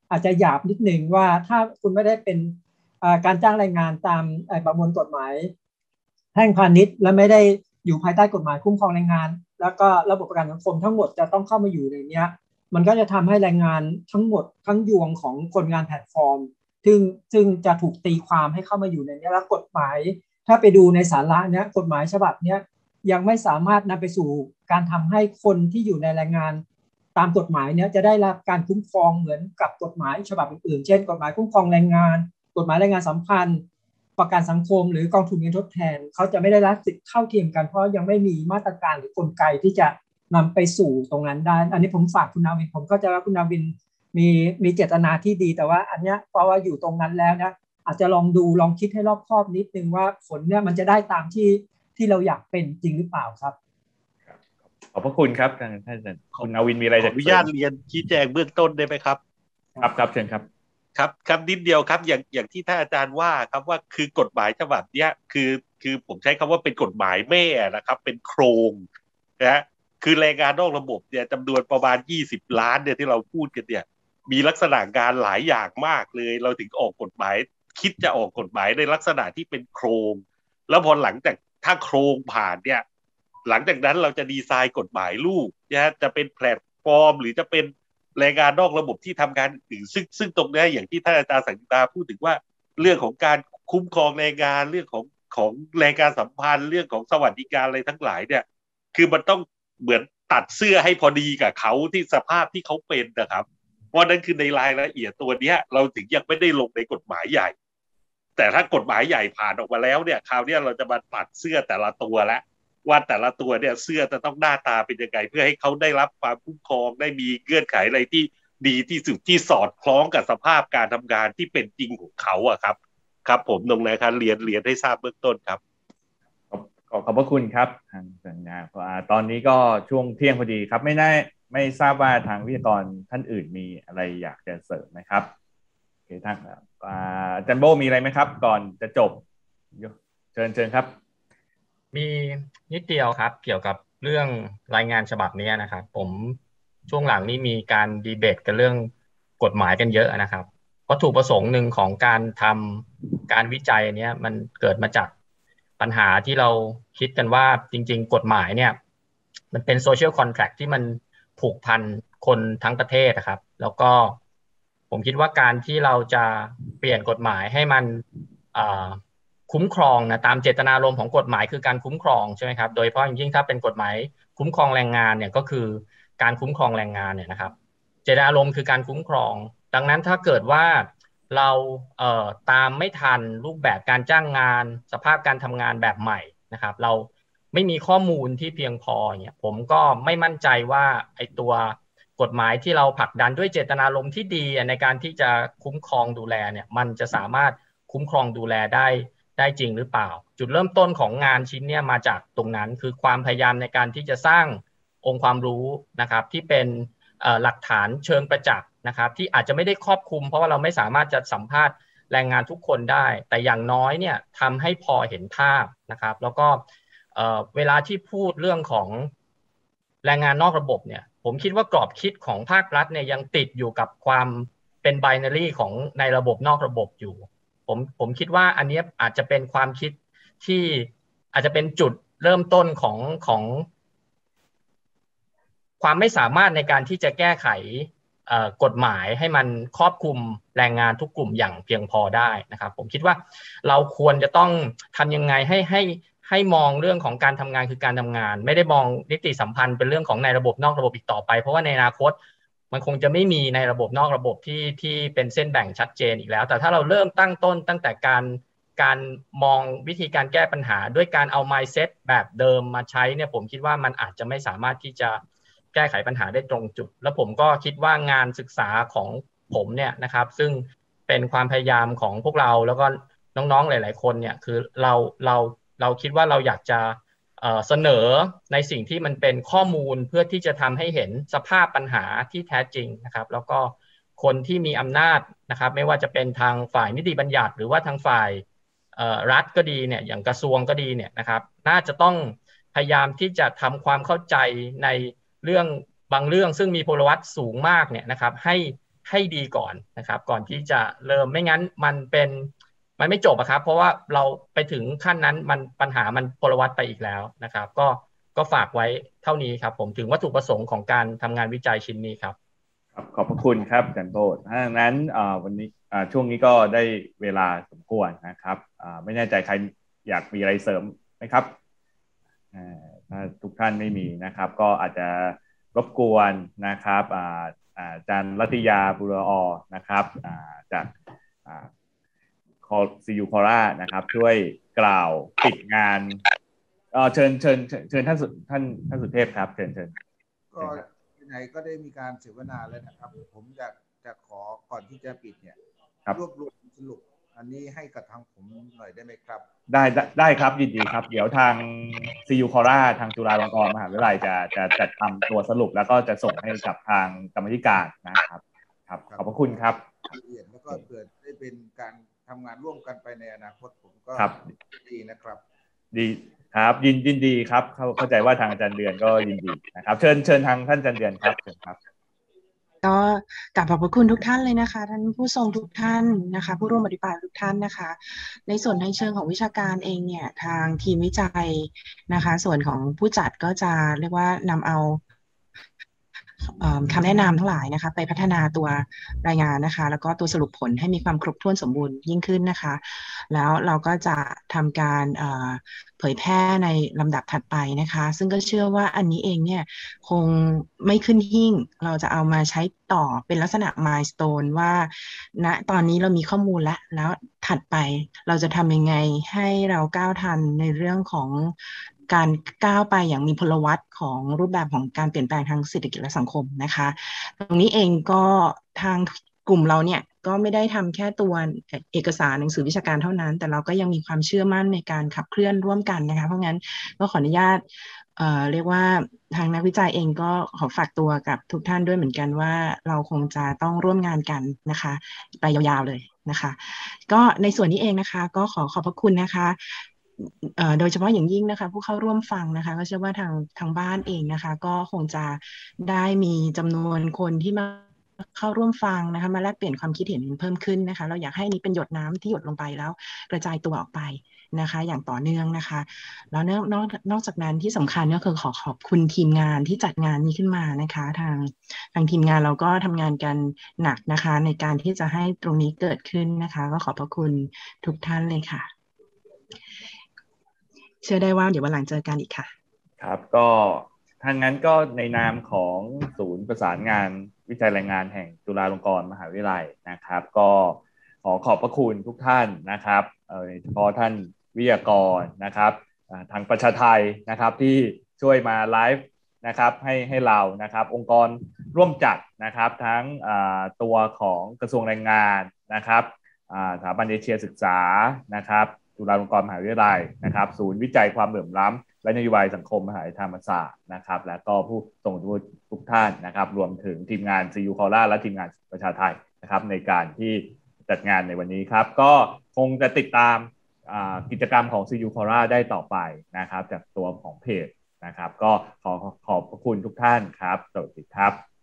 อาจจะหยาบนิดหนึ่งว่าถ้าคุณไม่ได้เป็นการจ้างแรงงานตามประมวลกฎหมายแพ่งพาณิชย์และไม่ได้อยู่ภายใต้กฎหมายคุ้มครองแรงงานแล้วก็ระบบประกันสังคมทั้งหมดจะต้องเข้ามาอยู่ในนี้มันก็จะทำให้แรงงานทั้งหมดทั้งยวงของคนงานแพลตฟอร์มซึ่งซึ่งจะถูกตีความให้เข้ามาอยู่ในนี้แล้วกฎหมายถ้าไปดูในสาระเนี้ยกฎหมายฉบับเนี้ยยังไม่สามารถนำไปสู่การทำให้คนที่อยู่ในแรงงานตามกฎหมายเนี้ยจะได้รับการคุ้มครองเหมือนกับกฎหมายฉบับอื่นๆเช่นกฎหมายคุ้มครองแรงงานกฎหมายแรงงานสัมพันธ์ประกันสังคมหรือกองทุนเงินทดแทนเขาจะไม่ได้รับสิทธิ์เท่าเทียมกันเพราะยังไม่มีมาตรการหรือกลไกที่จะนำไปสู่ตรงนั้นได้อันนี้ผมฝากคุณนาวินผมเข้าใจว่าคุณนาวินมีมีเจตนาที่ดีแต่ว่าอันเนี้ยเพราะว่าอยู่ตรงนั้นแล้วนะอาจจะลองดูลองคิดให้รอบคอบนิดนึงว่าผลเนี่ยมันจะได้ตามที่ที่เราอยากเป็นจริงหรือเปล่าครับขอบพระคุณครับท่านท่านคุณนาวินมีอะไรจะอนุญาตเรียนชี้แจงเบื้องต้นได้ไหมครับครับครับเชิญครับครับครับนิดเดียวครับอย่างอย่างที่ท่านอาจารย์ว่าครับว่าคือกฎหมายฉบับเนี้ยคือคือผมใช้คำว่าเป็นกฎหมายแม่นะครับเป็นโครงนะคือแรงงานนอกระบบเนี่ยจำนวนประมาณยี่สิบล้านเนี่ยที่เราพูดกันเนี่ยมีลักษณะงานหลายอย่างมากเลยเราถึงออกกฎหมายคิดจะออกกฎหมายในลักษณะที่เป็นโครงแล้วพอหลังจากถ้าโครงผ่านเนี่ยหลังจากนั้นเราจะดีไซน์กฎหมายลูกนะจะเป็นแพลตฟอร์มหรือจะเป็นแรงงานนอกระบบที่ทำงานอื่นซึ่งซึ่งตรงนี้อย่างที่ท่านอาจารย์สังตาพูดถึงว่าเรื่องของการคุ้มครองแรงงานเรื่องของของแรงงานสัมพันธ์เรื่องของสวัสดิการอะไรทั้งหลายเนี่ยคือมันต้องเหมือนตัดเสื้อให้พอดีกับเขาที่สภาพที่เขาเป็นนะครับเพราะนั้นคือในรายละเอียดตัวนี้เราถึงยังไม่ได้ลงในกฎหมายใหญ่แต่ถ้ากฎหมายใหญ่ผ่านออกมาแล้วเนี่ยคราวนี้เราจะมาตัดเสื้อแต่ละตัวแล้วว่าแต่ละตัวเนี่ยเสื้อจะต้องหน้าตาเป็นยังไงเพื่อให้เขาได้รับความคุ้มครองได้มีเงื่อนไขอะไรที่ดีที่สุดที่สอดคล้องกับสภาพการทำงานที่เป็นจริงของเขาอะครับครับผมตรงนี้ครับเรียนเรียนให้ทราบเบื้องต้นครับขอขอบพระคุณครับทางสัญญาตอนนี้ก็ช่วงเที่ยงพอดีครับไม่ได้ไม่ทราบว่าทางวิทยากรท่านอื่นมีอะไรอยากจะเสริมไหมครับโอเคท่านอาจารย์โบมีอะไรไหมครับก่อนจะจบเชิญเชิญครับมีนิดเดียวครับเกี่ยวกับเรื่องรายงานฉบับนี้นะครับผมช่วงหลังนี้มีการดีเบตกันเรื่องกฎหมายกันเยอะนะครับวัตถุประสงค์หนึ่งของการทำการวิจัยอันนี้มันเกิดมาจากปัญหาที่เราคิดกันว่าจริงๆกฎหมายเนี่ยมันเป็นโซเชียลคอนแทรคที่มันผูกพันคนทั้งประเทศนะครับแล้วก็ผมคิดว่าการที่เราจะเปลี่ยนกฎหมายให้มันคุ้มครองนะตามเจตนารมณ์ของกฎหมายคือการคุ้มครองใช่ไหมครับโดยเฉพาะยิ่งถ้าเป็นกฎหมายคุ้มครองแรงงานเนี่ยก็คือการคุ้มครองแรงงานเนี่ยนะครับเจตนารมณ์คือการคุ้มครองดังนั้นถ้าเกิดว่าเราเอ่อตามไม่ทันรูปแบบการจ้างงานสภาพการทำงานแบบใหม่นะครับเราไม่มีข้อมูลที่เพียงพอเนี่ยผมก็ไม่มั่นใจว่าไอ้ตัวกฎหมายที่เราผลักดันด้วยเจตนารมณ์ที่ดีในการที่จะคุ้มครองดูแลเนี่ยมันจะสามารถคุ้มครองดูแลได้ได้จริงหรือเปล่าจุดเริ่มต้นของงานชิ้นนี้มาจากตรงนั้นคือความพยายามในการที่จะสร้างองค์ความรู้นะครับที่เป็นหลักฐานเชิงประจักษ์นะครับที่อาจจะไม่ได้ครอบคลุมเพราะว่าเราไม่สามารถจะสัมภาษณ์แรงงานทุกคนได้แต่อย่างน้อยเนี่ยทำให้พอเห็นภาพนะครับแล้วก็เวลาที่พูดเรื่องของแรงงานนอกระบบเนี่ยผมคิดว่ากรอบคิดของภาครัฐเนี่ยยังติดอยู่กับความเป็นไบนารีของในระบบนอกระบบอยู่ผมผมคิดว่าอันนี้อาจจะเป็นความคิดที่อาจจะเป็นจุดเริ่มต้นของของความไม่สามารถในการที่จะแก้ไขกฎหมายให้มันครอบคลุมแรงงานทุกกลุ่มอย่างเพียงพอได้นะครับผมคิดว่าเราควรจะต้องทำยังไงให้ให้ให้มองเรื่องของการทำงานคือการทำงานไม่ได้มองนิติสัมพันธ์เป็นเรื่องของในระบบนอกระบบอีกต่อไปเพราะว่าในอนาคตมันคงจะไม่มีในระบบนอกระบบที่ที่เป็นเส้นแบ่งชัดเจนอีกแล้วแต่ถ้าเราเริ่มตั้งต้นตั้งแต่การการมองวิธีการแก้ปัญหาด้วยการเอา mindset แบบเดิมมาใช้เนี่ยผมคิดว่ามันอาจจะไม่สามารถที่จะแก้ไขปัญหาได้ตรงจุดแล้วผมก็คิดว่างานศึกษาของผมเนี่ยนะครับซึ่งเป็นความพยายามของพวกเราแล้วก็น้องๆหลายๆคนเนี่ยคือเราเราเราคิดว่าเราอยากจะเสนอในสิ่งที่มันเป็นข้อมูลเพื่อที่จะทำให้เห็นสภาพปัญหาที่แท้จริงนะครับแล้วก็คนที่มีอำนาจนะครับไม่ว่าจะเป็นทางฝ่ายนิติบัญญัติหรือว่าทางฝ่ายรัฐก็ดีเนี่ยอย่างกระทรวงก็ดีเนี่ยนะครับน่าจะต้องพยายามที่จะทำความเข้าใจในเรื่องบางเรื่องซึ่งมีพลวัตสูงมากเนี่ยนะครับให้ให้ดีก่อนนะครับก่อนที่จะเริ่มไม่งั้นมันเป็นมันไม่จบอะครับเพราะว่าเราไปถึงขั้นนั้นมันปัญหามันพลวัตไปอีกแล้วนะครับก็ก็ฝากไว้เท่านี้ครับผมถึงวัตถุประสงค์ของการทำงานวิจัยชิ้นนี้ครับครับขอบพระคุณครับอาจารย์โบสถ้าอย่างนั้นวันนี้ช่วงนี้ก็ได้เวลาสมควรนะครับไม่แน่ใจใครอยากมีอะไรเสริมไหมครับถ้าทุกท่านไม่มีนะครับก็อาจจะรบกวนนะครับอาจารย์รัตยาบุรอนะครับจากคอซียูคอร่านะครับช่วยกล่าวปิดงานเชิญเชิญเชิญท่านท่านท่านสุเทพครับเชิญเชิญก็ไหนก็ได้มีการเสวนาแล้วนะครับผมอยากจะขอก่อนที่จะปิดเนี่ยรวบรวมสรุปอันนี้ให้กับทางผมหน่อยได้ไหมครับได้ได้ครับยินดีครับเดี๋ยวทางซียูคอร่าทางจุฬาลงกรณ์มหาวิทยาลัยจะจะจัดทำตัวสรุปแล้วก็จะส่งให้กับทางกรรมธิการนะครับครับขอบพระคุณครับละเอียดแล้วก็เกิดได้เป็นการทำงานร่วมกันไปในอนาคตผมก็ดีนะครับดีครับยินยินดีครับเข้าใจว่าทางอาจารย์เดือนก็ยินดีนะครับเชิญเชิญทางท่านอาจารย์เดือนครับเชิญครับก็กราบขอบพระคุณทุกท่านเลยนะคะท่านผู้ทรงทุกท่านนะคะผู้ร่วมอภิปรายทุกท่านนะคะในส่วนในเชิงของวิชาการเองเนี่ยทางทีมวิจัยนะคะส่วนของผู้จัดก็จะเรียกว่านำเอาคำแนะนำทั้งหลายนะคะไปพัฒนาตัวรายงานนะคะแล้วก็ตัวสรุปผลให้มีความครบถ้วนสมบูรณ์ยิ่งขึ้นนะคะแล้วเราก็จะทำการเผยแพร่ในลำดับถัดไปนะคะซึ่งก็เชื่อว่าอันนี้เองเนี่ยคงไม่ขึ้นหิ้งเราจะเอามาใช้ต่อเป็นลักษณะ milestone ว่าณตอนนี้เรามีข้อมูลแล้วแล้วถัดไปเราจะทำยังไงให้เราก้าวทันในเรื่องของการก้าวไปอย่างมีพลวัตของรูปแบบของการเปลี่ยนแปลงทางเศรษฐกิจและสังคมนะคะตรงนี้เองก็ทางกลุ่มเราเนี่ยก็ไม่ได้ทำแค่ตัวเอกสารหนังสือวิชาการเท่านั้นแต่เราก็ยังมีความเชื่อมั่นในการขับเคลื่อนร่วมกันนะคะเพราะงั้นก็ขออนุญาตเอ่อเรียกว่าทางนักวิจัยเองก็ขอฝากตัวกับทุกท่านด้วยเหมือนกันว่าเราคงจะต้องร่วมงานกันนะคะไปยาวๆเลยนะคะก็ในส่วนนี้เองนะคะก็ขอขอบพระคุณนะคะโดยเฉพาะอย่างยิ่งนะคะผู้เข้าร่วมฟังนะคะก็เชื่อว่าทางทางบ้านเองนะคะก็คงจะได้มีจำนวนคนที่มาเข้าร่วมฟังนะคะมาแลกเปลี่ยนความคิดเห็นเพิ่มขึ้นนะคะเราอยากให้นี้เป็นหยดน้ำที่หยดลงไปแล้วกระจายตัวออกไปนะคะอย่างต่อเนื่องนะคะแล้วนอกนอกนอกจากนั้นที่สำคัญก็คือขอขอบคุณทีมงานที่จัดงานนี้ขึ้นมานะคะทางทางทีมงานเราก็ทำงานกันหนักนะคะในการที่จะให้ตรงนี้เกิดขึ้นนะคะก็ขอบพระคุณทุกท่านเลยค่ะเชื่อได้ว่าเดี๋ยววันหลังเจอกันอีกค่ะครับก็ทางนั้นก็ในนามของศูนย์ประสานงานวิจัยรายงานแห่งจุฬาลงกรณ์มหาวิทยาลัยนะครับก็ขอขอบพระคุณทุกท่านนะครับโดยเฉพาะท่านวิทยากรนะครับทางประชาไทยนะครับที่ช่วยมาไลฟ์นะครับให้ให้เรานะครับองค์กรร่วมจัดนะครับทั้งตัวของกระทรวงแรงงานนะครับสถาบันเอเชียศึกษานะครับจุฬาลงกรณ์มหาวิทยาลัยนะครับศูนย์วิจัยความเหลื่อมล้ำและนโยบายสังคมมหาวิทยาลัยธรรมศาสตร์นะครับและก็ผู้ทรงคุณทุกท่านนะครับรวมถึงทีมงานซียูคอร่าและทีมงานประชาไทยนะครับในการที่จัดงานในวันนี้ครับก็คงจะติดตามกิจกรรมของซียูคอร่าได้ต่อไปนะครับจากตัวของเพจนะครับก็ขอขอบพระคุณทุกท่านครับสวัสดีครับ